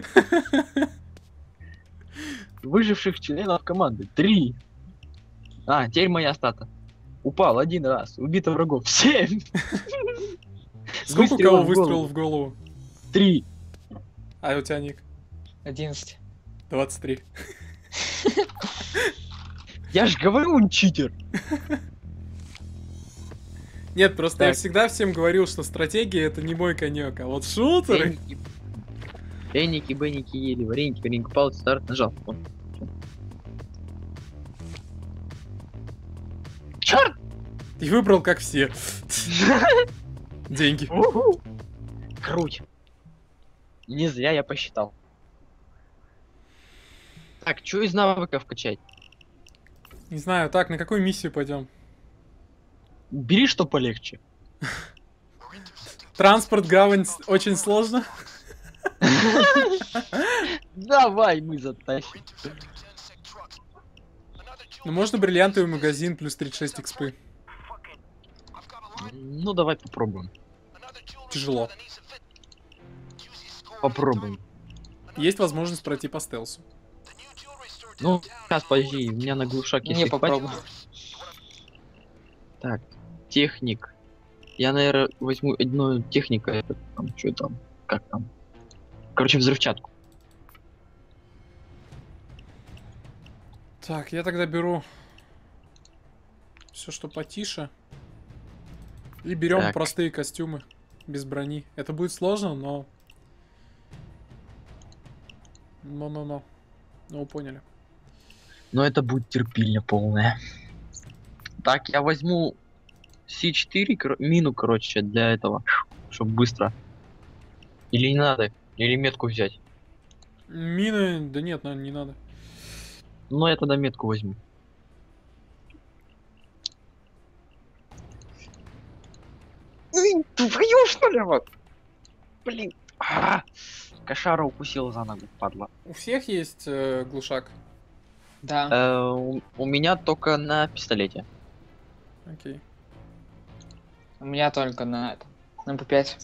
Выживших членов команды. Три. А, теперь моя стата. Упал один раз. Убито врагов. Семь. Сколько у Выстрелов кого в выстрелов голову. в голову? Три. А у тебя, Ник? Одиннадцать. двадцать три. Я ж говорю, он читер. Нет, просто я Так. всегда всем говорил, что стратегия это не мой конек, а вот шутеры... Энники, Энники, Бенники ели, вареники, вареники, палец, старт, нажал. Вон. Черт! Ты выбрал как все. Деньги. Круть. Не зря я посчитал. Так, что из навыков качать? Не знаю, так, на какую миссию пойдем? Бери что полегче. Транспорт, гавань с- очень сложно. Давай, мы затащим. Ну можно бриллиантовый магазин плюс тридцать шесть экспы. Ну, давай попробуем. Тяжело. Попробуем. Есть возможность пройти по стелсу. Ну, сейчас, подожди, у меня на глушак Не если попробую. хватит. Так, техник. Я, наверное, возьму одну техника, это там, что там, как там. Короче, взрывчатку. Так, я тогда беру все, что потише. И берем Так. простые костюмы без брони. Это будет сложно, но... Но-но-но. Ну, вы поняли. Но это будет терпильня полная. Так, я возьму Си четыре, кор- мину, короче, для этого, чтобы быстро. Или не надо, или метку взять. Мины... Да нет, наверное, не надо. Но я тогда метку возьму. Эй, твою что ли вот? Блин. А, кошара укусила за ногу, падла. У всех есть э, глушак? Да. Э, у, у меня только на пистолете. Окей. У меня только на это. На пэ пять.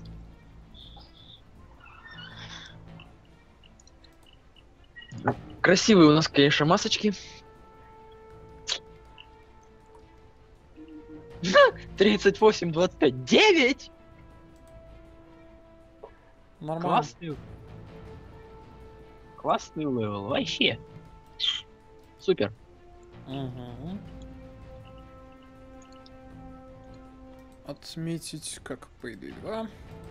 Красивые у нас, конечно, масочки. тридцать восемь, двадцать пять, девять! Нормально. Классный. Классный левел, вообще. Супер. Угу. Отметить как пэ дэ два.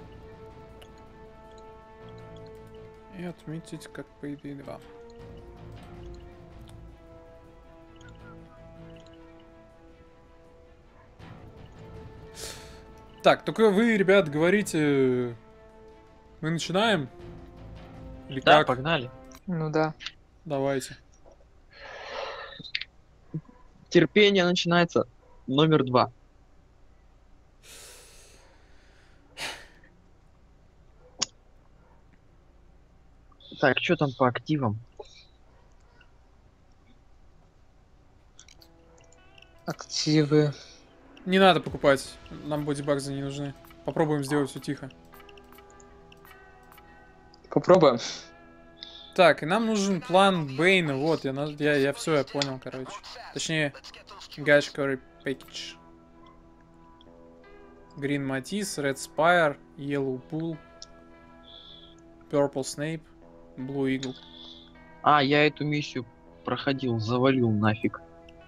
И отметить как пэ дэ два. Так, только вы, ребят, говорите, мы начинаем? Или Да, как? погнали. Ну да. Давайте. Терпение начинается. Номер два. Так, что там по активам? Активы. Не надо покупать, нам бодибагзы не нужны. Попробуем сделать все тихо. Попробуем. Так, и нам нужен план Бэйна. Вот, я, на- я, я все, я понял, короче. Точнее, Gashkari Package. Green Matisse, Red Spire, Yellow Bull, Purple Snape, Blue Eagle. А, я эту миссию проходил, завалил нафиг.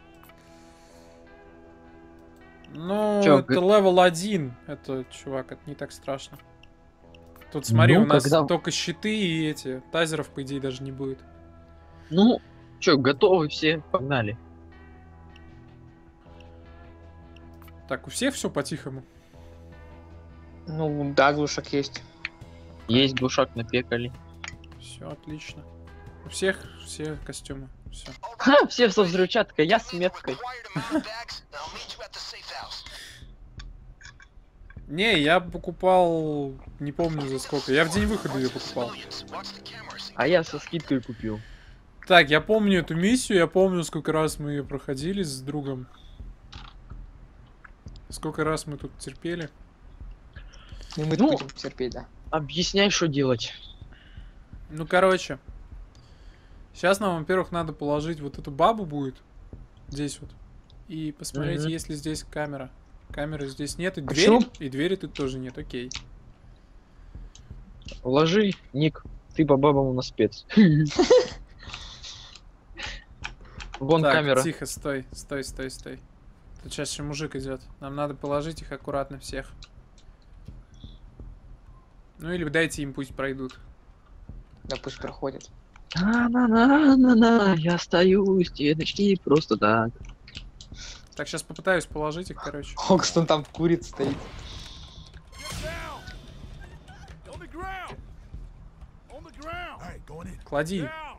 Ну, Чё, это г- левел один. Это, чувак, это не так страшно. Тут смотри, Ну, у нас когда- только щиты и эти. Тазеров, по идее, даже не будет. Ну, чё, готовы все? Погнали. Так, у всех все по-тихому. Ну, да, глушак есть. Есть глушак напекали. Все отлично. У всех все костюмы. Все. Ха, все со взрывчаткой, я с меткой. Не, я покупал, не помню за сколько. Я в день выхода ее покупал. А я со скидкой купил. Так, я помню эту миссию, я помню, сколько раз мы ее проходили с другом. Сколько раз мы тут терпели. И мы Ну. будем терпеть, да. Объясняй, что делать. Ну, короче. Сейчас нам, во-первых, надо положить вот эту бабу будет. Здесь вот. И посмотреть, Мгм. есть ли здесь камера. Камеры здесь нет. И двери, Почему? и двери тут тоже нет. Окей. Ложи, Ник, ты по бабам у нас спец. Вон Так, камера. тихо, стой, стой, стой, стой. Тут сейчас еще мужик идет. Нам надо положить их аккуратно всех. Ну или дайте им, пусть пройдут. Да пусть проходит. На-на-на-на-на, я стою у стеночки просто так. Так, сейчас попытаюсь положить их, короче. Хокстон там курит, стоит. On the ground. On the ground. All right, going in. Клади. Down.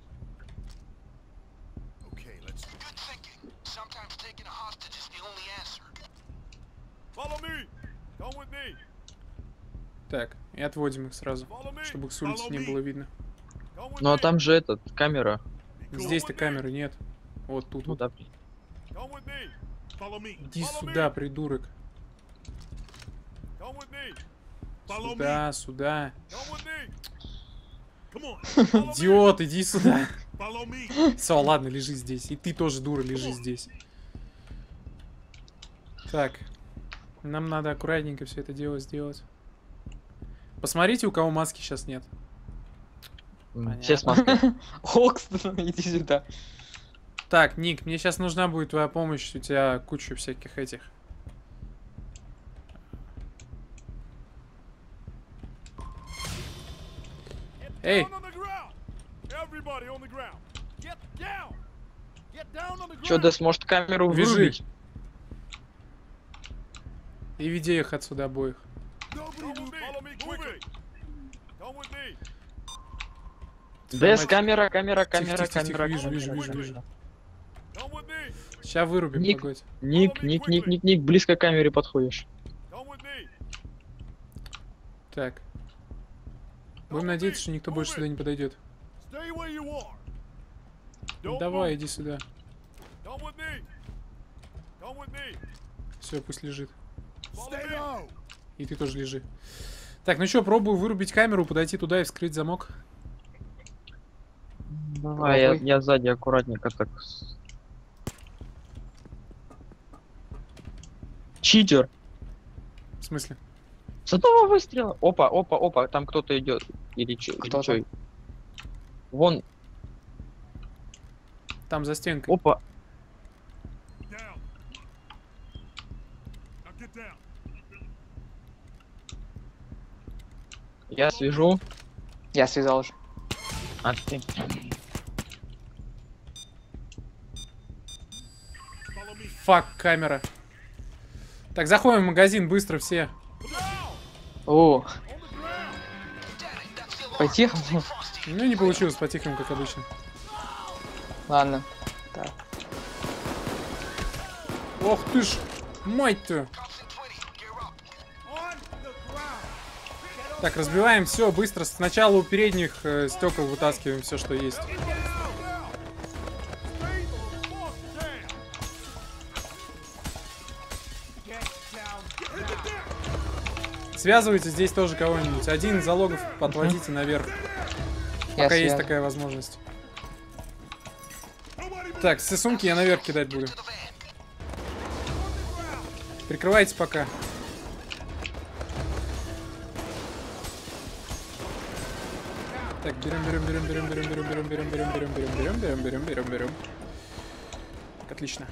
Okay, let's Good thinking. Sometimes taking a hostage is the only answer. follow me. Come with me. Так, и отводим их сразу, Follow me. чтобы их с улицы Follow не me. было видно. Come with Ну а me. там же этот, камера. Come Здесь-то with me. камеры нет. Вот тут Ну вот. да. Come with me. Follow me. Иди Follow сюда, me. придурок. Come with me. Follow me. Сюда, сюда. Come with me. Come on. Follow me. Идиот, иди сюда. Follow me. Все, ладно, лежи здесь. И ты тоже, дура, лежи здесь. Так. Нам надо аккуратненько все это дело сделать. Посмотрите, у кого маски сейчас нет. М, Все с маской. Хокстон, иди сюда. Так, Ник, мне сейчас нужна будет твоя помощь. У тебя куча всяких этих. Эй, Down on the ground. Everybody on the ground. Get down. Get down on the ground. Чё, Дэс, может камеру Вяжи. вырубить? и веди их отсюда обоих. Come with me. Follow me quickly. Come with me. Дэс, мать. камера, камера, Тихо, камера, тихо, тихо, камера. вижу, вижу, камера, вижу, камера. вижу. Come with me. Сейчас вырубим, Ник. погодь. Ник, ник, ник, ник, ник, близко к камере подходишь. Come with me. Так. Будем надеяться, что никто больше сюда не подойдет. Stay where you are. Don't Давай, move. иди сюда. Come with me. Come with me. Все, пусть лежит. Stay low. И ты тоже лежи. Так, ну что, пробую вырубить камеру, подойти туда и вскрыть замок. Давай, я, я сзади аккуратненько так. Читер. В смысле? С одного выстрела. Опа, опа, опа, там кто-то идет. Или чё? или Кто-то. чё? Вон, Там за стенкой. опа. Down. Now get down. Я свяжу. Я связал уже. А ты. Follow me. Фак, камера. Так, заходим в магазин быстро все. О, по-тихому. Ну, не получилось по-тихому, как обычно. Ладно. Так. Ох ты ж, мать-то. Так, разбиваем все быстро. Сначала у передних э, стекол вытаскиваем все, что есть. Связывайте здесь тоже кого-нибудь. Один из залогов подводите наверх. Я Пока есть связан. такая возможность. Так, все сумки я наверх кидать буду. Прикрывайте пока. Так, берем, берем, берем, берем, берем, берем, берем, берем, берем, берем, берем, берем, берем, берем, берем, берем. Так, отлично.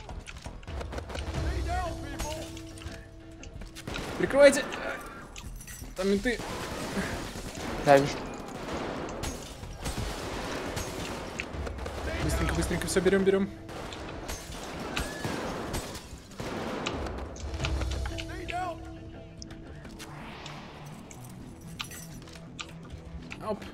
Прикрывайте. Там менты. Да, вижу. Быстренько, быстренько все берем, берем. Оп.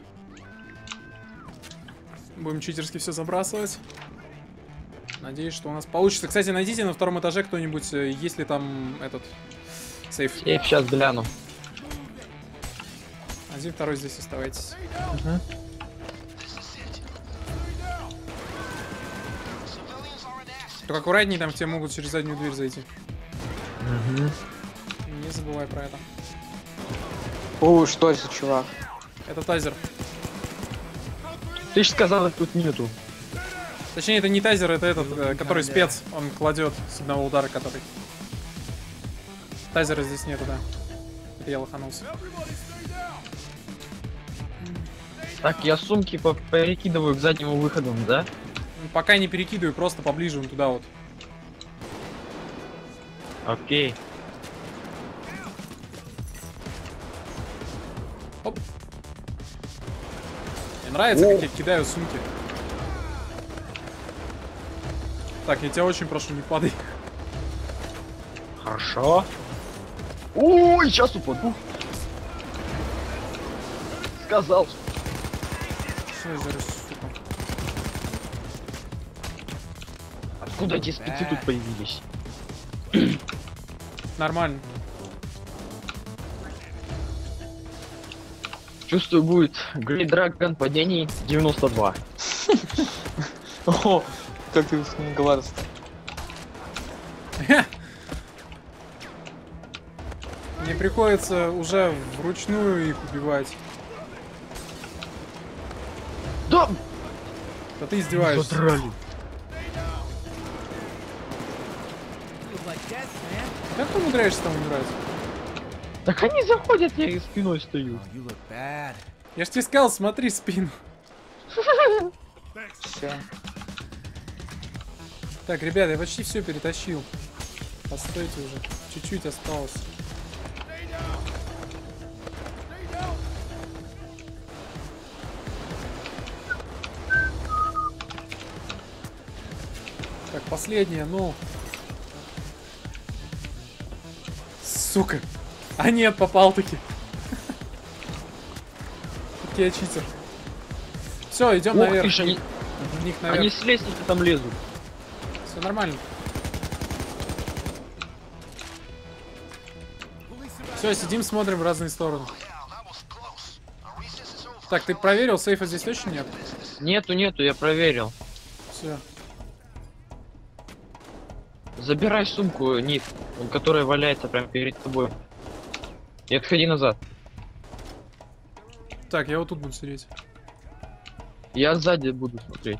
Будем читерски все забрасывать. Надеюсь, что у нас получится. Кстати, найдите на втором этаже кто-нибудь, э, есть ли там этот сейф. Я сейчас гляну. Один, второй здесь оставайтесь. Угу. Только аккуратнее, там те могут через заднюю дверь зайти. Угу. Не забывай про это. О, что это, чувак? Это тазер. Ты же сказал, их тут нету. Точнее, это не тазер, это этот, э, который спец. Он кладет с одного удара, который. Тазера здесь нету, да. Это я лоханулся. Так, я сумки по перекидываю к заднему выходу, да? Пока не перекидываю, просто поближе вон туда вот. Окей. Оп. Мне нравится, как я кидаю сумки. Так, я тебя очень прошу, не падай. Хорошо. Ой, сейчас упаду. Сказал. Что я за сука? Откуда эти спецы тут появились? Нормально. Чувствую, будет Great Dragon падений девяносто два. О, как ты с ним гладость. Мне приходится уже вручную их убивать. Да! Да ты издеваешься. Задрали. Как ты умудряешься там умирать? Так они заходят, я их спиной стою. Я ж тебе сказал, смотри спину. Все. Так, ребята, я почти все перетащил. Постойте уже. Чуть-чуть осталось. Так, последнее, ну. Сука. А нет, попал таки. Таки я читер. Все, идем Ох наверх. ты ж, они, В них они наверх. с лестницы там лезут. Все нормально. Все, сидим, смотрим в разные стороны. Так, ты проверил, сейфа здесь точно нет? Нету, нету, я проверил. Все. Забирай сумку, Ник, которая валяется прямо перед тобой. И отходи назад. Так, я вот тут буду сидеть. Я сзади буду смотреть.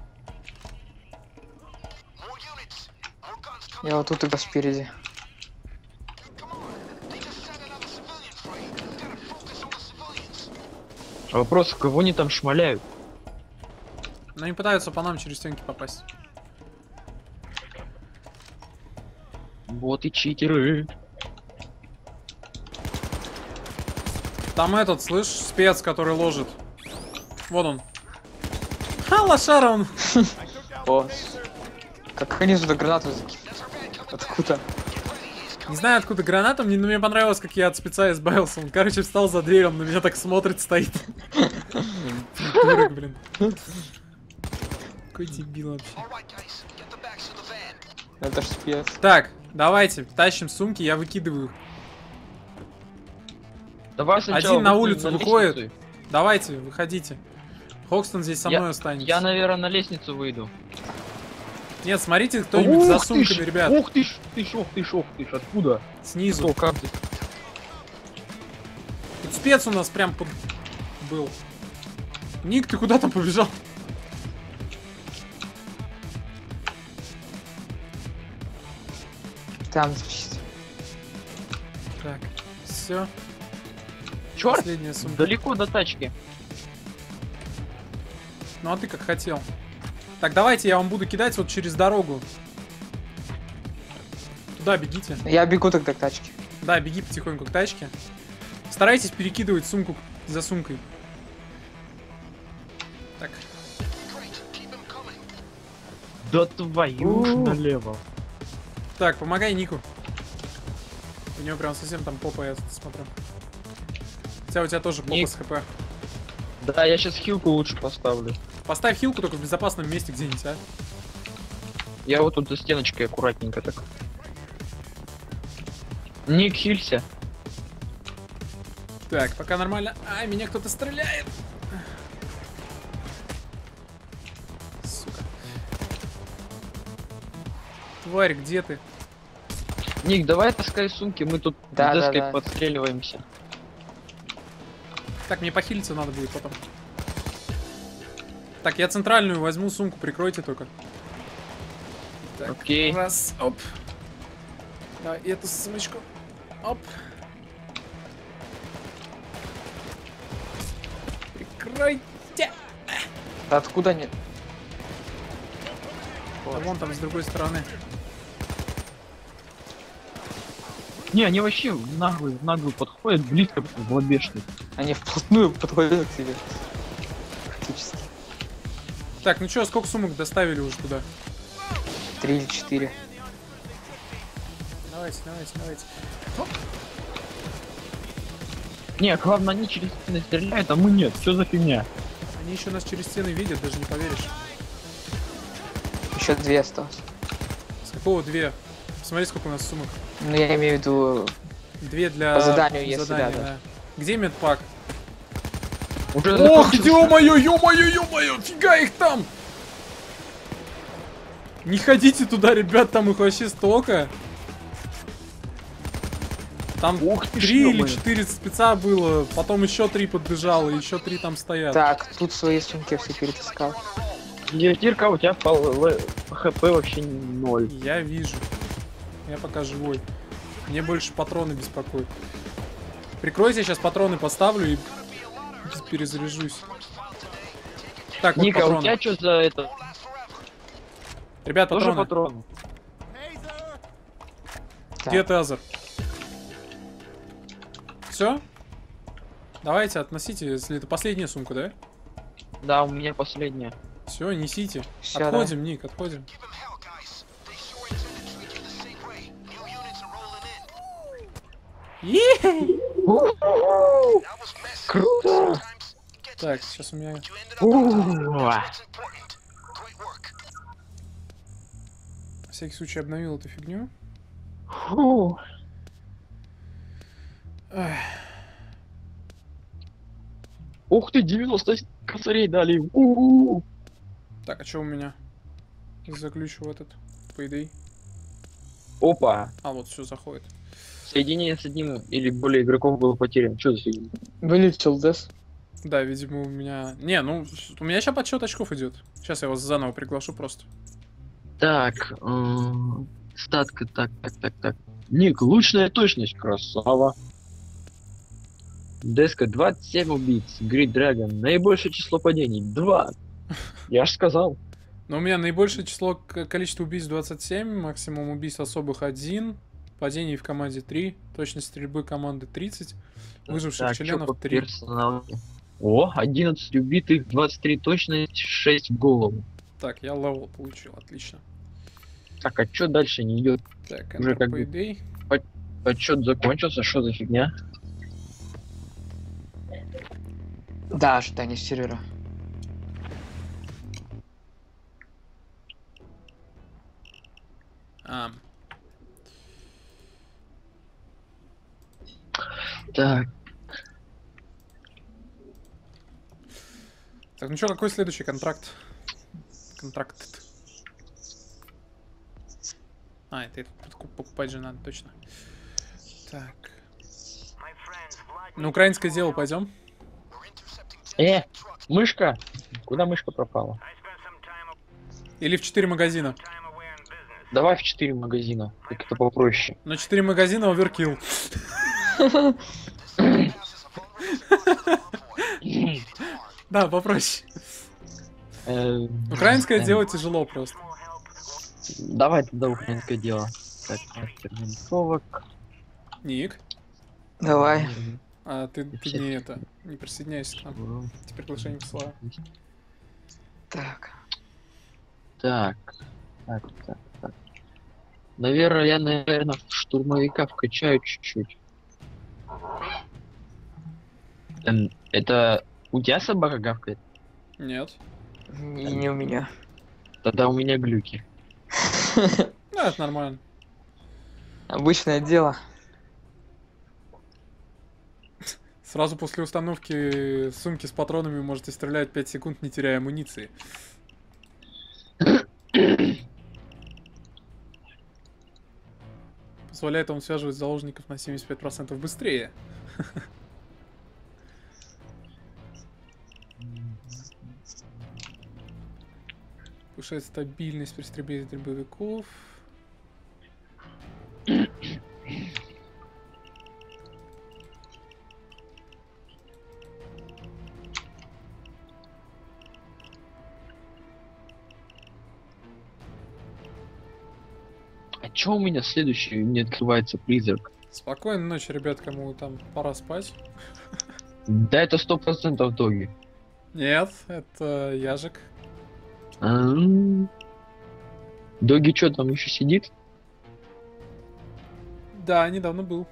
More units. More guns coming. Я вот тут тогда спереди. Come on. They just set another civilian free. We gotta focus on the civilians. Вопрос, кого они там шмаляют? Но они пытаются по нам через стенки попасть. Вот и читеры. Там этот, слышь, спец, который ложит. Вот он. Ха, лошара он. О, как они сюда гранату закинули? Откуда? Не знаю, откуда граната, мне, но мне понравилось, как я от спеца избавился. Он, короче, встал за дверью, он на меня так смотрит, стоит. Дурак, блин. Какой дебил вообще. All right, guys. Get the bags to the van. Это ж спец. Так, давайте, тащим сумки, я выкидываю. Давай сначала Один на выйдем улицу на выходит. лестницу. Давайте, выходите. Хокстон здесь со Я- мной останется. Я, наверное, на лестницу выйду. Нет, смотрите, кто-нибудь за Ух ты сумками, ж, ребят. Ух ты ж, ты ж, ух ты ж, ух ты ж, откуда? Снизу. Что, как ты? Тут спец у нас прям под... был. Ник, ты куда там побежал? Там звучит. Так, все. Черт, Последняя сумка. далеко до тачки. Ну а ты как хотел. Так, давайте я вам буду кидать вот через дорогу. Туда бегите. Я бегу тогда к тачке. Да, беги потихоньку к тачке. Старайтесь перекидывать сумку за сумкой. Так, Great. Keep them coming. Да твою ж У. налево. так, помогай Нику. У него прям совсем там попа, я смотрю. Хотя у тебя тоже попа Ник. с хп. Да, я сейчас хилку лучше поставлю. Поставь хилку только в безопасном месте где-нибудь, а. Я вот тут за стеночкой аккуратненько так. Ник, хилься. Так, пока нормально. Ай, меня кто-то стреляет. Сука. Тварь, где ты? Ник, давай таскай сумки, мы тут Да, с да, деской да. подстреливаемся. Так, мне похилиться надо будет потом. Так, я центральную возьму, сумку прикройте только. Так, Окей. раз, оп. Давай, эту сумочку. Оп. Прикройте. Да откуда они? Да вон там с другой стороны. Не, они вообще в наглую, в наглую подходят, близко в лобешник. Они вплотную подходят к тебе. Практически. Так, ну чё, сколько сумок доставили уже туда? Три или четыре. Давайте, давайте, давайте. Не, главное, они через стены стреляют, а мы нет. Что за фигня? Они еще нас через стены видят, даже не поверишь. Еще две осталось. С какого две? Посмотри, сколько у нас сумок. Ну я имею в виду. Две для По заданию, если задания, да, да. Где медпак? Уже Ох, закончился. ё-моё, ё-моё, ё-моё, фига их там! Не ходите туда, ребят, там их вообще столько. Там Ух ты ж, три или ё-моё. четыре спеца было, потом еще три подбежало, и еще три там стоят. Так, тут свои сумки все перетаскал. Дирка, у тебя по, л- по хп вообще ноль. Я вижу. Я пока живой. Мне больше патроны беспокоят. Прикройте, сейчас патроны поставлю и перезаряжусь. Так, вот Ника, у патроны. тебя что за это? Ребят, Тоже патроны. патрон? Где Так. Тазер? Все? Давайте, относите, если это последняя сумка, да? Да, у меня последняя. Все, несите. Всё, да. Отходим, Ник, отходим. Give them hell, guys. They sure intended to treat you the same way. New units are rolling in. Е-е-е! That was messy. Круто! Sometimes get Так, messy. сейчас у меня... You ended up on top. Уа. That's what's important. Great work. На всякий случай обновил эту фигню. Фу. Ах, Ух ты, девяносто косарей дали. У-у-у. так, а что у меня? Заключу в этот, по идее. Опа! А, вот все заходит. Соединение с одним или более игроков было потеряно. Что за фигня? Вылетел Дес. Да, видимо, у меня... Не, ну, у меня сейчас подсчет очков идет. Сейчас я вас заново приглашу просто. Так, эм, статка, так, так, так, так. Ник, лучная точность, красава. Деска двадцать семь убийц. Грид Драгон. Наибольшее число падений. два. Я ж сказал. Но у меня наибольшее число, к- количество убийств двадцать семь, максимум убийств особых один, падений в команде три, точность стрельбы команды тридцать, выживших Так, чё членов по три. персоналке? О, одиннадцать убитых, двадцать три точность, шесть в голову. Так, я левел получил, отлично. Так, а чё дальше не идет? Так, Уже Enter как бы- Payday. Отчет закончился, что за фигня? Да, ожидание сервера. А, Так, так, ну что, какой следующий контракт? Контракт. А, это, это подку- покупать же надо, точно. Так. На украинское дело пойдем? э, мышка! Куда мышка пропала? Или в четыре магазина? Давай в четыре магазина, как это попроще. На четыре магазина оверкилл. Да, попроще. Э, Украинское э, дело тяжело просто. Давай тогда украинское дело. Так, мастер винтовок. Ник, Давай. а ты, ты не это, не присоединяйся к нам. Тебе приглашение посылаю. Так. Так, так, так, так. Наверное, я, наверное, штурмовика вкачаю чуть-чуть. Эм, это у тебя собака гавкает? Нет. Не, не у меня. Тогда у меня глюки. Ну, это нормально. Обычное дело. Сразу после установки сумки с патронами можете стрелять пять секунд, не теряя амуниции. Позволяет вам связывать заложников на семьдесят пять процентов быстрее. Повышает стабильность при стрельбе из дробовиков. А чё у меня следующий не открывается призрак? Спокойной ночи, ребят, кому там пора спать. Да это сто процентов доги. Нет, это Яжик. А-м. Доги чё там еще сидит? Да, недавно был.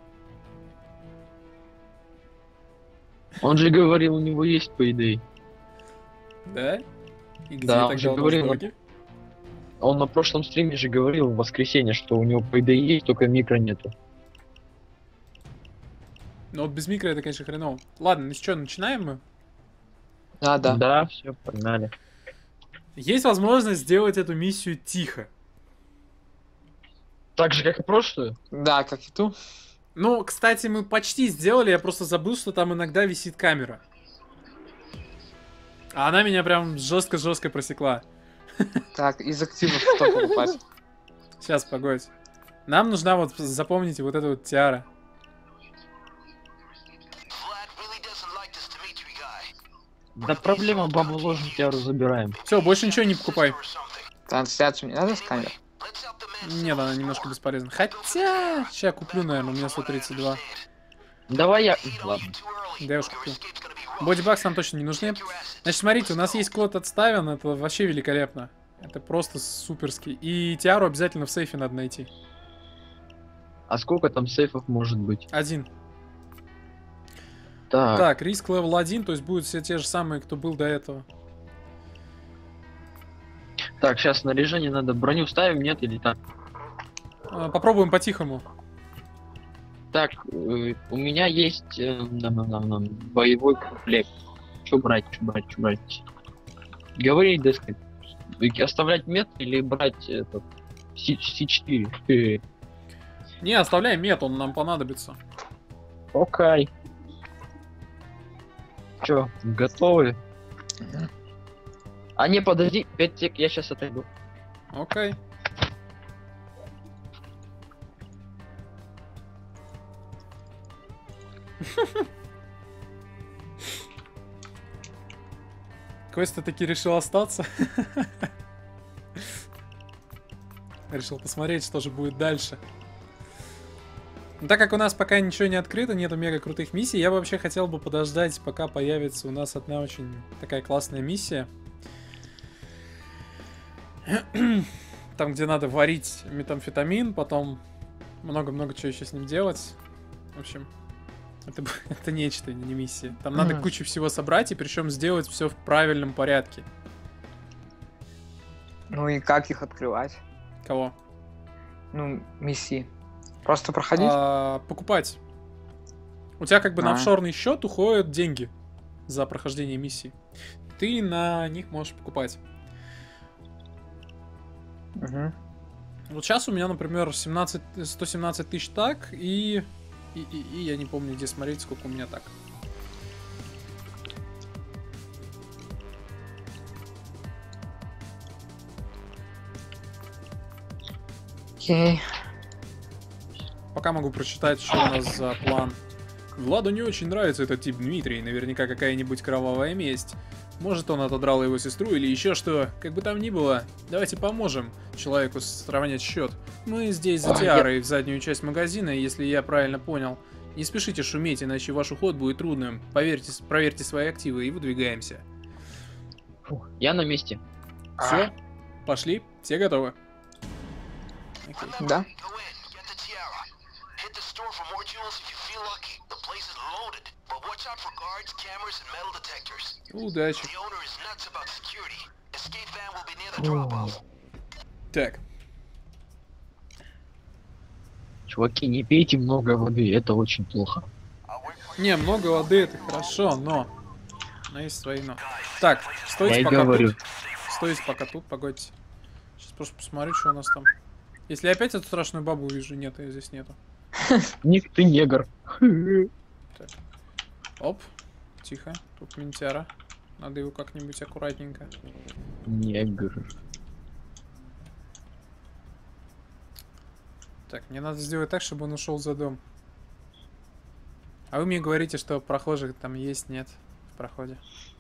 Он же говорил, у него есть по идее. Да? И где Да, он тогда же у нас говорил, доги? Он на прошлом стриме же говорил в воскресенье, что у него по идее есть, только микро нету. Ну вот без микро это, конечно, хреново. Ладно, ну что, начинаем мы? А, да. Да, все, погнали. Есть возможность сделать эту миссию тихо. Так же, как и прошлую? Да, как и ту. Ну, кстати, мы почти сделали, я просто забыл, что там иногда висит камера. А она меня прям жестко-жестко просекла. Так, из активов что покупать? Сейчас, погодь. Нам нужна вот, запомните, вот эта вот тиара. Vlad really doesn't like this Dmitri guy. Да проблема, бабу ложную тиару забираем. Все, больше ничего не покупай. Or something. Трансляцию не надо с камер? Let's help the man. Нет, она немножко бесполезна. Хотя, сейчас куплю, наверное, у меня сто тридцать два. Давай я... Ладно. Too early. Да я уж Your купил. escape's gonna be rough. Бодибакс нам точно не нужны. Значит, смотрите, у нас есть код отставен, это вообще великолепно. Это просто суперский. И тиару обязательно в сейфе надо найти. А сколько там сейфов может быть? Один. Так, Так, риск левел один, то есть будут все те же самые, кто был до этого. так, сейчас снаряжение надо. Броню ставим, нет или так? А, Попробуем по-тихому. Так, э, у меня есть э, нам, нам, нам, боевой комплект. Что брать, что брать, что брать? Говори, деска. Оставлять мет или брать этот Си четыре. Э, Не, оставляй мет, он нам понадобится. Окей. Чё, готовы? А не, подожди, пять сек, я сейчас отойду. Окей. Костя таки решил остаться. Решил посмотреть, что же будет дальше. Но так как у нас пока ничего не открыто, нету мега крутых миссий, я бы вообще хотел бы подождать, пока появится у нас одна очень такая классная миссия. Там, где надо варить метамфетамин, потом много-много чего еще с ним делать. В общем, это, это нечто, не миссия. Там надо Мгм. кучу всего собрать, и причем сделать все в правильном порядке. Ну и как их открывать? Кого? Ну, миссии. Просто проходить? А, покупать. У тебя как бы на А. офшорный счет уходят деньги за прохождение миссии. Ты на них можешь покупать. Мгм. Вот сейчас у меня, например, семнадцать, сто семнадцать тысяч так, и, и, и, и я не помню, где смотреть, сколько у меня так. Окей. Пока могу прочитать, что у нас за план. Владу не очень нравится этот тип Дмитрий, наверняка какая-нибудь кровавая месть. Может, он отодрал его сестру или еще что, как бы там ни было. Давайте поможем человеку сравнять счет. Мы здесь за Ой, Тиарой в заднюю часть магазина, если я правильно понял. Не спешите шуметь, иначе ваш уход будет трудным. Поверьте, проверьте свои активы и выдвигаемся. Фух, я на месте. Все, пошли, все готовы. Окей. Да. Go in, get the tiara. Hit the store for more jewels if you feel lucky. The place is loaded, but watch out for guards, cameras, and metal detectors. Удачи. The owner is nuts about security. Escape van will be near the drop-off. Так, Чуваки, не пейте много воды, это очень плохо. не, много воды это хорошо, но... Но есть свои но. Так, стойте Я и пока говорю. тут. Стойте пока тут, погодьте. Сейчас просто посмотрю, что у нас там. Если я опять эту страшную бабу увижу, нет, ее здесь нету. Ник, ты негр. Оп, тихо, тут ментяра. Надо его как-нибудь аккуратненько. Негр. Так, мне надо сделать так, чтобы он ушел за дом. А вы мне говорите, что прохожих там есть, нет, в проходе.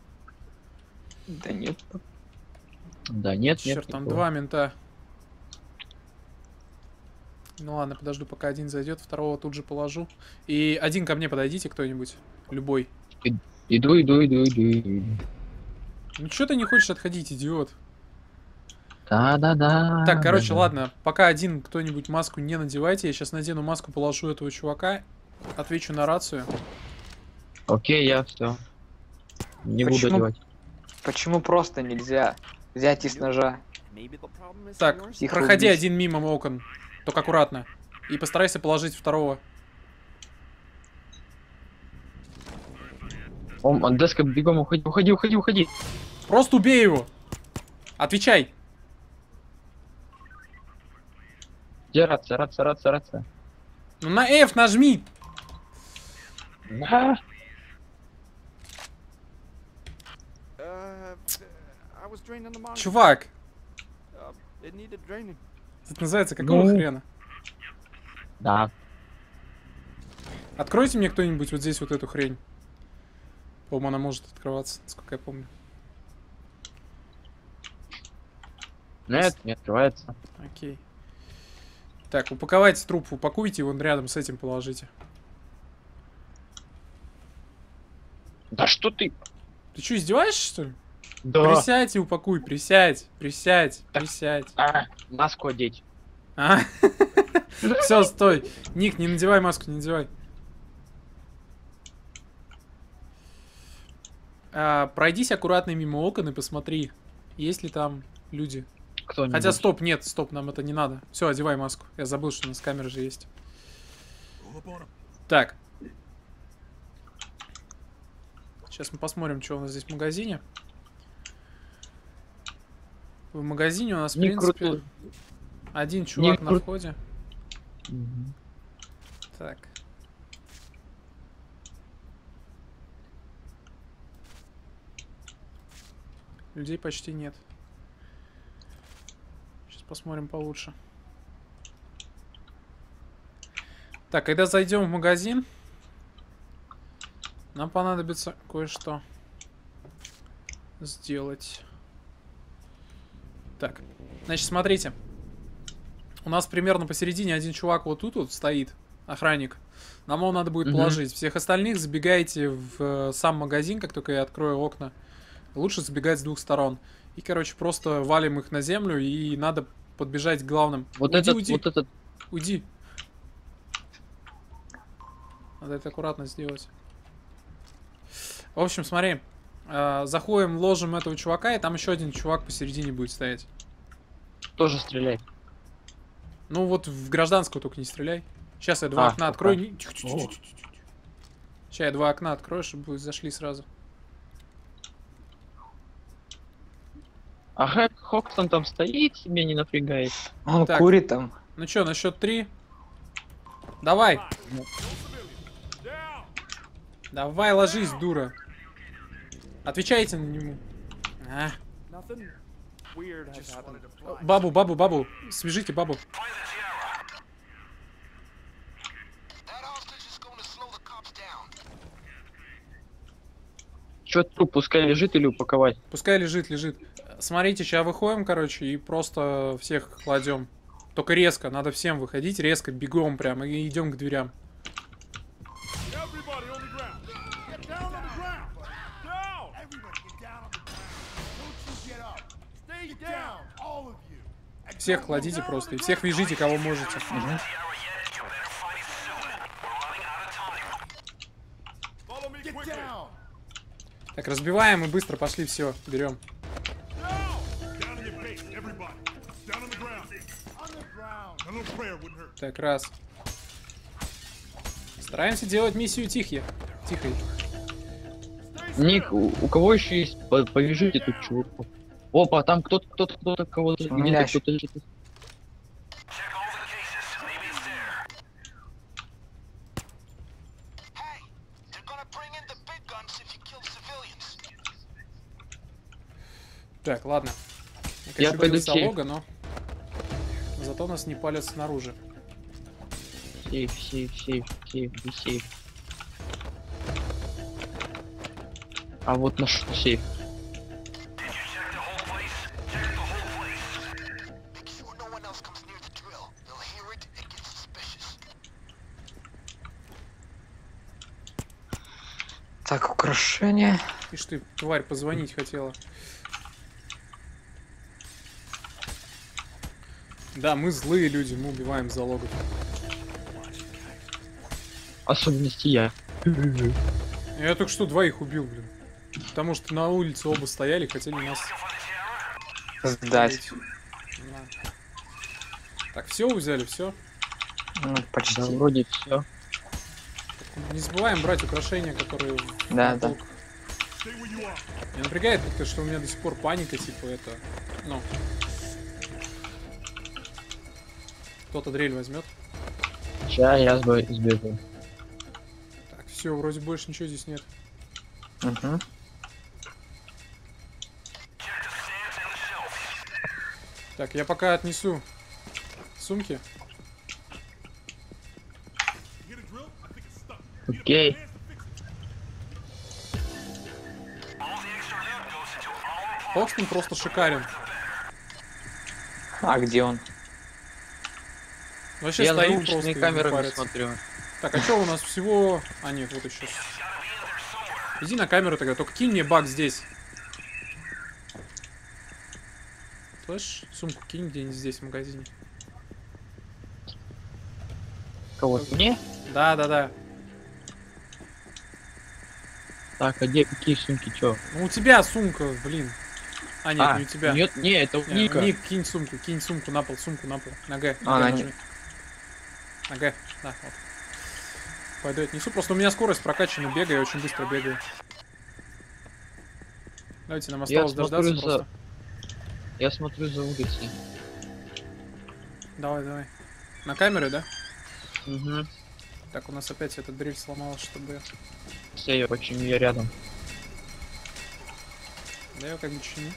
Да нет. Да нет, нет. Черт, там никого. два мента. Ну ладно, подожду, пока один зайдет, второго тут же положу. И один ко мне подойдите, кто-нибудь. Любой. Иду, иду, иду, иду, иду. Ну что ты не хочешь отходить, идиот? Да-да-да. Так, короче, да-да. ладно, пока один кто-нибудь маску не надевайте, я сейчас надену маску, положу этого чувака, отвечу на рацию. Окей, я все. Не буду Почему? одевать. Почему просто нельзя взять из ножа? Так, Их проходи убить. один мимо окон, только аккуратно. И постарайся положить второго. Он, Деска, бегом, уходи, уходи, уходи, уходи. Просто убей его! Отвечай! Где рация, рация, рация, рация? Ну на F нажми! А, Чувак! It needed draining. Это называется какого Ну. хрена? Да. Откройте мне кто-нибудь вот здесь вот эту хрень. По-моему, она может открываться, насколько я помню. Нет, не открывается. Окей. Так, упаковать труп, упакуйте, вон рядом с этим положите. Да что ты? Ты что, издеваешься, что ли? Да. Присядь и упакуй, присядь, присядь, присядь. А, маску одеть. А? Все, стой. Ник, не надевай маску, не надевай. А, пройдись аккуратно мимо окон и посмотри, есть ли там люди. Кто-нибудь. Хотя стоп, нет, стоп, нам это не надо. Все, одевай маску. Я забыл, что у нас камера же есть. Так. Сейчас мы посмотрим, что у нас здесь в магазине. В магазине у нас, в Не принципе... крутой. Один чувак Не на кру- входе. Мгм. Так. Людей почти нет. Сейчас посмотрим получше. Так, когда зайдем в магазин, нам понадобится кое-что сделать. Так, значит, смотрите. У нас примерно посередине один чувак вот тут вот стоит, охранник. Нам его надо будет Мгм. положить. Всех остальных забегайте в э, сам магазин, как только я открою окна. Лучше забегать с двух сторон. И, короче, просто валим их на землю, и надо подбежать к главным. Вот Уйди, этот, уйди, вот этот. уйди. Надо это аккуратно сделать. В общем, смотри. э, заходим, ложим этого чувака, и там еще один чувак посередине будет стоять. Тоже стреляй. Ну вот в гражданского только не стреляй. Сейчас я два А, окна пока. открою. Не- тихо, тихо, тихо, тихо, тихо. Сейчас я два окна открою, чтобы вы зашли сразу. А Хэк Хокстон там стоит, себе не напрягает. Он Так. курит там. Ну чё, на счет три? Давай. No civilians. Down. Давай, ложись, дура. Отвечайте на нему. А. Nothing weird has happened. Бабу, бабу, бабу. Свяжите бабу. That hostage is going to slow the cops down. Чё труп, пускай лежит или упаковать? Пускай лежит, лежит. Смотрите, сейчас выходим, короче, и просто всех кладем. Только резко, надо всем выходить, резко, бегом прям, и идем к дверям. Everybody on the ground. Get down on the ground. Down. Everybody get down on the ground. Don't you get up. Stay down, all of you. Всех кладите просто, и всех вяжите, кого можете. Follow me quickly. Down. Так, разбиваем и быстро пошли, все, берем. Down. Down in your face, everybody. Down on the ground. On the ground. A little prayer wouldn't hurt. Так, раз. Стараемся делать миссию тихие. Тихой. Ник, у, у кого еще есть? По- Повяжите тут чуваку. Опа, там кто-то, кто-то, кто-то, кого-то. У меня Где-то кто-то лежит. Hey, they're gonna bring in the big guns if you kill civilians. Так, ладно. Я, Я конечно, пойду боюсь в сейф. залога, но... Зато нас не палят снаружи. Сейф, сейф, сейф, сейф, где сейф. А вот наш сейф. Make sure no one else comes near the drill. They'll hear it and get suspicious. Так, украшения. Ишь ты, тварь, позвонить хотела. Да, мы злые люди, мы убиваем залогов. Особенности я. Я только что двоих убил, блин. Потому что на улице оба стояли, хотели нас Сдать. Да. Так, все взяли, все. Ну, почти. Да, вроде все. Не забываем брать украшения, которые в Да, на да. полках. Stay where you are. Меня напрягает как-то, что у меня до сих пор паника, типа это. Ну. Кто-то дрель возьмет. Сейчас я сбо- сбегу. Так, все, вроде больше ничего здесь нет. Угу. Так, я пока отнесу сумки. You get a drill? I think it's stuck. Окей. Хокстон просто шикарен. А где он? Вообще Я стоит научные просто и не камеры парится. смотрю. Так, а что у нас всего... А, нет, вот еще. Иди на камеру тогда, только кинь мне бак здесь. Слышь, сумку кинь где-нибудь здесь, в магазине. Кого? Мне? Да, да, да. Так, а где какие сумки, чё? Ну у тебя сумка, блин. А, нет, а, не у тебя. Нет, не, это у Не, Ника. Ник, кинь сумку, кинь сумку на пол, сумку на пол. Нога. А, нога на нажми. Нога. Да, вот. Пойду отнесу. Просто у меня скорость прокачана, бегаю, я очень быстро бегаю. Давайте, нам Я осталось смотрю дождаться за- просто. Я смотрю за улицей. Давай, давай. На камеры, да? Угу. Так, у нас опять эта дрель сломалась, чтобы... Все, я почему я рядом. Да, я как бы чиню.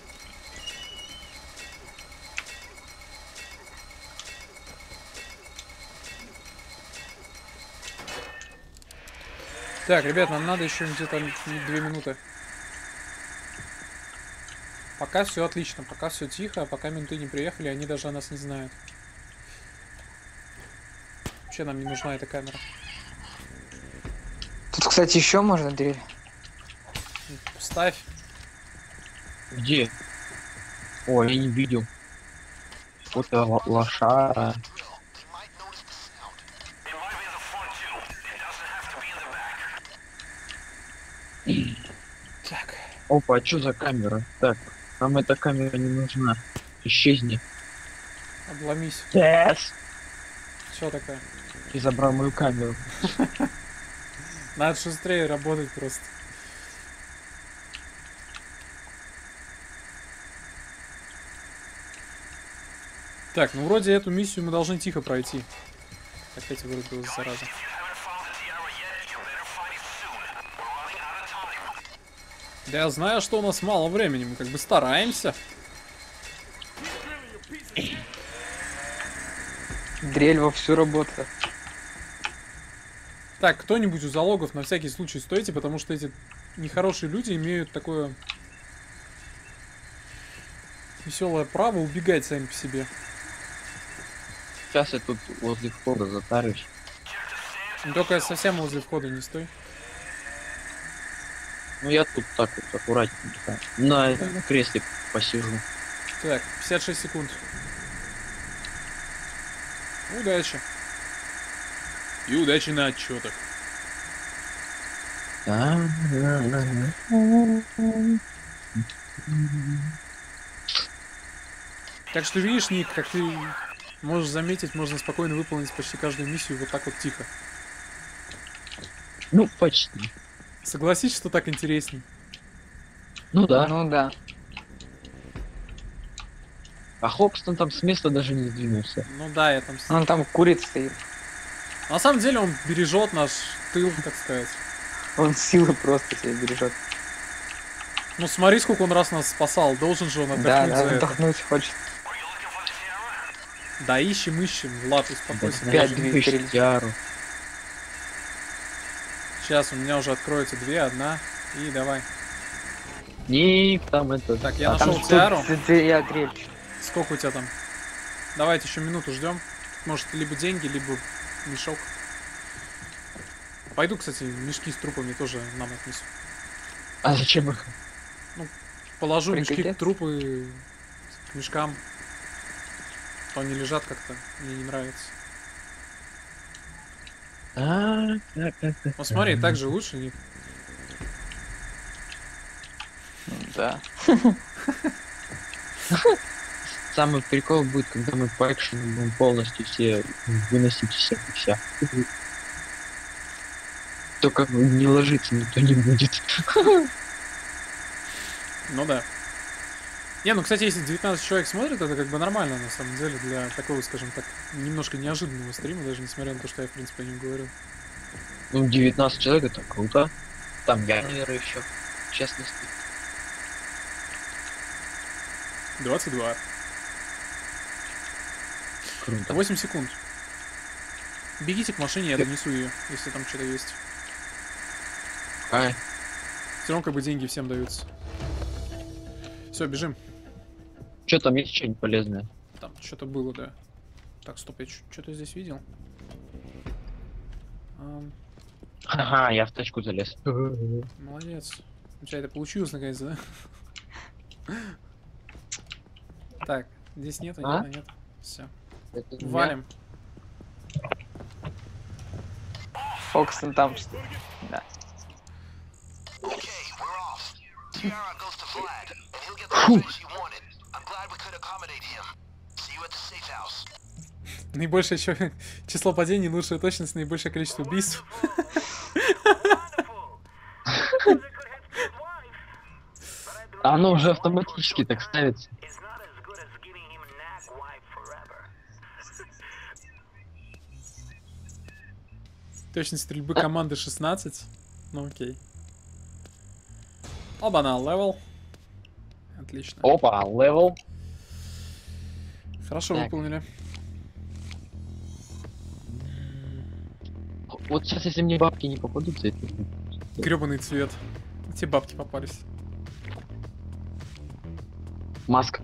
Так, ребят, нам надо еще где-то две минуты. Пока все отлично, пока все тихо, пока менты не приехали, они даже о нас не знают. Вообще нам не нужна эта камера. Тут, кстати, еще можно дрель. Ставь. Где? О, я не видел. Вот это ла- лошара. Так. Опа, а что за камера? Так, нам эта камера не нужна. Исчезни. Обломись. Yes! Что такое? Ты забрал мою камеру. Надо шустрее работать просто. Так, ну вроде эту миссию мы должны тихо пройти. Опять вырубилась зараза. Да я знаю, что у нас мало времени, мы как бы стараемся. Дрель вовсю работает. Так, кто-нибудь у залогов на всякий случай стойте, потому что эти нехорошие люди имеют такое веселое право убегать сами по себе. Сейчас я тут возле входа затарюсь. Ну, только совсем возле входа не стой. Ну я тут так вот аккуратненько на этом кресле посижу. Так, пятьдесят шесть секунд. Удачи. И удачи на отчетах. Так что видишь, Ник, как ты можешь заметить, можно спокойно выполнить почти каждую миссию вот так вот тихо. Ну, почти. Согласись, что так интересней. Ну да. Ну да. А Хокстон там с места даже не сдвинулся. Ну да, я там... с- Он там курит стоит. На самом деле он бережет наш тыл, так сказать. Он силы просто себе бережет. Ну смотри, сколько он раз нас спасал. Должен же он Да, отдохнуть да, за это. отдохнуть хочет. Да ищем, ищем. Влад, успокойся. Опять Подожди. две Выше дрели. Яру. Сейчас у меня уже откроется две, одна. И давай. Ник, там это... Так, я А там нашел тут Тиару. д- д- я дрель. Сколько у тебя там? Давайте еще минуту ждем. Может, либо деньги, либо мешок. Пойду, кстати, мешки с трупами тоже нам отнесу. А зачем их? Положу мешки, Прикатец. трупы к мешкам. А то они лежат как-то, мне не нравится. А, так, так, так. Ну смотри, так же лучше, Ник. Да. Самый прикол будет, когда мы по экшену будем полностью все выносить всех и вся. Только не ложиться никто не будет. Ну да. Не, ну, кстати, если девятнадцать человек смотрят, это как бы нормально, на самом деле, для такого, скажем так, немножко неожиданного стрима, даже несмотря на то, что я, в принципе, о нем говорил. Ну, девятнадцать человек это круто. Там я, наверное, еще. В частности. двадцать два. Круто. восемь секунд. Бегите к машине, я донесу ее, если там что-то есть. Ай. Все равно как бы деньги всем даются. Все, бежим. Что там есть что-нибудь полезное? Там что-то было, да. Так, стоп, я что-то здесь видел. Ам, Ага, я в тачку залез. молодец. У тебя это получилось наконец, да? Так, здесь нету, А? нет, нет. Все. Это меня? Валим. Фоксон там что. Да. Okay, we're off. Tiara goes to Vlad, and he'll get the revenge he wanted. I'm glad we could accommodate him. See you at the safe house. Наибольшее чё- число падений, лучшая точность, наибольшее количество убийств. Оно уже автоматически так ставится. Точность стрельбы команды шестнадцать. Ну окей. Оба-на, левел. Отлично. Опа, левел. Хорошо Так. выполнили. Вот сейчас, если мне бабки не попадутся, это... Гребаный цвет. Те бабки попались. Маска.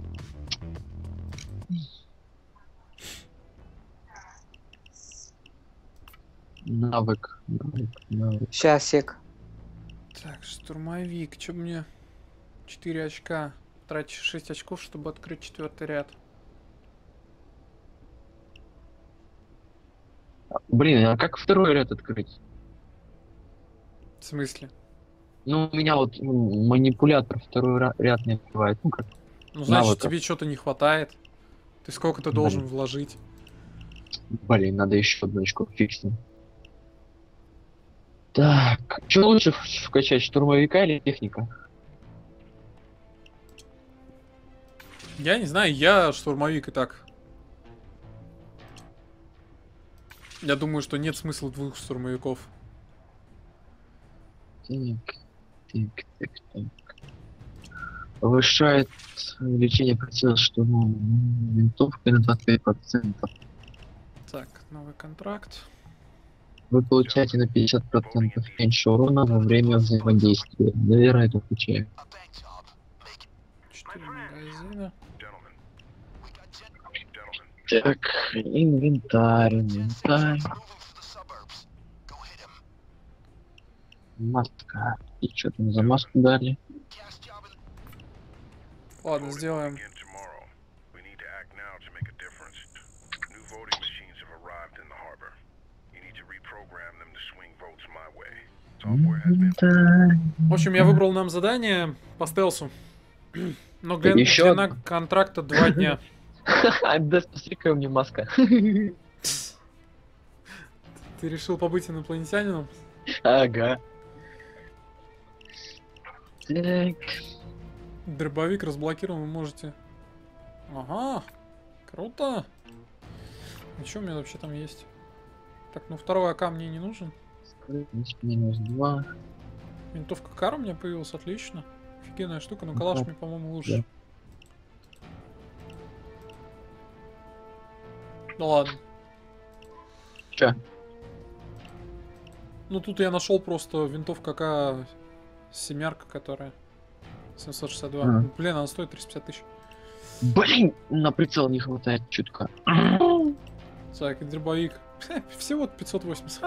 Навык, навык, навык. Сейчас, сек. Так, штурмовик. Чё мне? четыре очка. Тратишь шесть очков, чтобы открыть четвертый ряд. Блин, а как второй ряд открыть? В смысле? Ну, у меня вот м, манипулятор второй ра- ряд не открывает. Ну как? Ну, значит, Навыков. тебе что-то не хватает. Ты сколько ты должен вложить? Блин, надо еще одну очко фикснуть. Так, что лучше в- вкачать, штурмовика или техника? Я не знаю, я штурмовик и так. Я думаю, что нет смысла двух штурмовиков. Так, так, так, так. Повышает увеличение прицела штурмовой винтовкой на двадцать пять процентов. Так, новый контракт. Вы получаете на пятьдесят процентов меньше урона во время взаимодействия. Наверное, это включаем. A bank job. Make it. четыре магазина. We got gen- Так, инвентарь, инвентарь, moving for the suburbs. Go hit him. маска. И что там за маску дали? Gas job in Ладно, сделаем. Again tomorrow. We need to act now to make a difference. New voting machines have arrived in the harbor. You need to reprogram them to swing votes my way. Software has been Инвентарь. В общем, я выбрал нам задание по стелсу. Но ген- Ещё длина одно. контракта два дня. Ха-ха, да, посмотри, какая у меня маска. Ты решил побыть инопланетянином? Ага. Так, Дробовик разблокирован, вы можете. Ага, круто. И что у меня вообще там есть? Так, ну второй АК мне не нужен. скрытность минус два. Винтовка Кар у меня появилась, отлично. Офигенная штука, но калаш мне, по-моему, лучше. Ну ладно. Чё? Ну тут я нашел просто винтовка АК семерка, которая семьсот шестьдесят два. А. Блин, она стоит триста пятьдесят тысяч. Блин, на прицел не хватает чутка. Так, и дробовик. Всего пятьсот восемьдесят.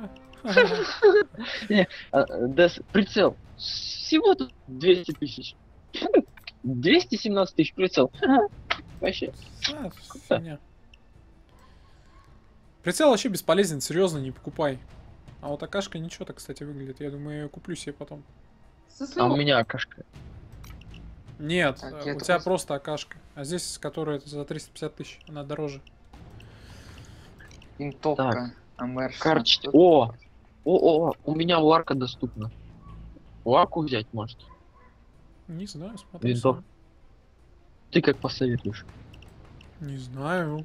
А, да, с- прицел. Всего тут двести тысяч. двести семнадцать тысяч прицел. Вообще. А, фигня. Прицел вообще бесполезен, серьезно, не покупай. А вот АКшка ничего так, кстати, выглядит. Я думаю, я ее куплю себе потом. А у меня кашка. Нет, Так, э, я у это тебя просто- просто АКшка. А здесь, которая за триста пятьдесят тысяч, она дороже. Винтовка. АМР. Карч... О! О, о, у меня ларка доступна. Ларку взять может. Не знаю, смотри. Винтов- сам. Ты как посоветуешь? Не знаю.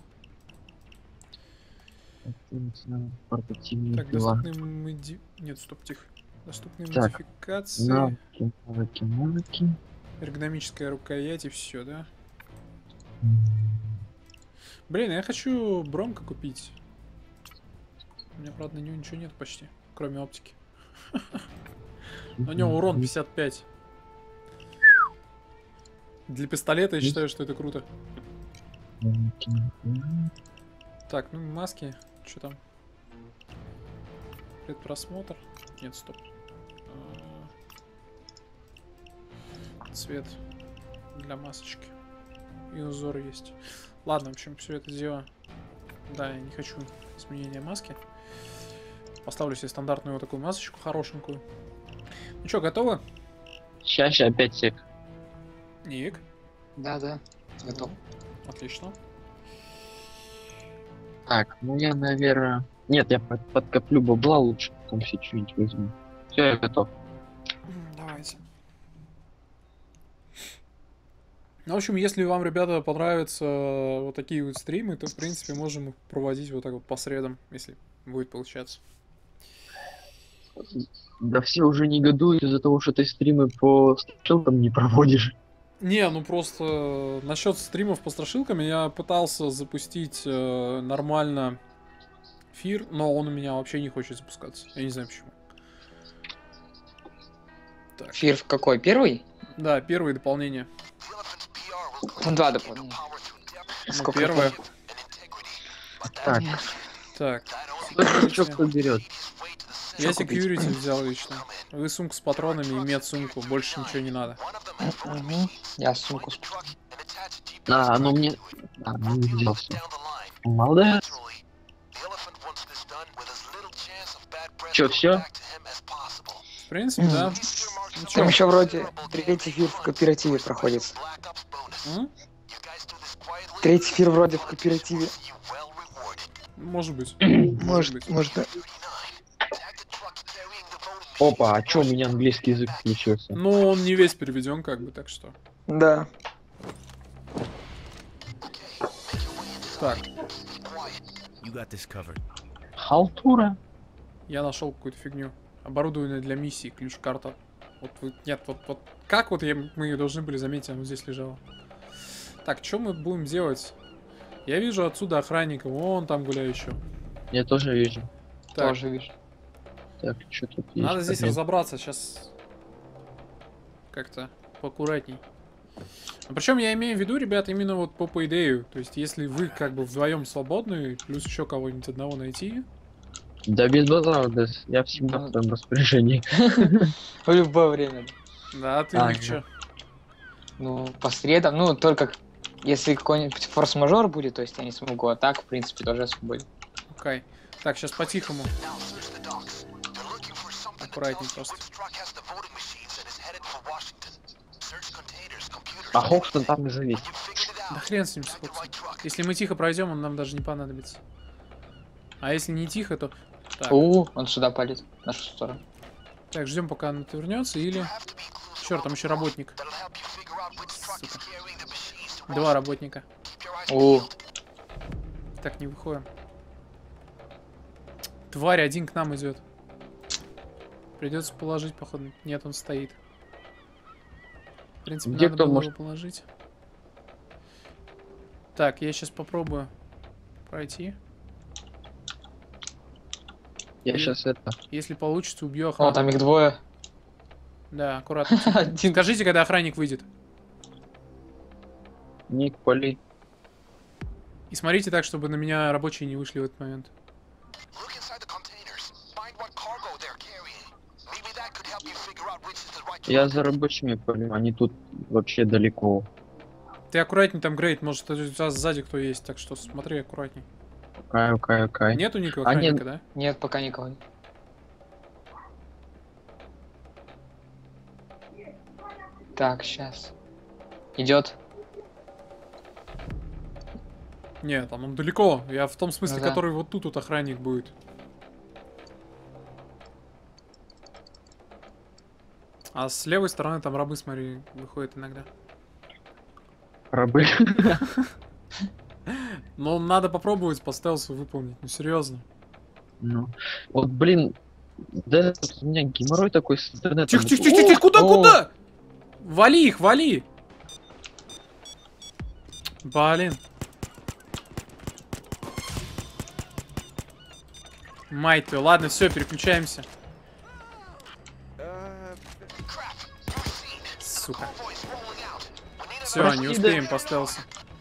Портативный Так, пила. доступные моди... Нет, стоп, тихо. Доступные Так, модификации. Навыки, навыки, навыки. Эргономическая рукоять и все, да? Блин, я хочу Бромка купить. У меня, правда, на него ничего нет почти, кроме оптики. Но у него урон пятьдесят пять. Для пистолета я считаю, что это круто. Навыки, навыки. Так, ну маски. Что там? Предпросмотр. Нет, стоп. А, цвет для масочки. И узор есть. Ладно, в общем, все это дело. Да, я не хочу изменения маски. Поставлю себе стандартную вот такую масочку хорошенькую. Ну что, готовы? Ща, ща, опять сек. Ник. Да, да. Готов. Отлично. Так, ну я, наверное... Нет, я под- подкоплю бабла лучше, потом все что-нибудь возьму. Все, я готов. Давайте. Ну, в общем, если вам, ребята, понравятся вот такие вот стримы, то, в принципе, можем их проводить вот так вот по средам, если будет получаться. Да все уже негодуют из-за того, что ты стримы по страшилкам не проводишь. Не, ну просто насчет стримов по страшилкам я пытался запустить э, нормально Фир, но он у меня вообще не хочет запускаться. Я не знаю почему. Так. Фир в какой? Первый? Да, первое дополнение. Там два дополнения. Ну, Сколько первое. их? Так, Так. что кто берет? Я Что купить? security взял лично. Вы сумку с патронами и медсумку. Больше ничего не надо. Мгм. Я сумку с- А, оно мне... А, ну не взял всё. Молодец. Чё, всё? В принципе, да. Ну Там чё? еще вроде третий фир в кооперативе проходит. М? Третий фир вроде в кооперативе. Может быть. Может, может, да. Опа, а чё у меня английский язык включился? Но он не весь переведен, как бы, так что. Да. Так, You got this covered. Халтура. я нашел какую-то фигню. Оборудование для миссии, ключ-карта. Вот, вы- нет, вот, вот как вот я- мы ее должны были заметить, она вот здесь лежала. Так, что мы будем делать? Я вижу отсюда охранника, вон там гуляющего. Я тоже вижу. Так, Тоже вижу. Так, что тут есть? надо здесь Нет. разобраться, сейчас как-то поаккуратней. Причем я имею в виду, ребят, именно вот по поидею. То есть, если вы как бы вдвоем свободны, плюс еще кого-нибудь одного найти. Да без базара, да, я всегда в твоем распоряжении. В любое время. Да, ты А, Ник, чё? Ну, по средам, ну, только если какой-нибудь форс-мажор будет, то есть я не смогу, а так, в принципе, тоже я свободен. Окей. Так, сейчас по-тихому. Аккуратней просто. А Хокстон там и завис. Да хрен с ним, с Фоксом. Если мы тихо пройдем, он нам даже не понадобится. А если не тихо, то... Так, У, он сюда палит, в нашу сторону. так ждем, пока он отвернется, или... Черт, там еще работник. Сука. Два работника. У, Так, не выходим. Тварь, один к нам идет. Придется положить, походу. Нет, он стоит. В принципе, Где надо кто было может? его положить. Так, я сейчас попробую пройти. Я сейчас это... Если получится, убью о, охрану. там их двое. Да, аккуратно. тихо. Один. Скажите, когда охранник выйдет. Ник, поли. И смотрите так, чтобы на меня рабочие не вышли в этот момент. Я за рабочими полю, они тут вообще далеко. Ты аккуратней, там грейд, может, у тебя сзади кто есть, так что смотри аккуратней. Окей, окей, окей. Нету никакого А, нет. охранника, да? Нет, пока никого нет. Так, сейчас. Идет. Нет, там он далеко. Я в том смысле, Ну да. который вот тут вот охранник будет. А с левой стороны там рабы, смотри, выходят иногда. Рабы. Но надо попробовать по стелсу выполнить, ну серьезно. Ну, вот, блин, да, у меня геморрой такой с интернетом. Тихо, тихо, тихо, тихо, куда, О! куда? Вали их, вали! Блин. Мать твою, ладно, все, переключаемся. Сука. Все, Прости, не да. успеем по стелсу.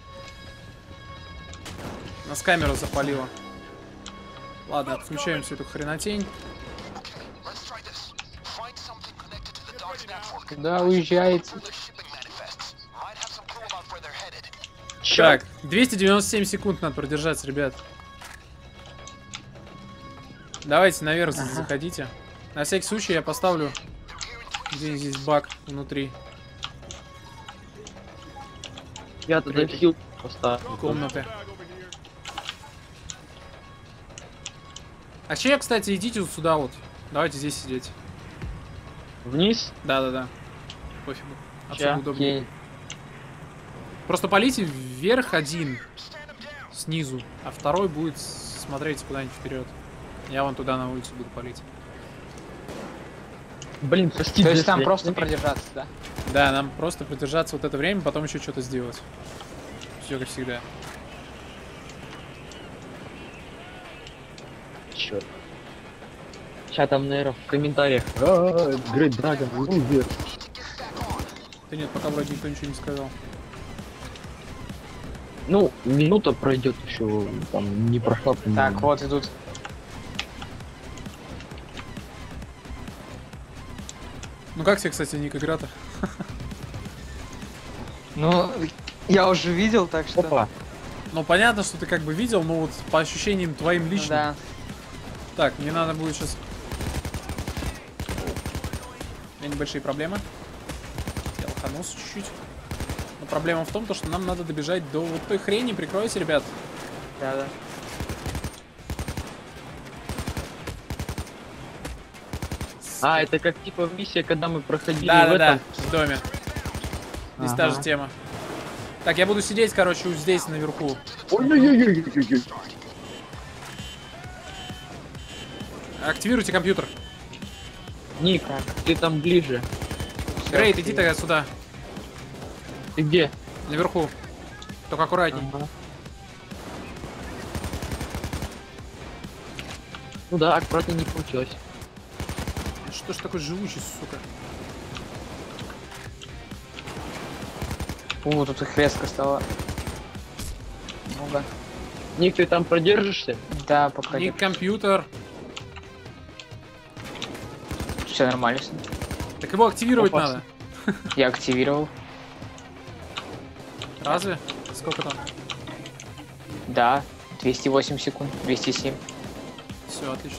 Нас камера запалила. Ладно, отключаем всю эту хренотень. Куда уезжаете? Так, двести девяносто семь секунд надо продержаться, ребят. Давайте наверх заходите. На всякий случай я поставлю где здесь баг внутри Я туда хил поставил. комнаты. А че, кстати, идите вот сюда вот. Давайте здесь сидеть. Вниз? Да-да-да. Пофигу. Отсюда Ща, удобнее. Окей. Просто полите вверх один снизу, а второй будет смотреть куда-нибудь вперед. Я вон туда на улицу буду палить. Блин, прости. То есть Джесс, там я- просто продержаться, да? Да, нам просто продержаться вот это время, потом еще что-то сделать. Все как всегда. Черт. Сейчас там, наверное, в комментариях. «А, Great Dragon, лузер». Да нет, пока вроде никто ничего не сказал. Ну, минута пройдет еще, там не прошла. Так, по-моему. вот идут. Ну как тебе, кстати, ник игра-то? Ну, я уже видел, так что... Опа. Ну понятно, что ты как бы видел, но вот по ощущениям твоим Ну личным. да. Так, мне надо будет сейчас... У меня небольшие проблемы. Я лоханулся чуть-чуть. Но проблема в том, то, что нам надо добежать до вот той хрени. Прикройте, ребят. Да, да. А, это как типа миссия, когда мы проходили Да, в да, да, этом. в доме. Здесь та же Ага. тема. Так, я буду сидеть, короче, вот здесь наверху. Ой-ой-ой-ой-ой-ой. Активируйте компьютер. Ник, ты там ближе. Грейт, иди тогда сюда. Ты где? Наверху. Только аккуратней. Ага. Ну да, аккуратнее не получилось. Что ж такой живучий, сука? О, тут их резко стало. Много. Ник, ты там продержишься? Да, пока Не компьютер. все нормально. с ним. Так его активировать Опасно. надо. Я активировал. Разве? Сколько там? Да, двести восемь секунд, двести семь. Все, отлично.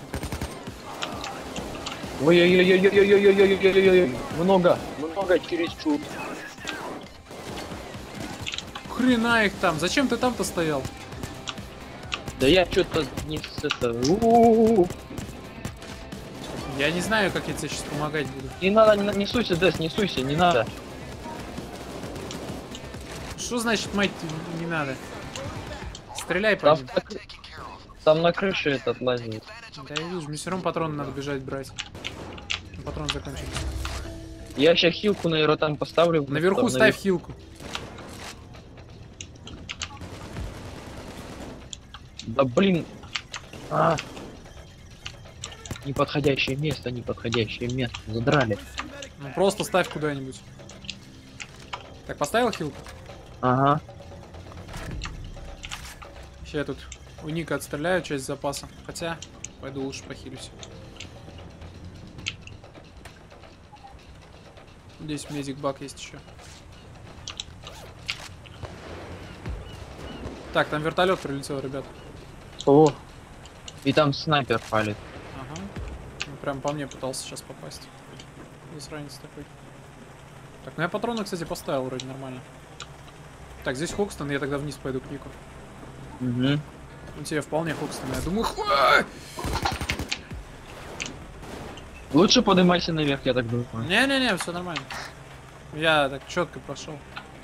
Ой-ой-ой-ой-ой-ой-ой-ой-ой-ой-ой. Много, много чересчур. Хрена их там. Зачем ты там-то стоял? Да я что-то не с это. У-у-у. Я не знаю, как я тебе сейчас помогать буду. Не надо, не, не суйся, Дэс, не суйся, не надо. Что значит, мать, не надо? Стреляй по Там, ним. на кры- там на крыше этот лазит. Да я вижу, мне все равно патроны надо бежать брать. Ну, патроны закончились. Я сейчас хилку, наверное, там поставлю. Наверху Там ставь хилку. Да блин. А. Неподходящее место, неподходящее место. Задрали. Ну просто ставь куда-нибудь. Так, поставил хилку? Ага. Сейчас я тут у Ника отстреляю часть запаса. Хотя, пойду лучше похилюсь. Здесь медик бак есть еще. Так, там вертолет прилетел, ребят. О, И там снайпер палит. Ага. Ну, прям по мне пытался сейчас попасть. Засранец такой. Так, ну я патроны, кстати, поставил вроде нормально. Так, здесь Хокстон, я тогда вниз пойду к Нику. Угу. У тебя вполне Хокстон, я думаю, хва! Лучше поднимайся наверх, я так думаю. Не-не-не, все нормально. Я так четко прошел.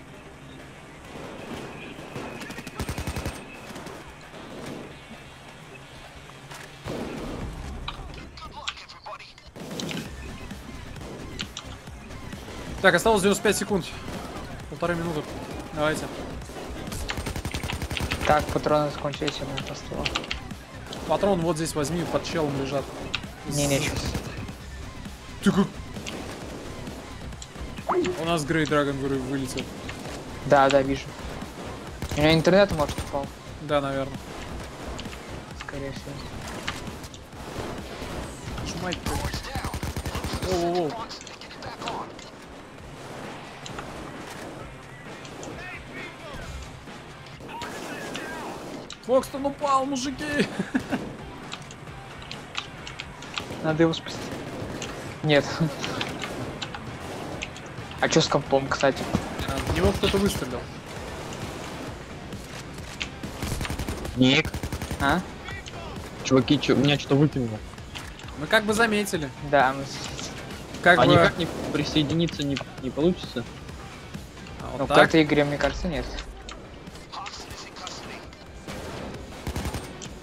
Так, осталось девяносто пять секунд. Полторы минуты. Давайте. так, патроны закончились, я бы поставил. Патрон вот здесь возьми, под челом лежат. Не-не, сейчас. Ты как... У нас Грей Драгон говорю, вылетел. Да, да, вижу. У меня интернет, может, упал, Да, наверное. скорее всего. Шмать ты. Воу-воу-воу. Фокстон упал, мужики! Надо его спасти. Нет. А чё с компом, кстати? А, в него кто-то выстрелил. Ник. А? Чуваки, чё, меня что-то выкинуло. Мы как бы заметили. Да, мы... Как А бы... никак не присоединиться не, не получится? А, Ну, вот к так. этой игре, мне кажется, нет.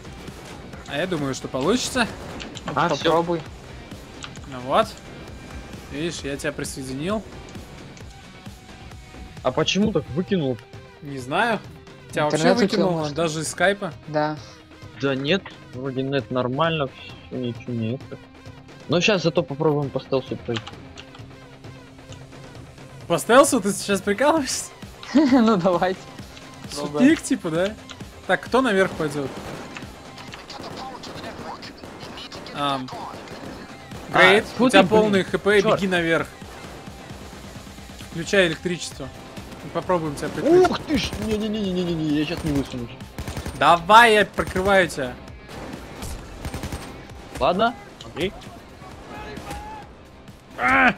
А я думаю, что получится. А, всё. Попробуй. Ну вот. Видишь, я тебя присоединил. А почему так выкинул? Не знаю. Тебя вообще Интернет у тебя, выкинуло, может? даже из скайпа. Да. Да нет, вроде нет, нормально, все, ничего не это. Но сейчас зато попробуем по стелсу пройти. По стелсу ты сейчас прикалываешься? Ну давайте. Шутник, типа, да? Так, кто наверх пойдет? Ам. Грейт, фу у тебя ты, блин, полный хп, чёрт. беги наверх. Включай электричество. Мы попробуем тебя прикрыть. Ух ты ж! Не-не-не-не-не-не, я сейчас не высунусь. Давай, я прикрываю тебя. Ладно, окей. А!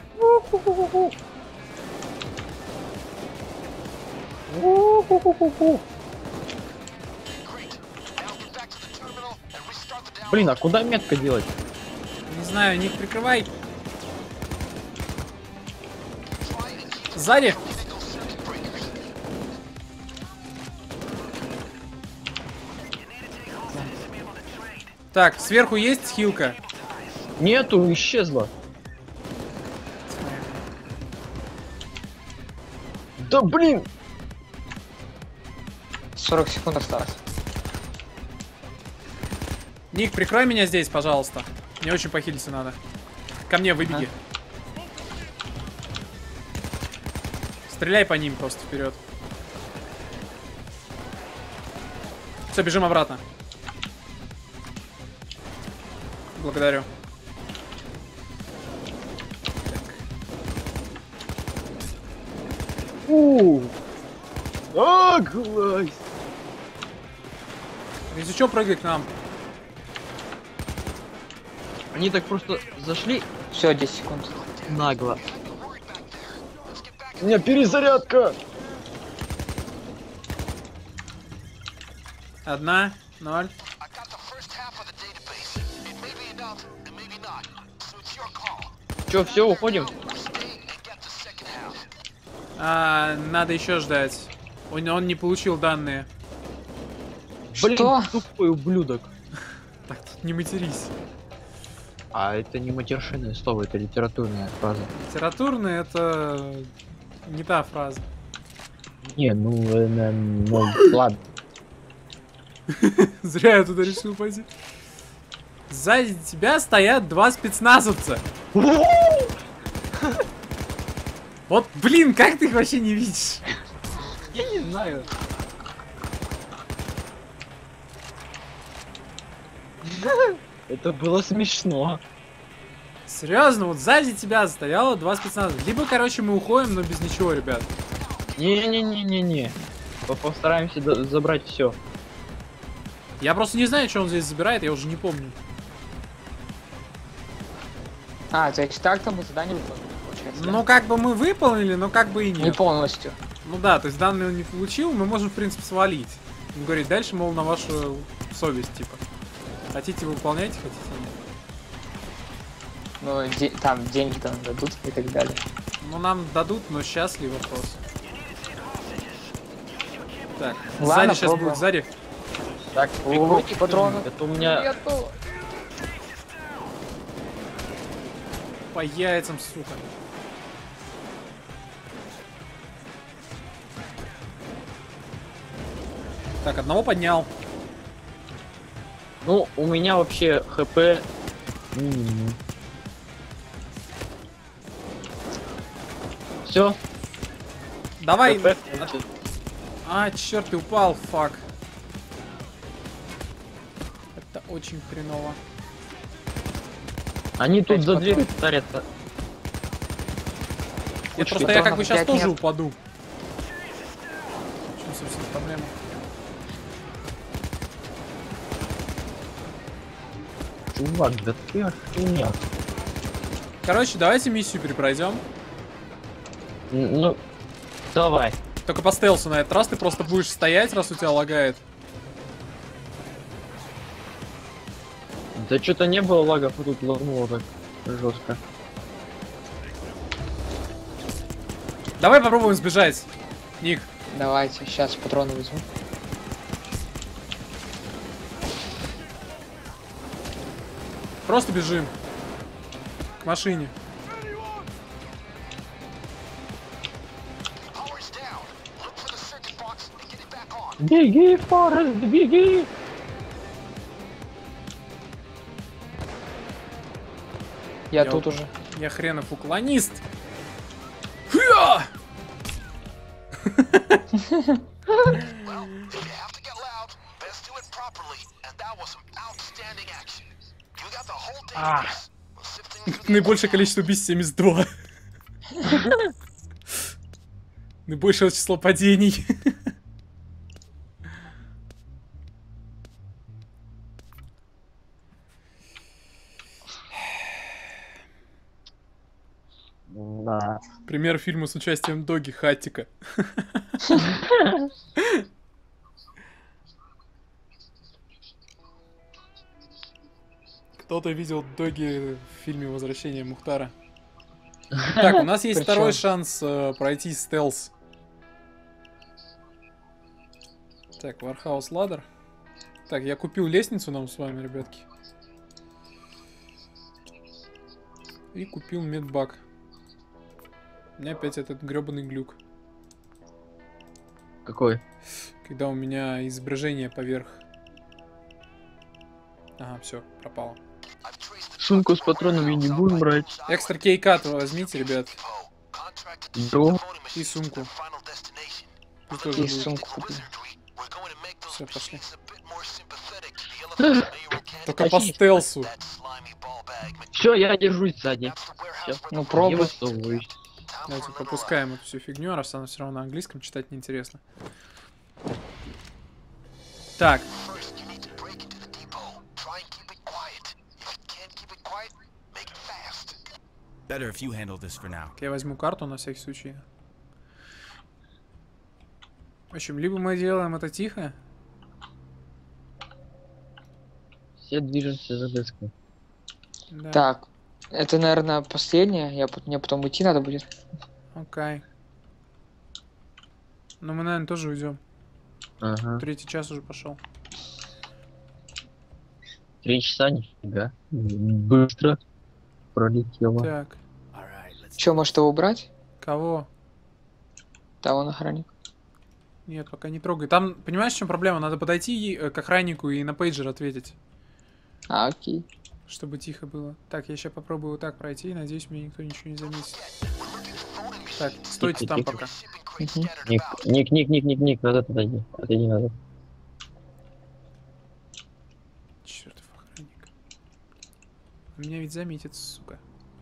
Блин, а куда метка делать? Не знаю, Ник, прикрывай. Сзади. Так, сверху есть хилка? Нету, исчезла. Да блин! сорок секунд осталось. Ник, прикрой меня здесь, пожалуйста. Мне очень похилиться надо. Ко мне выбеги. Стреляй по ним просто вперед. Все, бежим обратно. Благодарю. У. А, глаз. Если что, прыгай к нам. Они так просто зашли Все, десять секунд. нагло. У меня перезарядка. Одна, ноль. Че, все, уходим? А, надо еще ждать. Он, он не получил данные. Блин, Что? тупой ублюдок. Так, тут не матерись. А это не матершинное слово, это литературная фраза. Литературный это не та фраза. Не, ну, э, э, ну ладно. Зря я туда решил пойти. Сзади тебя стоят два спецназовца. Вот, блин, как ты их вообще не видишь? Я не знаю. Это было смешно. Серьезно, вот сзади тебя стояло два спецназовца. Либо, короче, мы уходим, но без ничего, ребят. Не-не-не-не-не. Постараемся до- забрать все. Я просто не знаю, что он здесь забирает, я уже не помню. А, то есть так-то мы задание выполнили, получается. Ну, как бы мы выполнили, но как бы и да? нет. Не полностью. Ну да, то есть данные он не получил, мы можем, в принципе, свалить. Он говорит, дальше, мол, на вашу совесть, типа. Хотите выполнять, хотите нет. Ну, де- там деньги там дадут и так далее. Ну, нам дадут, но сейчас ли вопрос? Так, Ладно, сзади сейчас пробуем. будет, сзади. Так, О, прикройте патроны. кто-нибудь, Это у меня... Нету. По яйцам, сука. Так, одного поднял. Ну, у меня вообще хп минимум. Все. Давай. хп. А, черт, ты упал, фак. Это очень хреново. Они тут Пять за патронов. дверью старятся. Я Уж просто, что, я как бы патронов сейчас пять тоже нет. упаду. В чем, собственно, проблема? Чувак, да ты охренел. Короче, давайте миссию перепройдем. Н- Ну, давай. Только по стелсу на этот раз ты просто будешь стоять, раз у тебя лагает. Да что-то не было лагов, а тут лагнуло так жестко. Давай попробуем сбежать. Ник, Давайте, сейчас патроны возьму. просто бежим. К машине. Беги, Форест, беги! Я Я тут у- уже. Я хренов уклонист. Хя! Well, if you have to get loud, best do it properly, and that was some outstanding action. You got the whole database. We'll sift things through the Наибольшее количество убийств семьдесят два. Наибольшее число падений. Да. Пример фильма с участием Доги Хаттика. Кто-то видел Доги в фильме «Возвращение Мухтара». Так, у нас есть Причём? второй шанс э, пройти стелс. Так, Warhouse Ladder. Так, я купил лестницу нам с вами, ребятки. И купил медбак. У меня опять этот гребаный глюк. Какой? Когда у меня изображение поверх. Ага, все, пропало. I've traced the Сумку с патронами не будем брать. Экстра кейкат возьмите, ребят. contract to Бро. the voting И machines to сумку. their final destination. Вы тоже И будете. сумку купил. Wizardry, we're going to make those Всё, пошли. machines a bit more sympathetic to the elephants mayoral candidate. Только по стелсу. That slimy ball bag material. Все, я держусь сзади. That's the warehouse Всё. where Ну the Не пробуй. высовываюсь. Time Давайте for another пропускаем эту всю фигню, раз она все равно на английском, читать неинтересно. Так, First, you need to break into the depot. Try and keep it quiet. If you can't keep it quiet, make it fast. Better if you handle this for now. я возьму карту на всякий случай. В общем, либо мы делаем это тихо. Все движемся за деской. Да. Так, это, наверное, последнее. Я, пот- мне потом уйти надо будет. Окей. Но мы, наверное, тоже уйдем. Ага. Третий час уже пошел. Три часа, нифига. Быстро пролетело. Так, All right, let's Че, может его убрать? кого? Того охранник. Нет, пока не трогай. Там, понимаешь, в чем проблема? Надо подойти э, к охраннику и на пейджер ответить, А, окей. чтобы тихо было. Так, я сейчас попробую вот так пройти. Надеюсь, мне никто ничего не заметит. Так, стойте там пока. Shipping crates Мгм. scattered Ник, about. ник, ник, ник, ник, ник, назад отойди. Отойди назад. Чертов охранник. Меня ведь заметит, сука.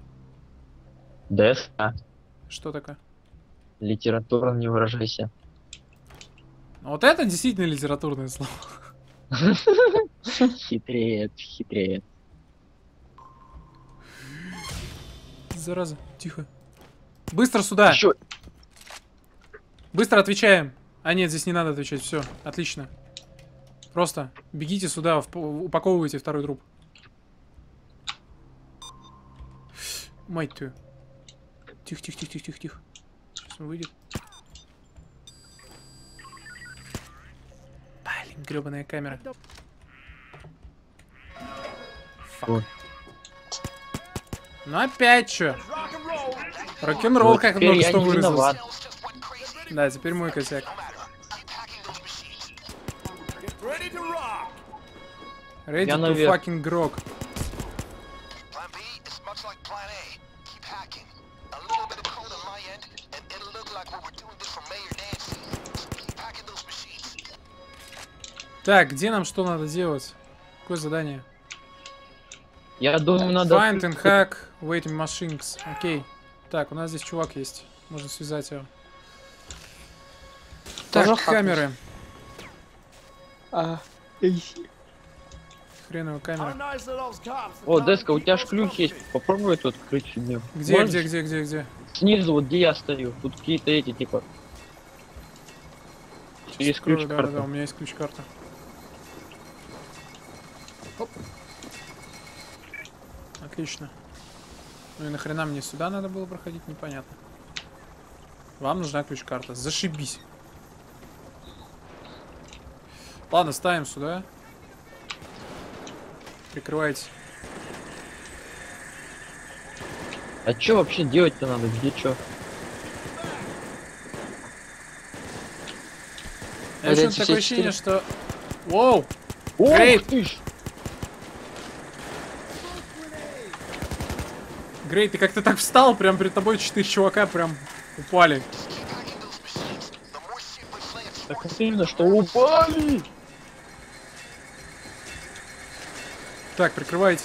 ДС, а? Что такое? Литературно не выражайся. Ну, вот это действительно литературное слово. Хитрец, хитрец. Зараза, тихо. Быстро сюда! Еще Быстро отвечаем. А нет, здесь не надо отвечать. Все, отлично. Просто бегите сюда, вп- упаковывайте второй труп. Мать твою. Тихо, тихо, тихо, тихо, тихо, тихо. Сейчас он выйдет. Блин, гребаная камера. Вот. Ну опять что? Рок-н-ролл, как теперь много я что не выразил. виноват. Да, теперь мой косяк. Get ready to rock. Ready Я to наверх. fucking grog. Plan B is much like Plan A. Keep hacking. A little bit of code on my end, and it'll look like we were doing this for Mayor Nancy. So keep hacking those machines. Так, где нам что надо делать? Какое задание? Я думаю, надо... Find and hack waiting machines. Окей. Так, у нас здесь чувак есть. Можно связать его. Тоже Так, хакнуть. камеры. А, Хреновая How камера. nice are those cops? О, Деска, у тебя ж ключ есть. Попробуй тут открыть фигню. Где, Можешь? где, где, где, где? Снизу, вот где я стою. Тут какие-то эти, типа... Через Открою, ключ да, да, да, карта. у меня есть ключ-карта. Оп. Отлично. Ну и нахрена мне сюда надо было проходить, непонятно. Вам нужна ключ-карта. Зашибись. Ладно, ставим сюда. Прикрывайте. А чё вообще делать-то надо? Где чё? Я Вот что-то эти такое все ощущение, четыре. что... Воу! Ох Грейт! ты ж! Грейт, ты как-то так встал, прям перед тобой четыре чувака прям упали. Так вот именно, что упали! Так, прикрывайте.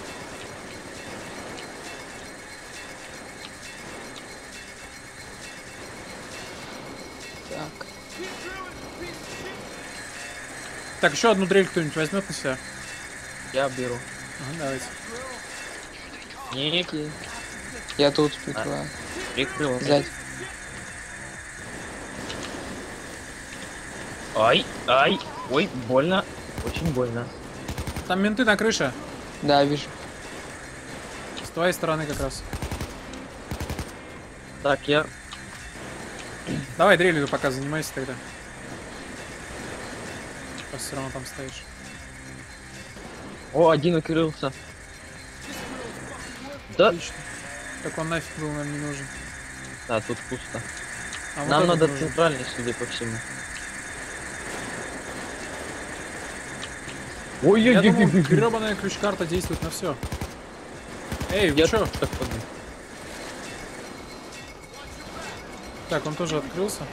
Так. Так, еще одну дрель кто-нибудь возьмет на себя? Я беру. Ага, давайте. Ник, Окей. Я тут прикрываю. прикрыл. Сзади. Ай, ай, ой, больно. Очень больно. Там менты на крыше. Да, вижу. С твоей стороны как раз. Так, я... Давай дрелью пока занимайся тогда. Просто все равно там стоишь. О, один накрылся. Да, Отлично. Так он нафиг был нам не нужен. да, тут пусто. А вот Нам этот надо нужен. центральный, судя по всему. Ой, Я ой, ой, думал, ой, ой. гребаная ключ-карта действует на все. Эй, вы Я чё? так подумал. Так, он тоже открылся.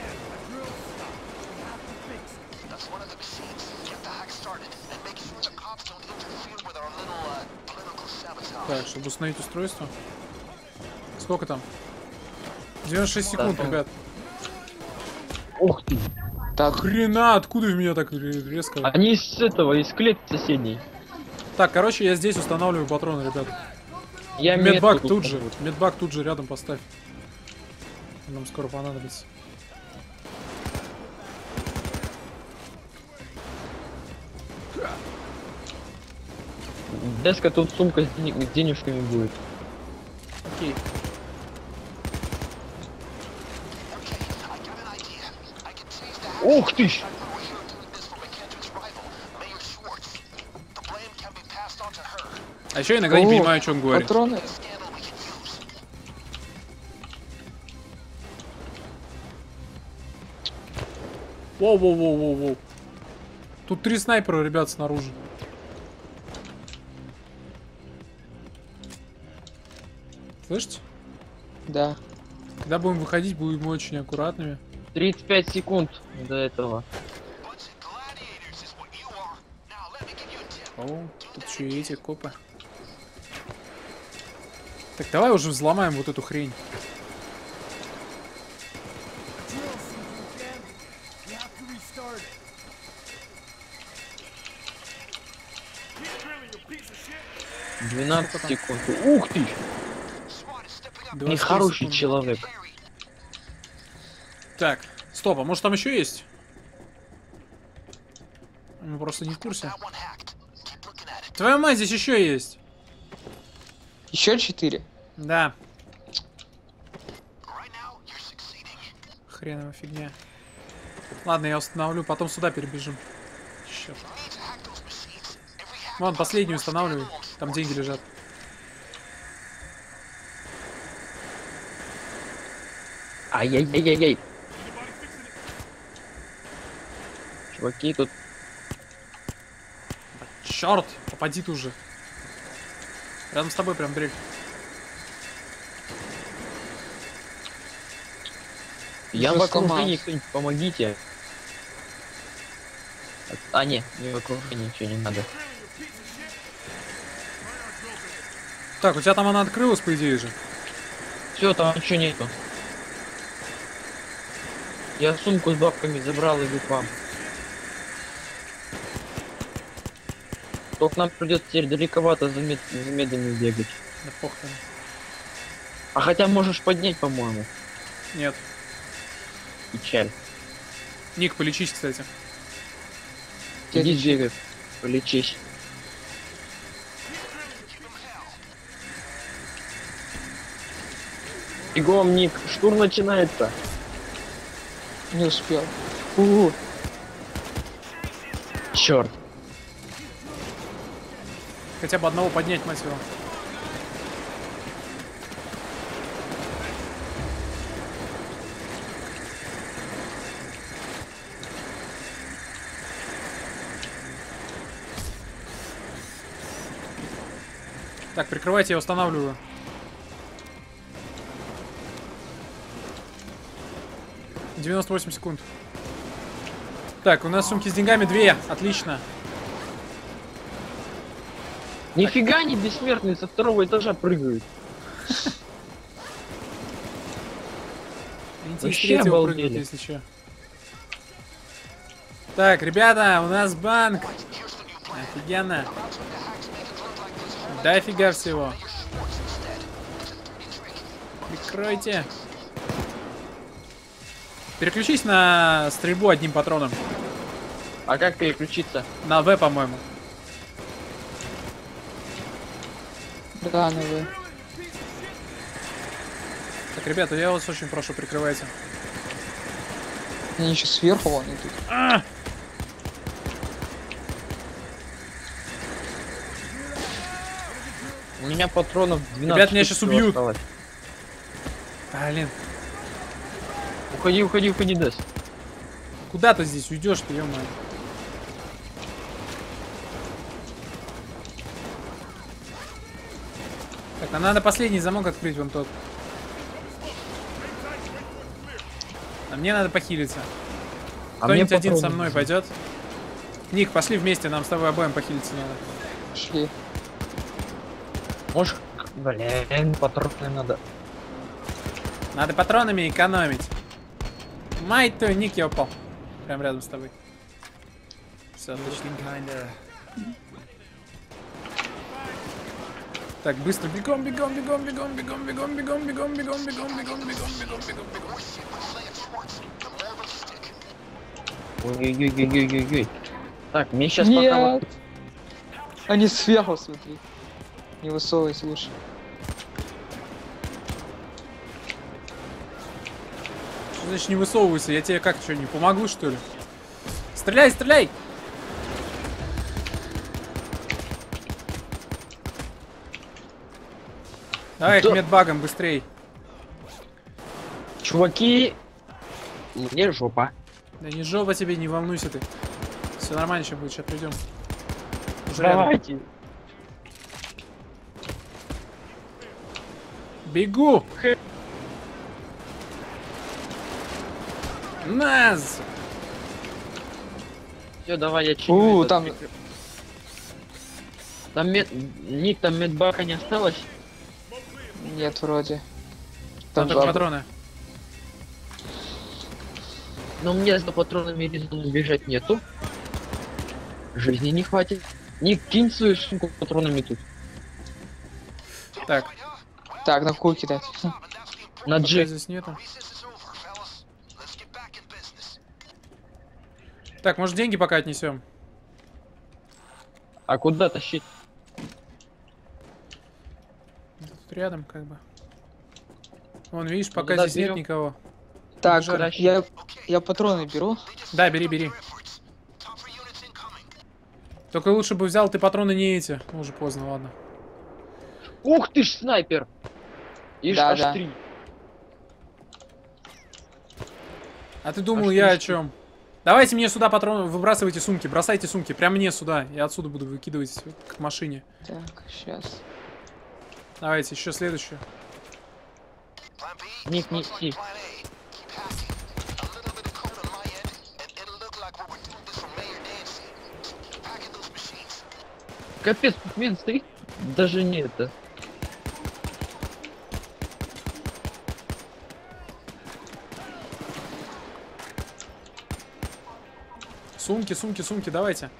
Так, чтобы установить устройство. Сколько там? девяносто шесть секунд, Да, ребят. Ух ты. Так, Хрена, откуда в меня так резко? Они из этого, из клетки соседней. Так, короче, я здесь устанавливаю патроны, ребят. Я Медбак метку тут же. установлю. Медбак тут же рядом поставь. Нам скоро понадобится. Деска, тут сумка с, дени- с денежками будет. Окей. Ух ты ж! А еще иногда не О, понимаю, о чем говорит. патроны. Воу-воу-воу-воу-воу. Тут три снайпера, ребят, снаружи. Слышите? Да. Когда будем выходить, будем очень аккуратными. тридцать пять секунд до этого. О, тут еще и эти копы. Так, давай уже взломаем вот эту хрень. You have to restart it. двенадцать секунд. Ух ты! двадцать Нехороший секунд. человек. Так, стоп, а может там еще есть? Мы просто не в курсе. Твою мать, здесь еще есть. Еще четыре. Да. Хреновая фигня. Ладно, я установлю, потом сюда перебежим. Черт. Вон, последнюю устанавливай. Там деньги лежат. Ай-яй-яй-яй-яй. Чуваки, тут Черт, попади ты уже. Рядом с тобой прям дрель. я Уже в окружении, сломался. кто-нибудь помогите. А, не, не в окружении, ничего не надо. Так, у тебя там она открылась, по идее же. Все, там ничего нету. Я сумку с бабками забрал, иду к вам. Только нам придется теперь далековато за, мед... за медами бегать. Да похрен. А хотя можешь поднять, по-моему. Нет. Печаль. Ник, полечись, кстати. Иди бегай, полечись. Бегом, Ник, штурм начинается. Не успел. У, Черт. Хотя бы одного поднять, мать его. Так, прикрывайте, я устанавливаю. девяносто восемь секунд. Так, у нас сумки с деньгами две. Отлично. Нифига не бессмертные со второго этажа прыгают. Инти с Вообще третьего обалдели. прыгнут, если что. Так, ребята, у нас банк. Офигенно. Да фига всего. Прикройте. Переключись на стрельбу одним патроном. А как переключиться? На В, по-моему. Да, ну вы. Так, ребята, я вас очень прошу, прикрывайте. Они еще сверху вон идут. А! У меня патронов двенадцать. Ребят, меня штук щас всего убьют. осталось. Блин, Уходи, уходи, уходи, Дэс. куда ты здесь уйдешь, ты, ё-моё? Так, нам надо последний замок открыть, вон тот. А мне надо похилиться. А мне Кто-нибудь один со патроны мной нужны. пойдет? Ник, пошли вместе, нам с тобой обоим похилиться надо. Шли. Может, блин, патроны надо. Надо патронами экономить. Мать твою, Ник, я упал. Прям рядом с тобой. Все, отлично. Kinda. Так, быстро бегом, бегом, бегом, бегом, бегом, бегом, бегом, бегом, бегом, бегом, бегом, бегом, бегом, бегом, бегом. Ой-ой-ой-ой-ой-ой. Так, мне сейчас пока Нет. вот... Они сверху, смотри. Не высовывайся лучше. Что значит не высовывайся? Я тебе как, что, не помогу, что ли? Стреляй, стреляй! Давай Да. к медбагам быстрей. Чуваки, мне жопа. Да не жопа тебе, не волнуйся ты. Все нормально сейчас будет, сейчас придем. Уже рядом. Давайте. Бегу! Нас! Все, давай, я чиню. У, этот там- прикреп- Там мед... Ник, там медбака не осталось? Нет, вроде. Там Там только два. патроны. Но мне за патронами резону бежать нету. Жизни не хватит. Ник, кинь свою сумку с патронами тут. Так, Так, на какую кидать? На пока G. здесь нету. Так, может деньги пока отнесем? А куда тащить? Тут рядом как бы. Вон, видишь, пока да, здесь нет берем. никого. Так, Жаль. я, я патроны беру. Да, бери, бери. Только лучше бы взял ты патроны не эти. Ну, уже поздно, ладно. Ух ты ж, снайпер! Ишь, Да, аж да. три. А ты думал, А я что о чем? Давайте мне сюда патроны, выбрасывайте сумки, бросайте сумки, прям мне сюда. Я отсюда буду выкидывать к машине. Так, сейчас. Давайте, еще следующую. Ник, неси. Капец, тут мен стоит. Даже не это. Сумки, сумки, сумки, давайте.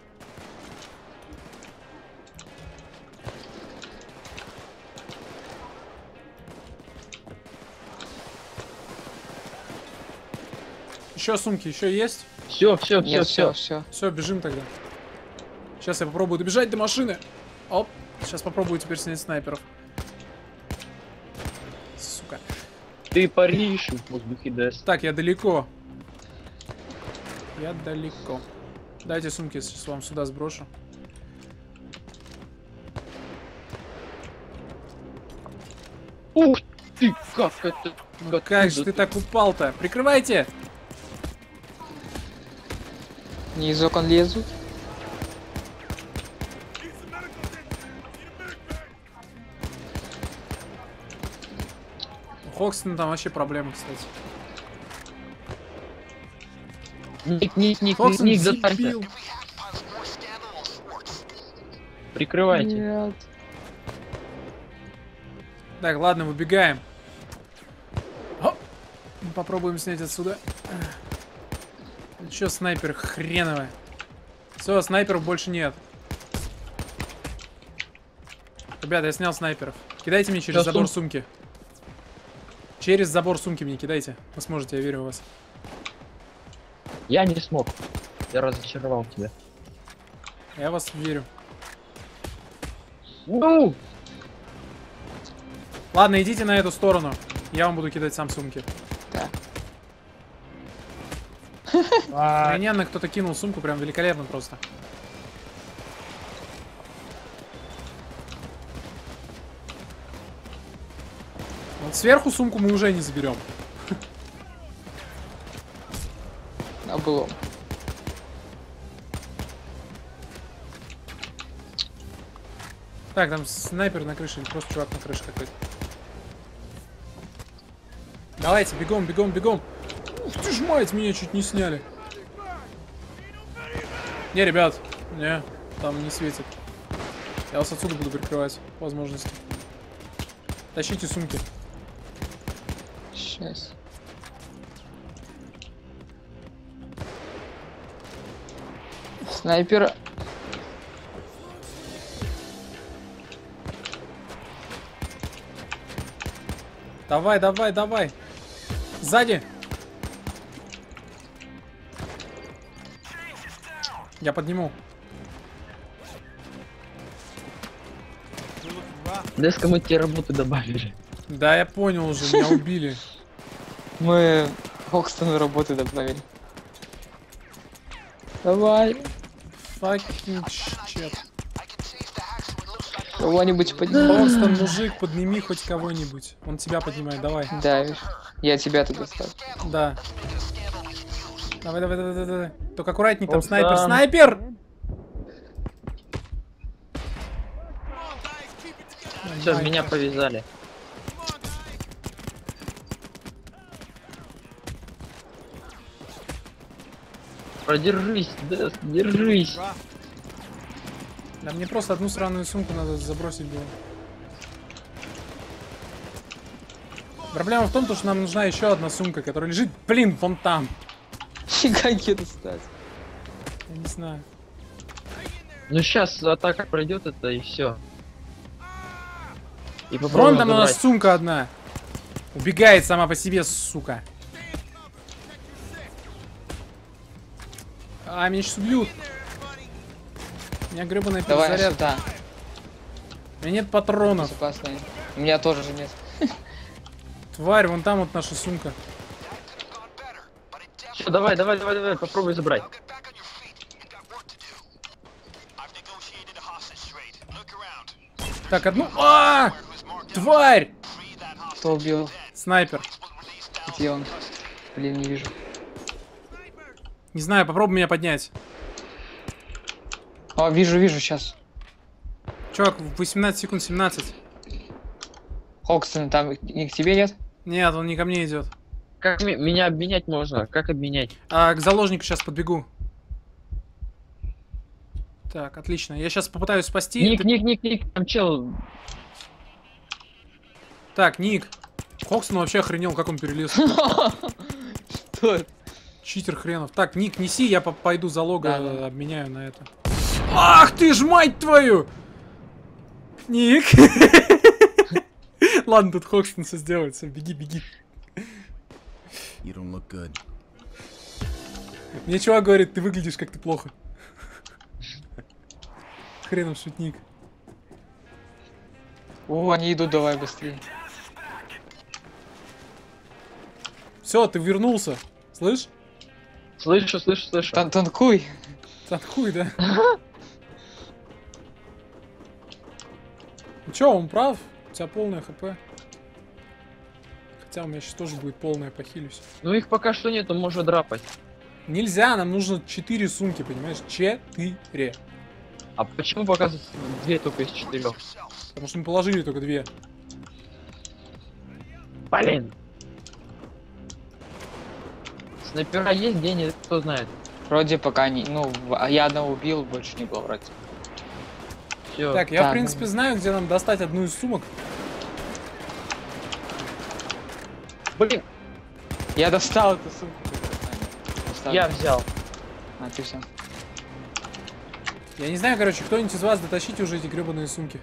Еще сумки, еще есть? Все, все, все, Нет, все. все, все. Все, бежим тогда. Сейчас я попробую добежать до машины. Оп, сейчас попробую теперь снять снайперов. Сука. Ты паришь в воздухе, Дэс. Так, я далеко. Я далеко. Дайте сумки, сейчас вам сюда сброшу. Ух ты, как это? Ну как же ты так упал-то? Прикрывайте! Не из окон лезут. Хокстон там вообще проблема, кстати. Ник, ник, ник, Хокстон ник, застанься. дебил. Прикрывайте. Нет. Так, ладно, выбегаем. Оп. Попробуем снять отсюда. Че, снайпер хреновый. Все, снайперов больше нет. Ребята, я снял снайперов. Кидайте мне через Да, забор сум- сумки. Через забор сумки мне кидайте. Вы сможете, я верю в вас. Я не смог. Я разочаровал тебя. Я в вас верю. Ну! Ладно, идите на эту сторону. Я вам буду кидать сам сумки. А, Охрененно кто-то кинул сумку, прям великолепно просто. Вот сверху сумку мы уже не заберем. А было. Так, там снайпер на крыше или просто чувак на крыше какой-то. Давайте, бегом, бегом, бегом. Ух ты ж мать, меня чуть не сняли. Не, ребят, не, там не светит. Я вас отсюда буду прикрывать, по возможности. Тащите сумки. Сейчас. Снайпер. Давай, давай, давай. Сзади. Я подниму. Деска, мы тебе работы добавили. Да, я понял уже, меня убили. Мы Хокстону работы добавили. Давай. Fucking shit. Кого-нибудь подними. Хокстон, мужик, подними хоть кого-нибудь. Он тебя поднимает, давай. Да, видишь. Я тебя туда ставлю. Да. Давай, давай, давай, давай, давай. Только аккуратней, там Хокстон. снайпер. Снайпер! Все, Ай, меня как- повязали. Продержись, Деск, держись. Да мне просто одну сраную сумку надо забросить было. Проблема в том, что нам нужна еще одна сумка, которая лежит, блин, вон там. Как ее достать? Я не знаю. Ну сейчас атака пройдет это и все. И Вон попробуем там у нас забрать. сумка одна. Убегает сама по себе, сука. А, меня сейчас убьют. У меня гребаная Давай перезаряд. сюда. У меня нет патронов. Безопасно. У меня тоже же нет. Тварь, вон там вот наша сумка. Всё, давай, давай, давай, давай, попробуй забрать. Так, одну... А! Тварь! Кто убил? Снайпер. Где он? Блин, не вижу. Не знаю, попробуй меня поднять. О, вижу, вижу сейчас. Чувак, восемнадцать секунд, семнадцать. Хокстон, там не к тебе нет? Нет, он не ко мне идет. Как ми- меня обменять можно? Как обменять? А, к заложнику сейчас подбегу. Так, отлично. Я сейчас попытаюсь спасти. Ник, Ты- ник, ник, ник, там чел. Так, Ник. Хокстон вообще охренел, как он перелез. Что это? Читер хренов. Так, Ник, неси, я по- пойду залога Да, да. э, обменяю на это. Ах ты ж, мать твою! Ник! Ладно, тут Хокстон все сделает. Все, беги, беги. You don't look good. Мне чувак говорит, ты выглядишь как ты плохо. Хренов шутник. О, они идут, давай быстрее. Все, ты вернулся. Слышь? Слышу, слышу, слышу. Тан танкуй. Танкуй, да? Ну чё, он прав? У тебя полное хп. Хотя у меня сейчас тоже будет полное, похилюсь. Ну их пока что нету, можно драпать. Нельзя, нам нужно четыре сумки, понимаешь? Четыре. А почему показывают две только из четырех? Потому что мы положили только две. Блин. Снайпера есть где-нибудь, кто знает. Вроде пока не... Ну, в- а я одного убил, больше не было вроде. Все. Так, я, в Так, принципе, ну. знаю, где нам достать одну из сумок. Блин, Я достал эту сумку. Достал. я взял. А, ты все. Я не знаю, короче, кто-нибудь из вас дотащите уже эти гребаные сумки.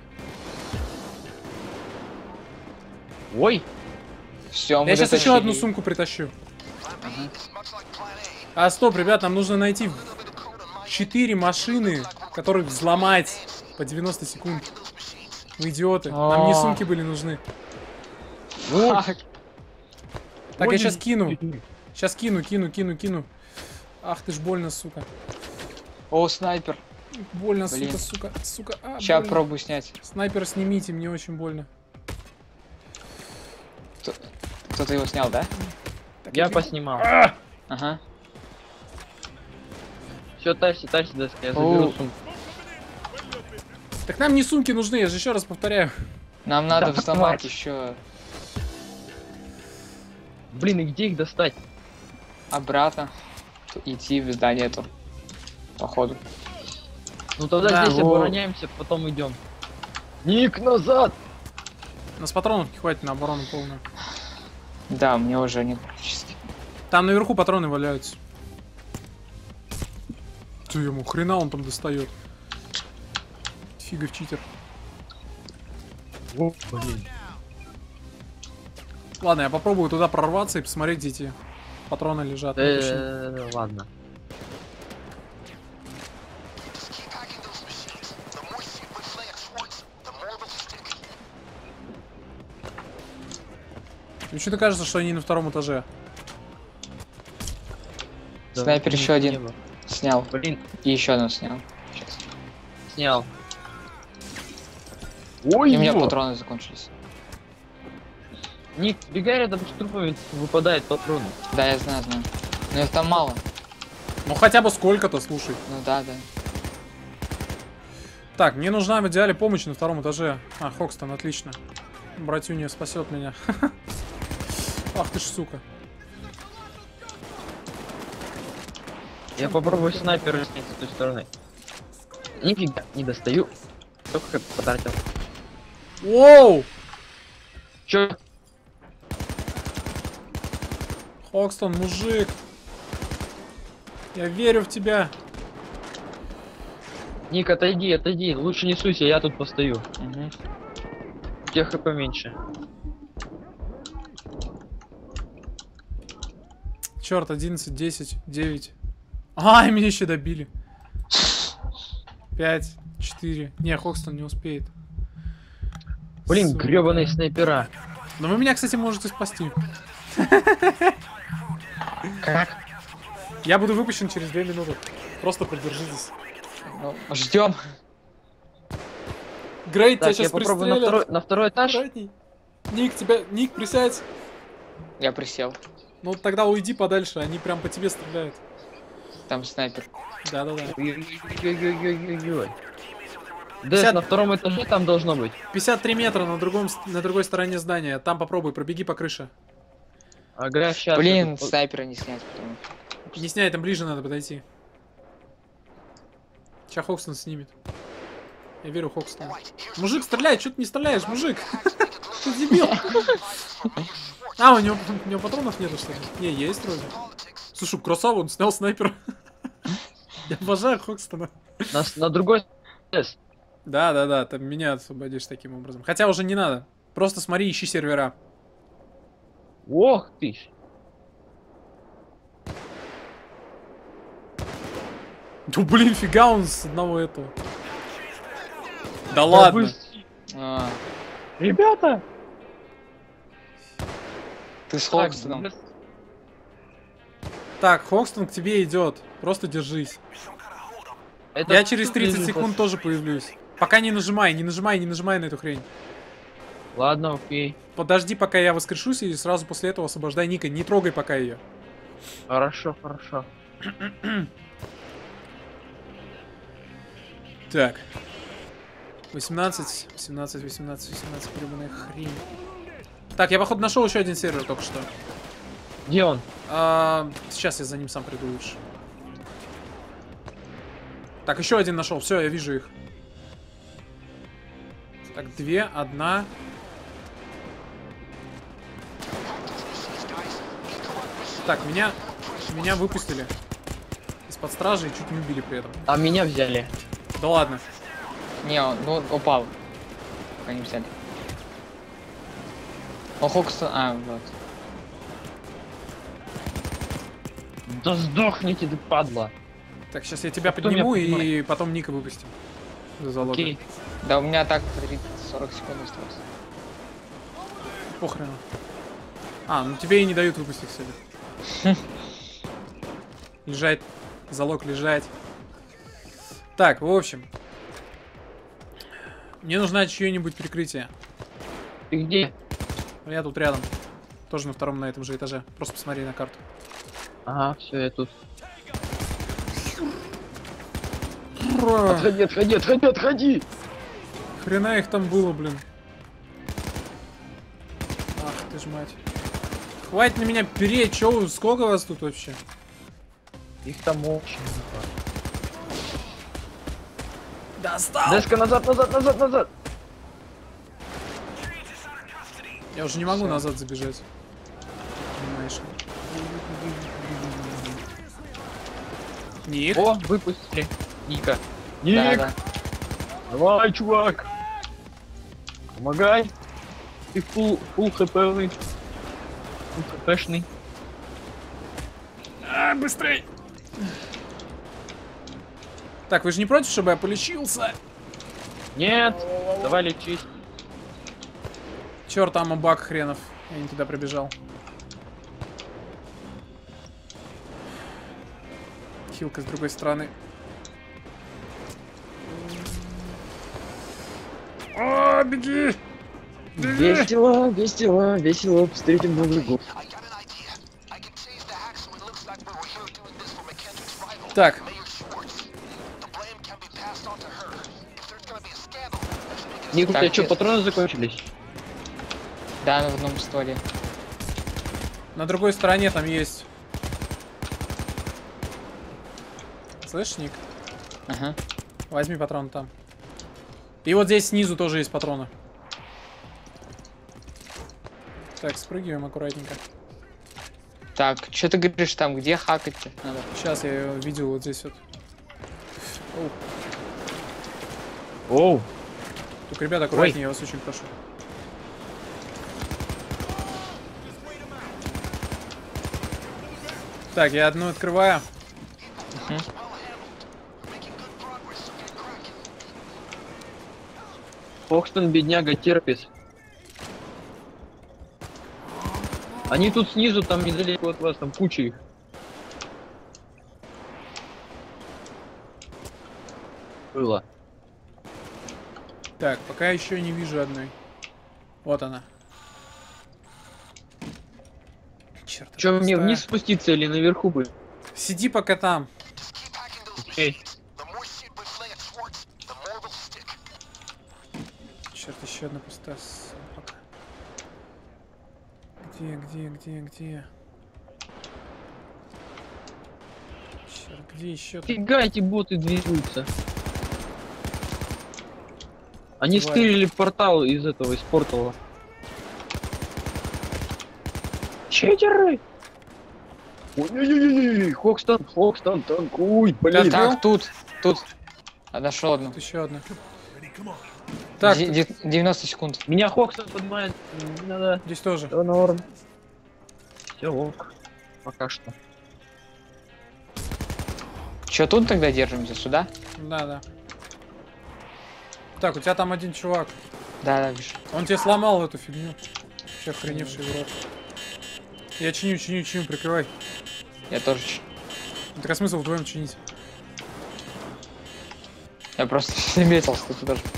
Ой, Все, мы Я сейчас еще дотащили. одну сумку притащу. Plan B is much like Plan A. А, стоп, ребят, нам нужно найти четыре машины, которых взломать по девяносто секунд. Вы идиоты. Нам не О. сумки были нужны. вот. Фак. Так, Ой, я сейчас кину. не- Сейчас кину, кину, кину, кину. Ах ты ж больно, сука. О, снайпер. Больно, Блин. сука, сука, сука. А, Сейчас больно. пробую снять. Снайпер снимите, мне очень больно. Кто-то его снял, да? Так, Я иди. поснимал. Ага. Все, тащи, тащи, доска, я Оу. заберу сумку. Так нам не сумки нужны, я же еще раз повторяю. Нам надо Да, взломать хватит. еще Блин, и где их достать? обратно. Т- Идти в здание эту. Походу. Ну тогда Да, здесь во. обороняемся, потом идем. Ник, назад! У нас патронов не хватит на оборону полную. Да, мне уже нет практически. Там наверху патроны валяются. Ты ему хрена он там достает. Фигов читер. О, блин. Ладно, я попробую туда прорваться и посмотреть, где эти патроны лежат. Ну, точнее. Э, ладно. Just keep hacking those machines. The more shit with Flex Schwartz, the more they'll stick. Мне что-то кажется, что они на втором этаже. Да, Снайпер блин, еще один. не было. Снял. Блин, И еще одну снял. Сейчас. снял. Ой, И у меня ё. патроны закончились. Ник, бегай рядом с трупами, выпадает патроны. Да, я знаю, знаю. Но их там мало. Ну хотя бы сколько-то, слушай. Ну да, да. Так, мне нужна в идеале помощь на втором этаже. А, Хокстон, отлично. Братюня спасет меня. Ах ты ж, сука. Я попробую снайпера снять с той стороны. Нифига, не достаю. Только как потратил. Воу! Чё? Хокстон, мужик. Я верю в тебя. Ник, отойди, отойди. Лучше не суйся, я тут постою. Угу. У тебя хп меньше. Черт, одиннадцать, десять, девять. А, и меня еще добили. пять, четыре. Не, Хокстон не успеет. Блин, Сука. гребаные снайпера. Но вы меня, кстати, можете спасти. Как? Я буду выпущен через две минуты. Просто продержитесь. Ну, ждем. Грейт, тебя Так, я сейчас попробую на пристрелят. второй, на второй этаж. Аккуратней. Ник, тебя... Ник, присядь. Я присел. Ну тогда уйди подальше, они прям по тебе стреляют. Там снайпер. Да-да-да. Ой-ой-ой-ой-ой-ой. Дэс, пятьдесят на втором этаже там должно быть. пятьдесят три метра на, другом, с- на другой стороне здания. Там попробуй, пробеги по крыше. Ага, сейчас. Блин, снайпера не снять потом. Не сняй, там ближе надо подойти. Сейчас Хокстон снимет. Я верю Хокстону. Мужик, стреляй, что ты не стреляешь, мужик? Ты дебил. А, у него, у него патронов нету, что ли? Не, есть вроде. Слушай, красава, он снял снайпера. Я обожаю Хокстона. На, с- на другой. Дэс. Да, да, да, там меня освободишь таким образом. Хотя уже не надо. Просто смотри, ищи сервера. Ох ты ж. Ну блин, фига он с одного этого. Да ладно. вы- А, Ребята! ты с Так, Хокстоном. Дэс, Так, Хокстон к тебе идет. Просто держись. это Я через что, тридцать блин, секунд пос- тоже появлюсь. Пока не нажимай, не нажимай, не нажимай на эту хрень. Ладно, окей. Подожди, пока я воскрешусь, и сразу после этого освобождай Ника. Не трогай пока ее. Хорошо, хорошо. Так. восемнадцать, восемнадцать, восемнадцать, восемнадцать, гребаная хрень. Так, я походу нашел еще один сервер только что. Где он? А, сейчас я за ним сам приду лучше. Так, еще один нашел. Все, я вижу их. Так, две, одна. Так, меня, меня выпустили из-под стражи и чуть не убили при этом. А меня взяли. Да ладно. Не, он ну, упал. Пока не взяли. О, Хоксон... А, вот. Да сдохните ты, падла. Так, сейчас я тебя А кто подниму меня и поднимает? потом Ника выпустим. За залог. Окей. Да, у меня так сорок секунд осталось. Похрена. А, ну тебе и не дают выпустить, кстати. Лежать. Залог лежать. Так, в общем. Мне нужно чье-нибудь прикрытие. Ты где? Я тут рядом. Тоже на втором, на этом же этаже. Просто посмотри на карту. Ага, все, я тут. Ура! Отходи, отходи, отходи, отходи! Хрена их там было, блин. Ах ты ж мать. Хватит на меня переть, чё вы, сколько вас тут вообще? Их там очень много. Достал! Деска назад, назад, назад, назад! Я уже не могу назад забежать. Понимаешь? Ник? О, выпустили. Ника. Да, Ник! да. Давай, чувак! Помогай! Ты фул, фул хпшный. Фул хпшный. А, быстрей! Так, вы же не против, чтобы я полечился? Нет! Давай лечись. Черт, там баг хренов. Я не туда пробежал. Хилка с другой стороны. О, беги! Беги! Весело, весело, весело. Встретим Новый год. I got an idea. I can change the hack so it looks like we were here doing this for McKendrick's rival, Так. Mayor Schwartz. The blame can be passed on to her. If there's gonna be a scandal, let's make it Ник, у тебя Так, что, я- патроны закончились? Да, на одном стволе. На другой стороне там есть. Слышь, Ник? Ага. Возьми патрон там. И вот здесь снизу тоже есть патроны. Так, спрыгиваем аккуратненько. Так, что ты говоришь там, где хакать-то надо? Сейчас я его видел вот здесь вот. Оу. Оу. Только, ребята, аккуратнее, я вас очень прошу. Так, я одну открываю. Фокстон, бедняга, терпит. Они тут снизу, там недалеко от вас, там куча их. Было. Так, пока еще не вижу одной. Вот она. Черт. Че, мне пустая. вниз спуститься или наверху быть? Сиди пока там. Just keep hacking those Окей. machines. The more shit we play at Schwartz, the more will stick. Черт, еще одна пустая собака. Где, где, где, где? Черт, где еще? Фига, эти боты двигаются. Они Тварь. стырили портал из этого, из портала. Читеры! Ой-ой-ой-ой, Хокстон, Хокстон, танкуй, блин. Так, тут, тут. А, нашел одну. Вот еще одна. Ready, come on. Так, Де- де- девяносто секунд. Меня Хокстон поднимает. Не надо. здесь тоже. Все норм. Все ок. Пока что. Че, тут тогда держимся? Сюда? Да, да. Так, у тебя там один чувак. Да, да, вижу. Он тебе сломал эту фигню. Вообще охреневший в рот. Я чиню, чиню, чиню, прикрывай. Я тоже. ч- Так а смысл вдвоем чинить? Я просто заметил, что ты тоже.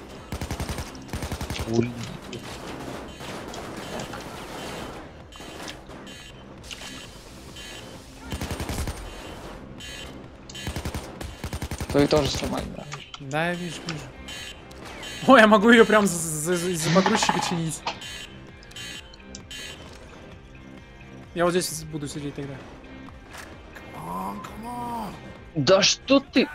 Твои тоже сломали, да. Да, я вижу, вижу. Ой, я могу ее прям за- за- за- из-за погрузчика чинить. Я вот здесь буду сидеть тогда. Come on, come on. Да что ты?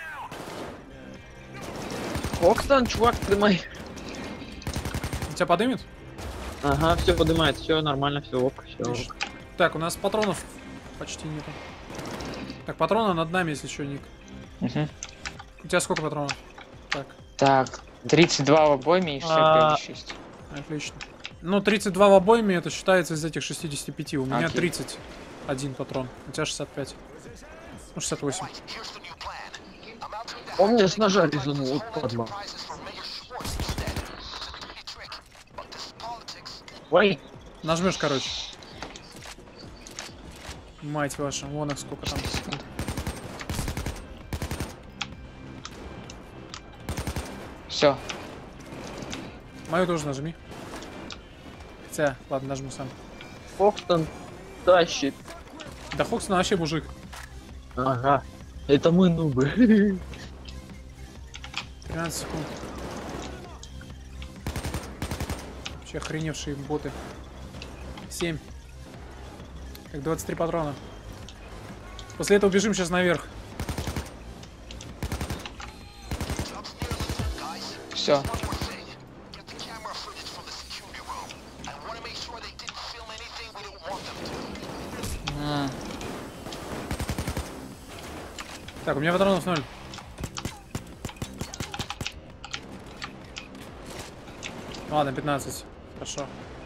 Оксан, чувак, ты мой. Тебя подымет? Ага, все поднимает, все нормально, все ок, все ок. Отлично. Так, у нас патронов почти нету. Так, патроны над нами, если что, Ник. Угу. У тебя сколько патронов? Так, Так, тридцать два в обойме и А. шестьдесят шесть. отлично. Ну, тридцать два в обойме, это считается из этих шестидесяти пяти. У меня Окей. тридцать один патрон. У тебя шестьдесят пять. Ну, шестьдесят восемь. Right, here's the new plan. I'm out to the Он мне с ножа резанул, вот падла. prizes for Mayor Schwartz instead. It's a dirty trick, but this is politics. Ой, Нажмешь, короче. Мать ваша, вон их сколько там. Все. Мою тоже нажми. Хотя, ладно, нажму сам. Оксан тащит. Да Хоксон вообще мужик. Ага, это мы нубы. тринадцать секунд. Вообще охреневшие боты. семь. Так, двадцать три патрона. После этого бежим сейчас наверх. Все. One more thing. Get the camera footage from the security room. I want to make sure they didn't film anything we don't want them to. А, Так, у меня патронов ноль. Ладно, пятнадцать. Хорошо.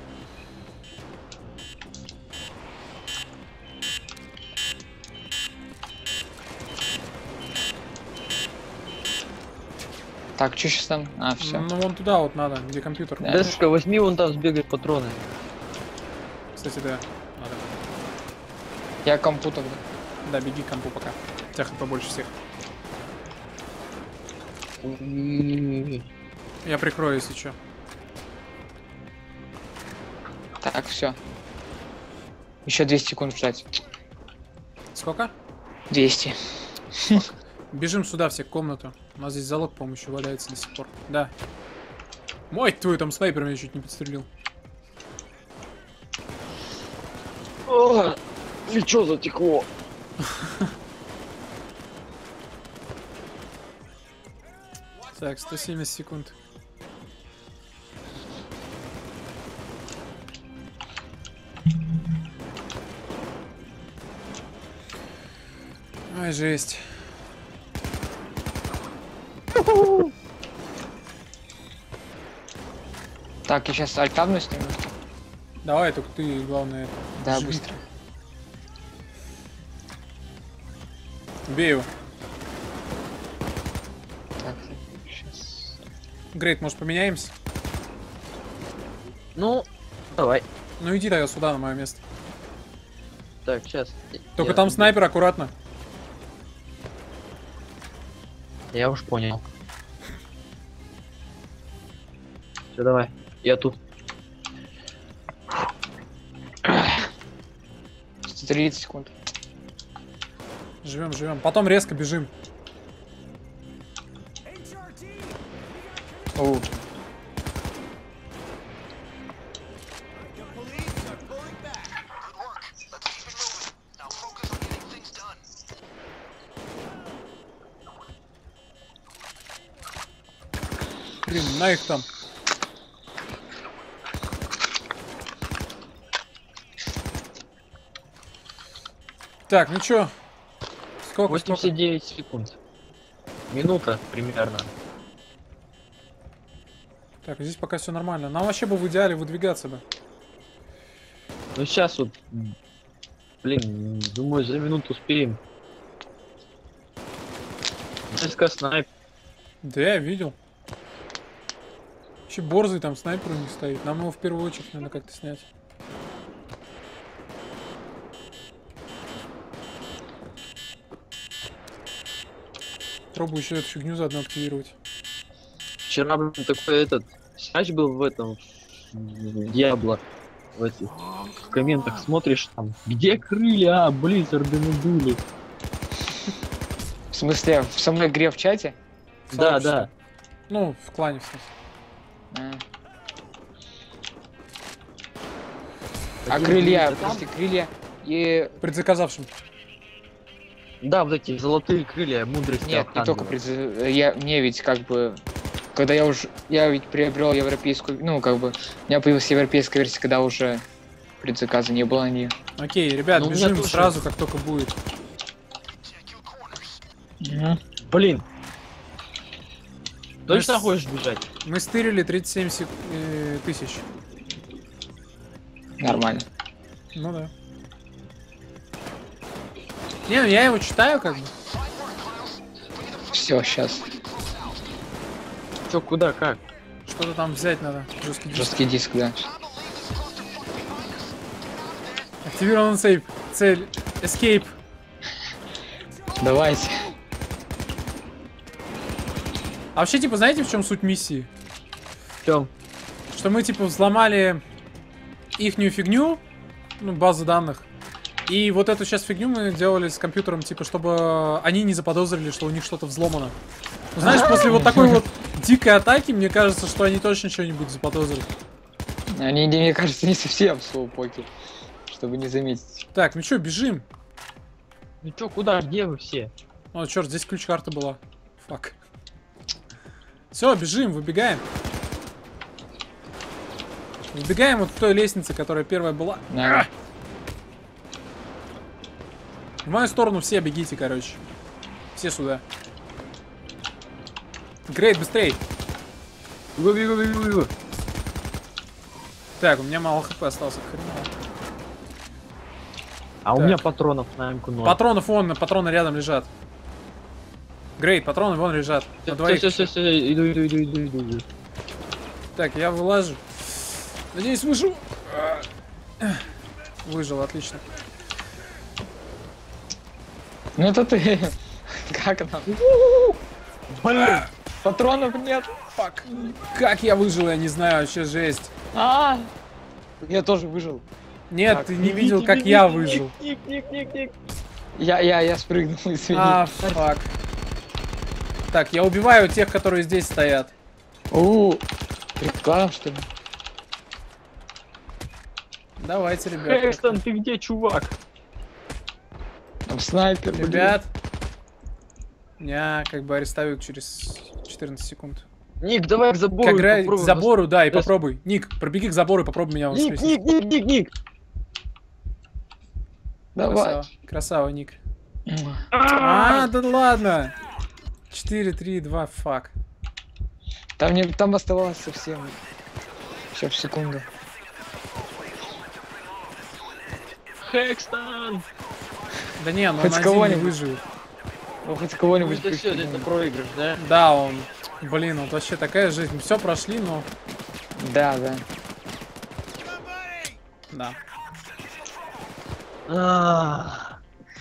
Так, что сейчас там? А, все. Ну, вон туда вот надо, где компьютер. Да. Дедушка, возьми вон там сбегай патроны. Кстати, да. Надо. Я компу тогда. Да, беги к компу пока. У тебя побольше всех. Я прикрою, если что. Так, все. Еще двести секунд ждать. Сколько? двести. Бежим сюда все, в комнату. У нас здесь залог, по-моему, еще валяется до сих пор. Да. Мой твой, там снайпер меня чуть не подстрелил. О, плечо затекло. Так, сто семьдесят секунд. Ай, жесть. Так, я сейчас альтабну сниму. Давай, только ты, главное, это. Да, живи. быстро. Убей его. Так, сейчас. Грейт, может, поменяемся? Ну, давай. Ну иди тогда сюда, на мое место. Так, сейчас. Только Я- там снайпер, аккуратно. Я уж понял. Все, давай. Я тут. сто тридцать секунд. Живем, живем. Потом резко бежим. Оу. Good work. Let's keep it moving. Now focus on getting things done. Блин, на их там. Так, ну чё? Сколько, сколько? восемьдесят девять секунд. Минута примерно. Так, здесь пока все нормально. Нам вообще бы в идеале выдвигаться бы. Ну сейчас вот. Блин, думаю, за минуту успеем. СК снайп. Да я видел. Вообще борзый там снайпер у них стоит. Нам его в первую очередь надо как-то снять. Пробую еще эту фигню заодно активировать. Вчера, блин, такой этот срач был в этом в Диабло. В этих в комментах смотришь там, где крылья, а, Близзарды надули. В смысле, в самой игре в чате? Да, Сообщество. да. Ну, в клане, в смысле. А. А Один крылья, движется там. подожди, крылья и... Предзаказавшим. Да, вот эти золотые крылья мудрости. Нет, не только Архангела. предз... Я, мне ведь как бы... Когда я уже... Я ведь приобрел европейскую... Ну, как бы... У меня появилась европейская версия, когда уже предзаказа не было ни... Окей, ребят, Ну, у меня бежим тоже. сразу, как только будет. Блин. Точно Мы с- хочешь бежать? Мы стырили тридцать семь сек- э, тысяч. Нормально. Ну да. Не, ну я его читаю как бы. Все, сейчас. Чё, куда, как? Что-то там взять надо. Жесткий диск. Жесткий диск, да. Активирован сейф. Цель. Escape. Давайте. А вообще, типа, знаете, в чем суть миссии? В чём? Что мы, типа, взломали ихнюю фигню, ну, базу данных. И вот эту сейчас фигню мы делали с компьютером, типа, чтобы они не заподозрили, что у них что-то взломано. Ну, знаешь, после вот такой вот дикой атаки, мне кажется, что они точно что-нибудь заподозрят. Они, мне кажется, не совсем слоупоки, чтобы не заметить. Так, ну что, бежим? Ну чё, куда, где вы все? О, черт, здесь ключ-карта была. Фак. Все, бежим, выбегаем. Выбегаем вот к той лестнице, которая первая была. Да. В мою сторону все бегите, короче. Все сюда. Грейт, быстрей. Бегу, бегу, бегу, бегу. Так, у меня мало хп остался, хреново. А у Так. меня патронов на эмку ноль. Патронов вон, патроны рядом лежат. Грейт, патроны вон лежат. На двоих. Все, все, все, иду, иду, иду, иду, иду, иду. Так, я вылажу. Надеюсь, выживу. Выжил, отлично. Ну это ты. Как нам? Блин, Патронов нет. Фак. Как я выжил, я не знаю, вообще жесть. А, я тоже выжил. Нет, Так, ты не беги, видел, беги, как беги, я беги. выжил. Ник, ник, ник, ник. Я, я, я спрыгнул, извини. А, фак. Так, я убиваю тех, которые здесь стоят. У, прикладом что ли? Давайте, ребят. Хэкстон, ты где, чувак? Там снайпер, блин. Ребят. Меня как бы арестуют через четырнадцать секунд. Ник, давай к забору. Как и играть к попробуй забору, да, и Yes. попробуй. Ник, пробеги к забору и попробуй меня вос- Ник, воскресить. ник, ник, ник, ник. Давай. Красава. Красава, Ник. А, да ладно. четыре, три, два, фак. Там, не, там оставалось совсем. Все в секунду. Хэкстон. Да не, ну Хоть он один не кого-нибудь. выживет. Ну, хоть Ну кого-нибудь это все, прикинь. это проигрыш, да? Да, он... Блин, вот вообще такая жизнь. Все прошли, но... Да, да. Да. А,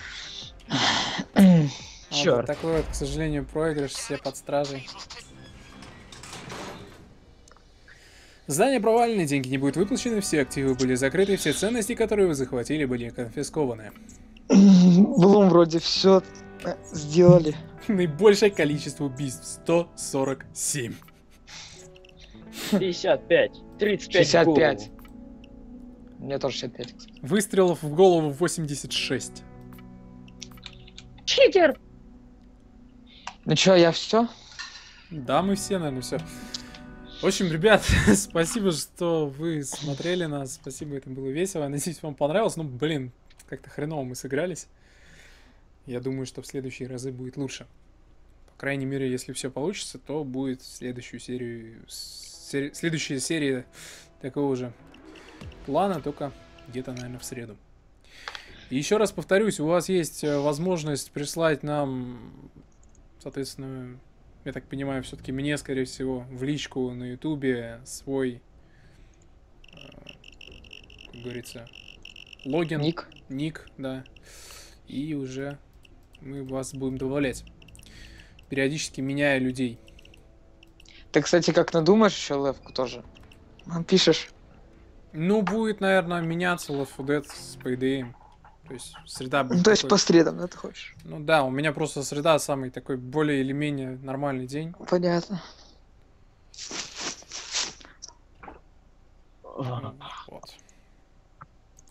Вот Чёрт. такой вот, к сожалению, проигрыш, все под стражей. Здание провалено, деньги не будут выплачены, все активы были закрыты, все ценности, которые вы захватили, были конфискованы. Блум вроде все сделали. Наибольшее количество убийств — сто сорок семь. пятьдесят пять. тридцать пять. шестьдесят в голову. пять. Мне тоже шестьдесят пять, кстати. Выстрелов в голову восемьдесят шесть. Читер. Ну чё, я все? Да, мы все, наверное, все. В общем, ребят, спасибо, что вы смотрели нас. Спасибо, это было весело. Надеюсь, вам понравилось. Ну, блин, как-то хреново мы сыгрались. Я думаю, что в следующие разы будет лучше. По крайней мере, если все получится, то будет следующую серию... сери- Следующая серия такого же плана, только где-то, наверное, в среду. И еще раз повторюсь, у вас есть э, возможность прислать нам, соответственно, я так понимаю, все-таки мне, скорее всего, в личку на ютубе свой, э, как говорится, логин, Ник. ник, да, и уже мы вас будем добавлять, периодически меняя людей. Ты, кстати, как надумаешь еще левку тоже? Пишешь? Ну, будет, наверное, меняться Left фор Dead с Payday. То есть среда будет Ну, то есть такой- по средам, да, ты хочешь? Ну да, у меня просто среда самый такой более или менее нормальный день. Понятно. Вот.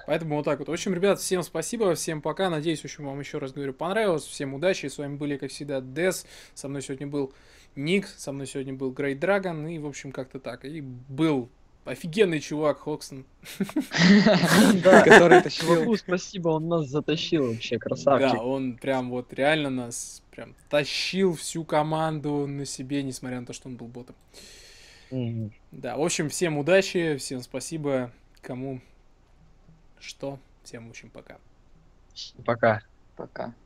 Поэтому вот так вот. В общем, ребят, всем спасибо, всем пока. Надеюсь, в общем, вам еще раз говорю, понравилось. Всем удачи. С вами были, как всегда, Дес. Со мной сегодня был Ник. Со мной сегодня был Great Dragon. И, в общем, как-то так. И был офигенный чувак Хокстон. Который тащил. Чуваку спасибо, он нас затащил вообще, красавчик. Да, он прям вот реально нас прям тащил всю команду на себе, несмотря на то, что он был ботом. Мгм. Да, в общем, всем удачи, всем спасибо, кому что, всем, в общем, пока. Пока. Пока.